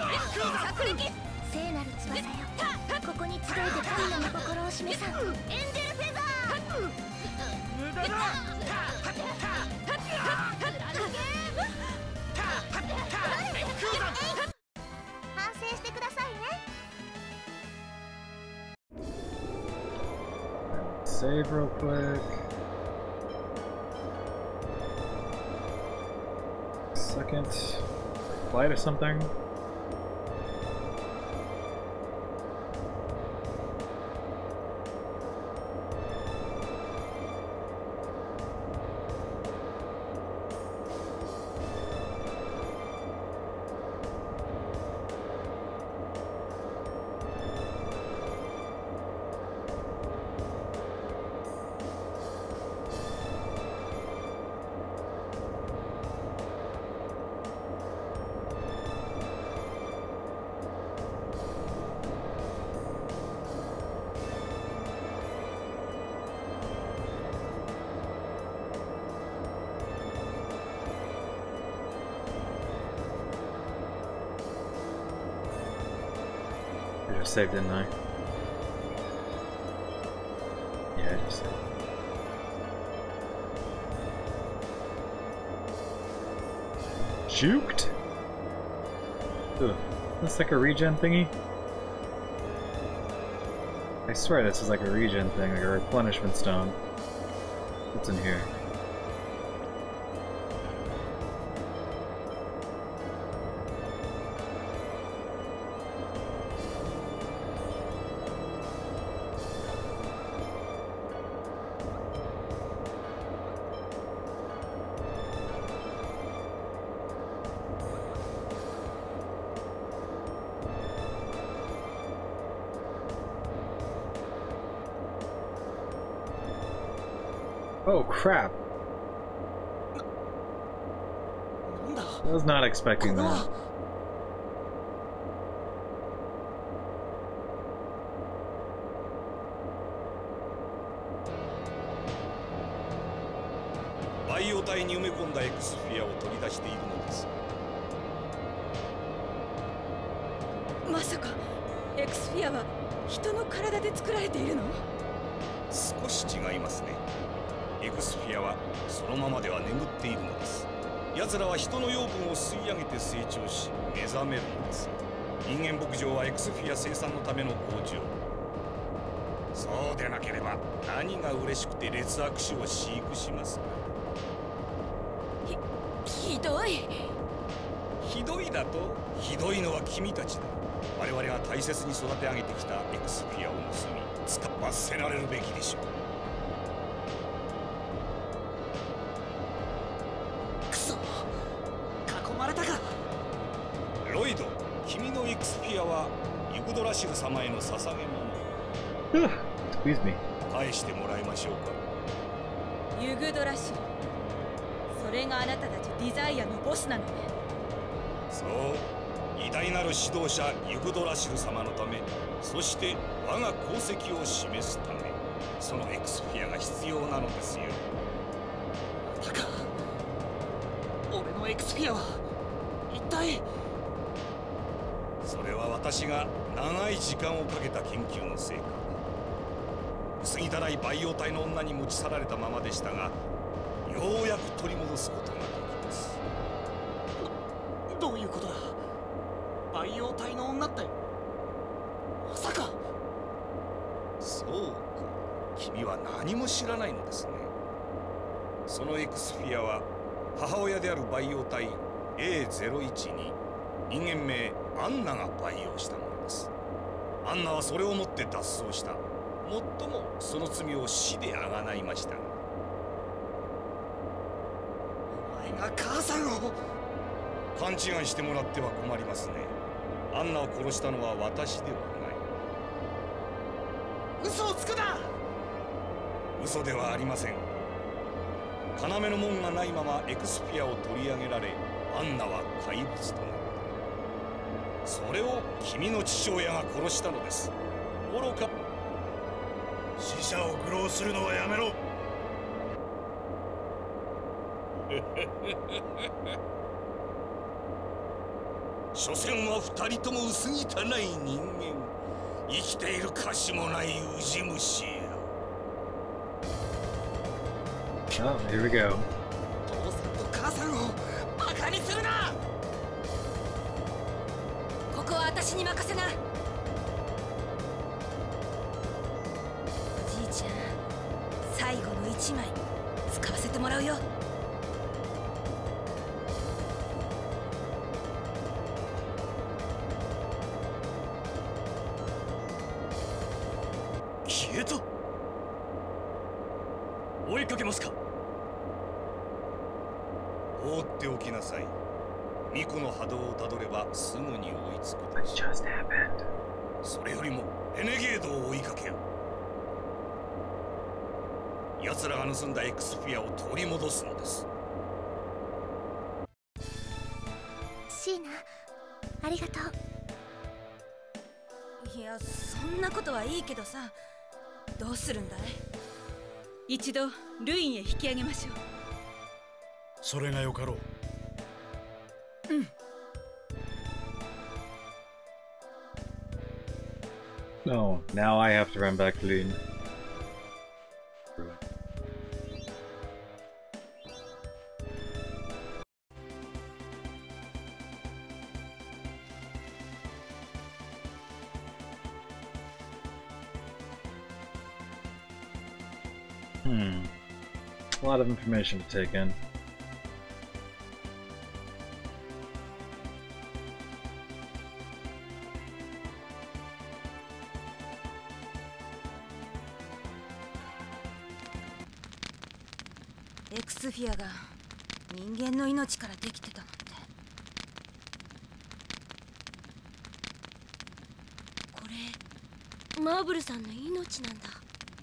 聖なる翼よ。ここに集えて神の御心を示さ。エンジェルフェザー。無駄だ。反省してくださいね。 Save real quick. Second. Flight or something. just saved, didn't I? Yeah, I just saved. Juked? Ugh. That's like a regen thingy? I swear this is like a regen thing, like a replenishment stone. What's in here? Oh crap! I was not expecting that. バイオ体に埋め込んだ X フィアを取り出しているのです。 まさか X フィアは人の体で作られているの？ 少し違いますね。エクスフィアはそのままでは眠っているのです。奴らは人の養分を吸い上げて成長し目覚めるのです。人間牧場はエクスフィア生産のための工場。そうでなければ何が嬉しくて劣悪種を飼育しますか。 ひ、ひどい。 ひどいだと？ひどいのは君たちだ。我々が大切に育て上げてきたエクスフィアを盗み使わせられるべきでしょう。ロイド、君のエクスフィアはユグドラシル様への捧げ物。 Excuse me. 返してもらいましょうか。 ユグドラシル、それがあなたたちディザイアのボスなのね。 そう、偉大なる指導者ユグドラシル様のため、そして我が功績を示すため、そのエクスフィアが必要なのですよ。 だか、俺のエクスフィアは一体。 それは私が長い時間をかけた研究の成果。薄汚い培養体の女に持ち去られたままでしたが、ようやく取り戻すことができます。 どういうことだ？培養体の女ってまさか。 そうか、君は何も知らないのですね。そのエクスフィアは母親である培養体 エーゼロいち に人間名アンナが培養したものです。アンナはそれをもって脱走した。もっともその罪を死であがないました。 お前が母さんを。 勘違いしてもらっては困りますね。アンナを殺したのは私ではない。 嘘をつくな。 嘘ではありません。要の門がないままエクスフィアを取り上げられ、アンナは怪物となった。それを君の父親が殺したのです。愚か。 死者を愚弄するのはやめろ。 所詮は二人とも薄汚い人間。生きている価値もないウジ虫よ。 Oh, here we go. 父さんと母さんをバカにするな。 ここは私に任せな。おじいちゃん、最後の一枚使わせてもらうよ。 消えた。追いかけますか。 放っておきなさい。ミコの波動をたどればすぐに追いつくでしょう。それよりもレネゲードを追いかけよ。奴らが盗んだエクスフィアを取り戻すのです。 シーナ、ありがとう。いや、そんなことはいいけどさ、どうするんだい？ 一度ルインへ引き上げましょう。 それがよかろう。 うん。 No, now I have to run back to Lune. Hmm. A lot of information to take in. X フィアが人間の命からできてたなんて。これマーブルさんの命なんだ。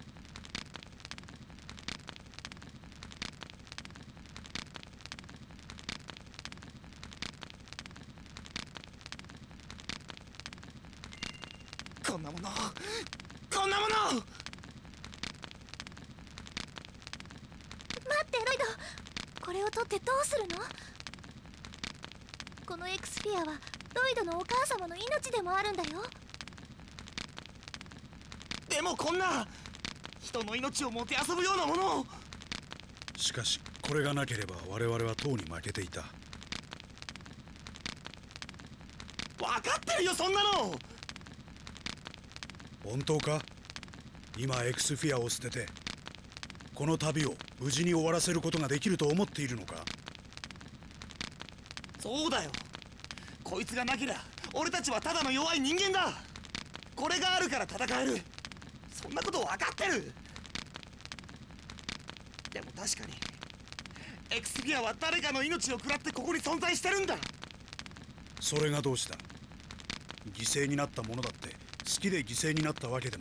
こんなものこんなもの。 待ってロイド、これを取ってどうするの？この X フィアはロイドのお母様の命でもあるんだよ。 でもこんな人の命をもてあそぶようなものを。 しかしこれがなければ我々はとうに負けていた。 分かってるよそんなの。 本当か？今 X フィアを捨ててこの旅を無事に終わらせることができると思っているのか？ そうだよ。こいつがなけりゃ俺たちはただの弱い人間だ。これがあるから戦える。そんなこと分かってる。でも確かに X フィアは誰かの命を食らってここに存在してるんだ。 それがどうした？犠牲になった者だって好きで犠牲になったわけでも。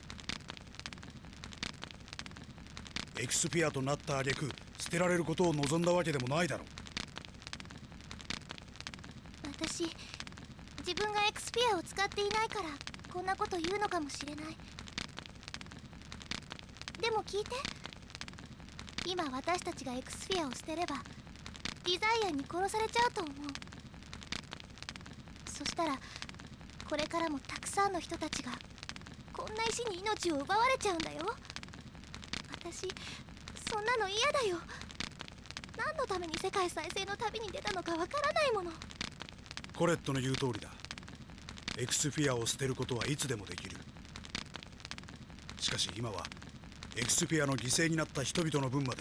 エクスピアとなった挙句捨てられることを望んだわけでもないだろう。 私、自分がエクスピアを使っていないからこんなこと言うのかもしれない。でも聞いて、今私たちがエクスフィアを捨てればディザイアンに殺されちゃうと思う。そしたらこれからもたくさんの人たちがこんな石に命を奪われちゃうんだよ。私そんなの嫌だよ。何のために世界再生の旅に出たのかわからないもの。 コレットの言う通りだ。エクスフィアを捨てることはいつでもできる。しかし今はエクスフィアの犠牲になった人々の分まで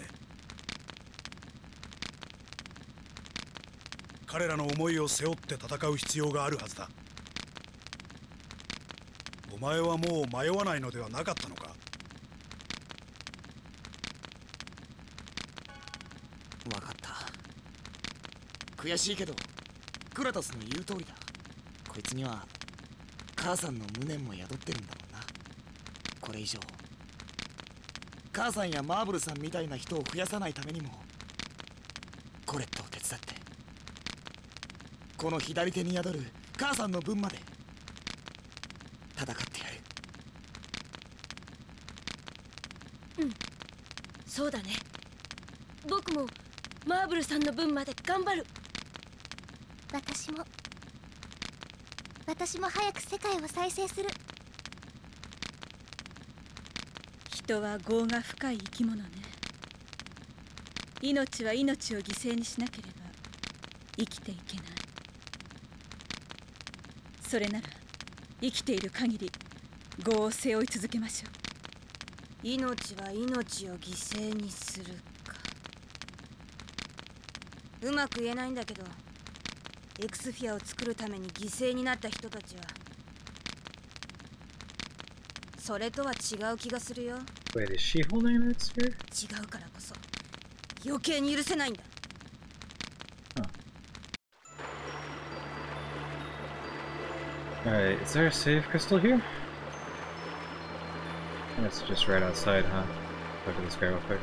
彼らの思いを背負って戦う必要があるはずだ。お前はもう迷わないのではなかったのか？ 分かった。悔しいけどクラトスの言う通りだ。こいつには母さんの無念も宿ってるんだもんな。これ以上母さんやマーブルさんみたいな人を増やさないためにもコレットを手伝ってこの左手に宿る母さんの分まで戦ってやる。 うん、そうだね。僕もマーブルさんの分まで頑張る。 私も私も早く世界を再生する。 人は業が深い生き物ね。命は命を犠牲にしなければ生きていけない。それなら生きている限り業を背負い続けましょう。 命は命を犠牲にするか。うまく言えないんだけど、エクスフィアを作るために犠牲になった人たちはそれとは違う気がするよ。 Wait, is she holding an sphere? 違うからこそ余計に許せないんだ。 Alright, is there a save crystal here? I think it's just right outside, huh? Look at this guy real quick.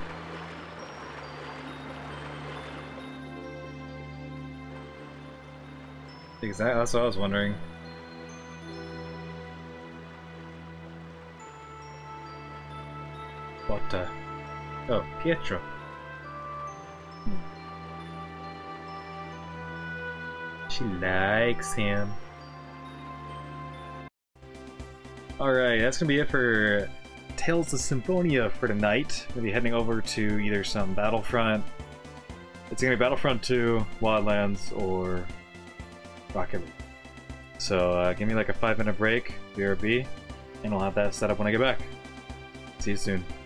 Exactly, that's what I was wondering. What, uh... Oh, Pietro. Hmm. She likes him. Alright, that's gonna be it for Tales of Symphonia for tonight. We'll be heading over to either some Battlefront. It's gonna be Battlefront two, Wildlands, or Rocket League. So uh, give me like a five minute break, B R B, and I'll have that set up when I get back. See you soon.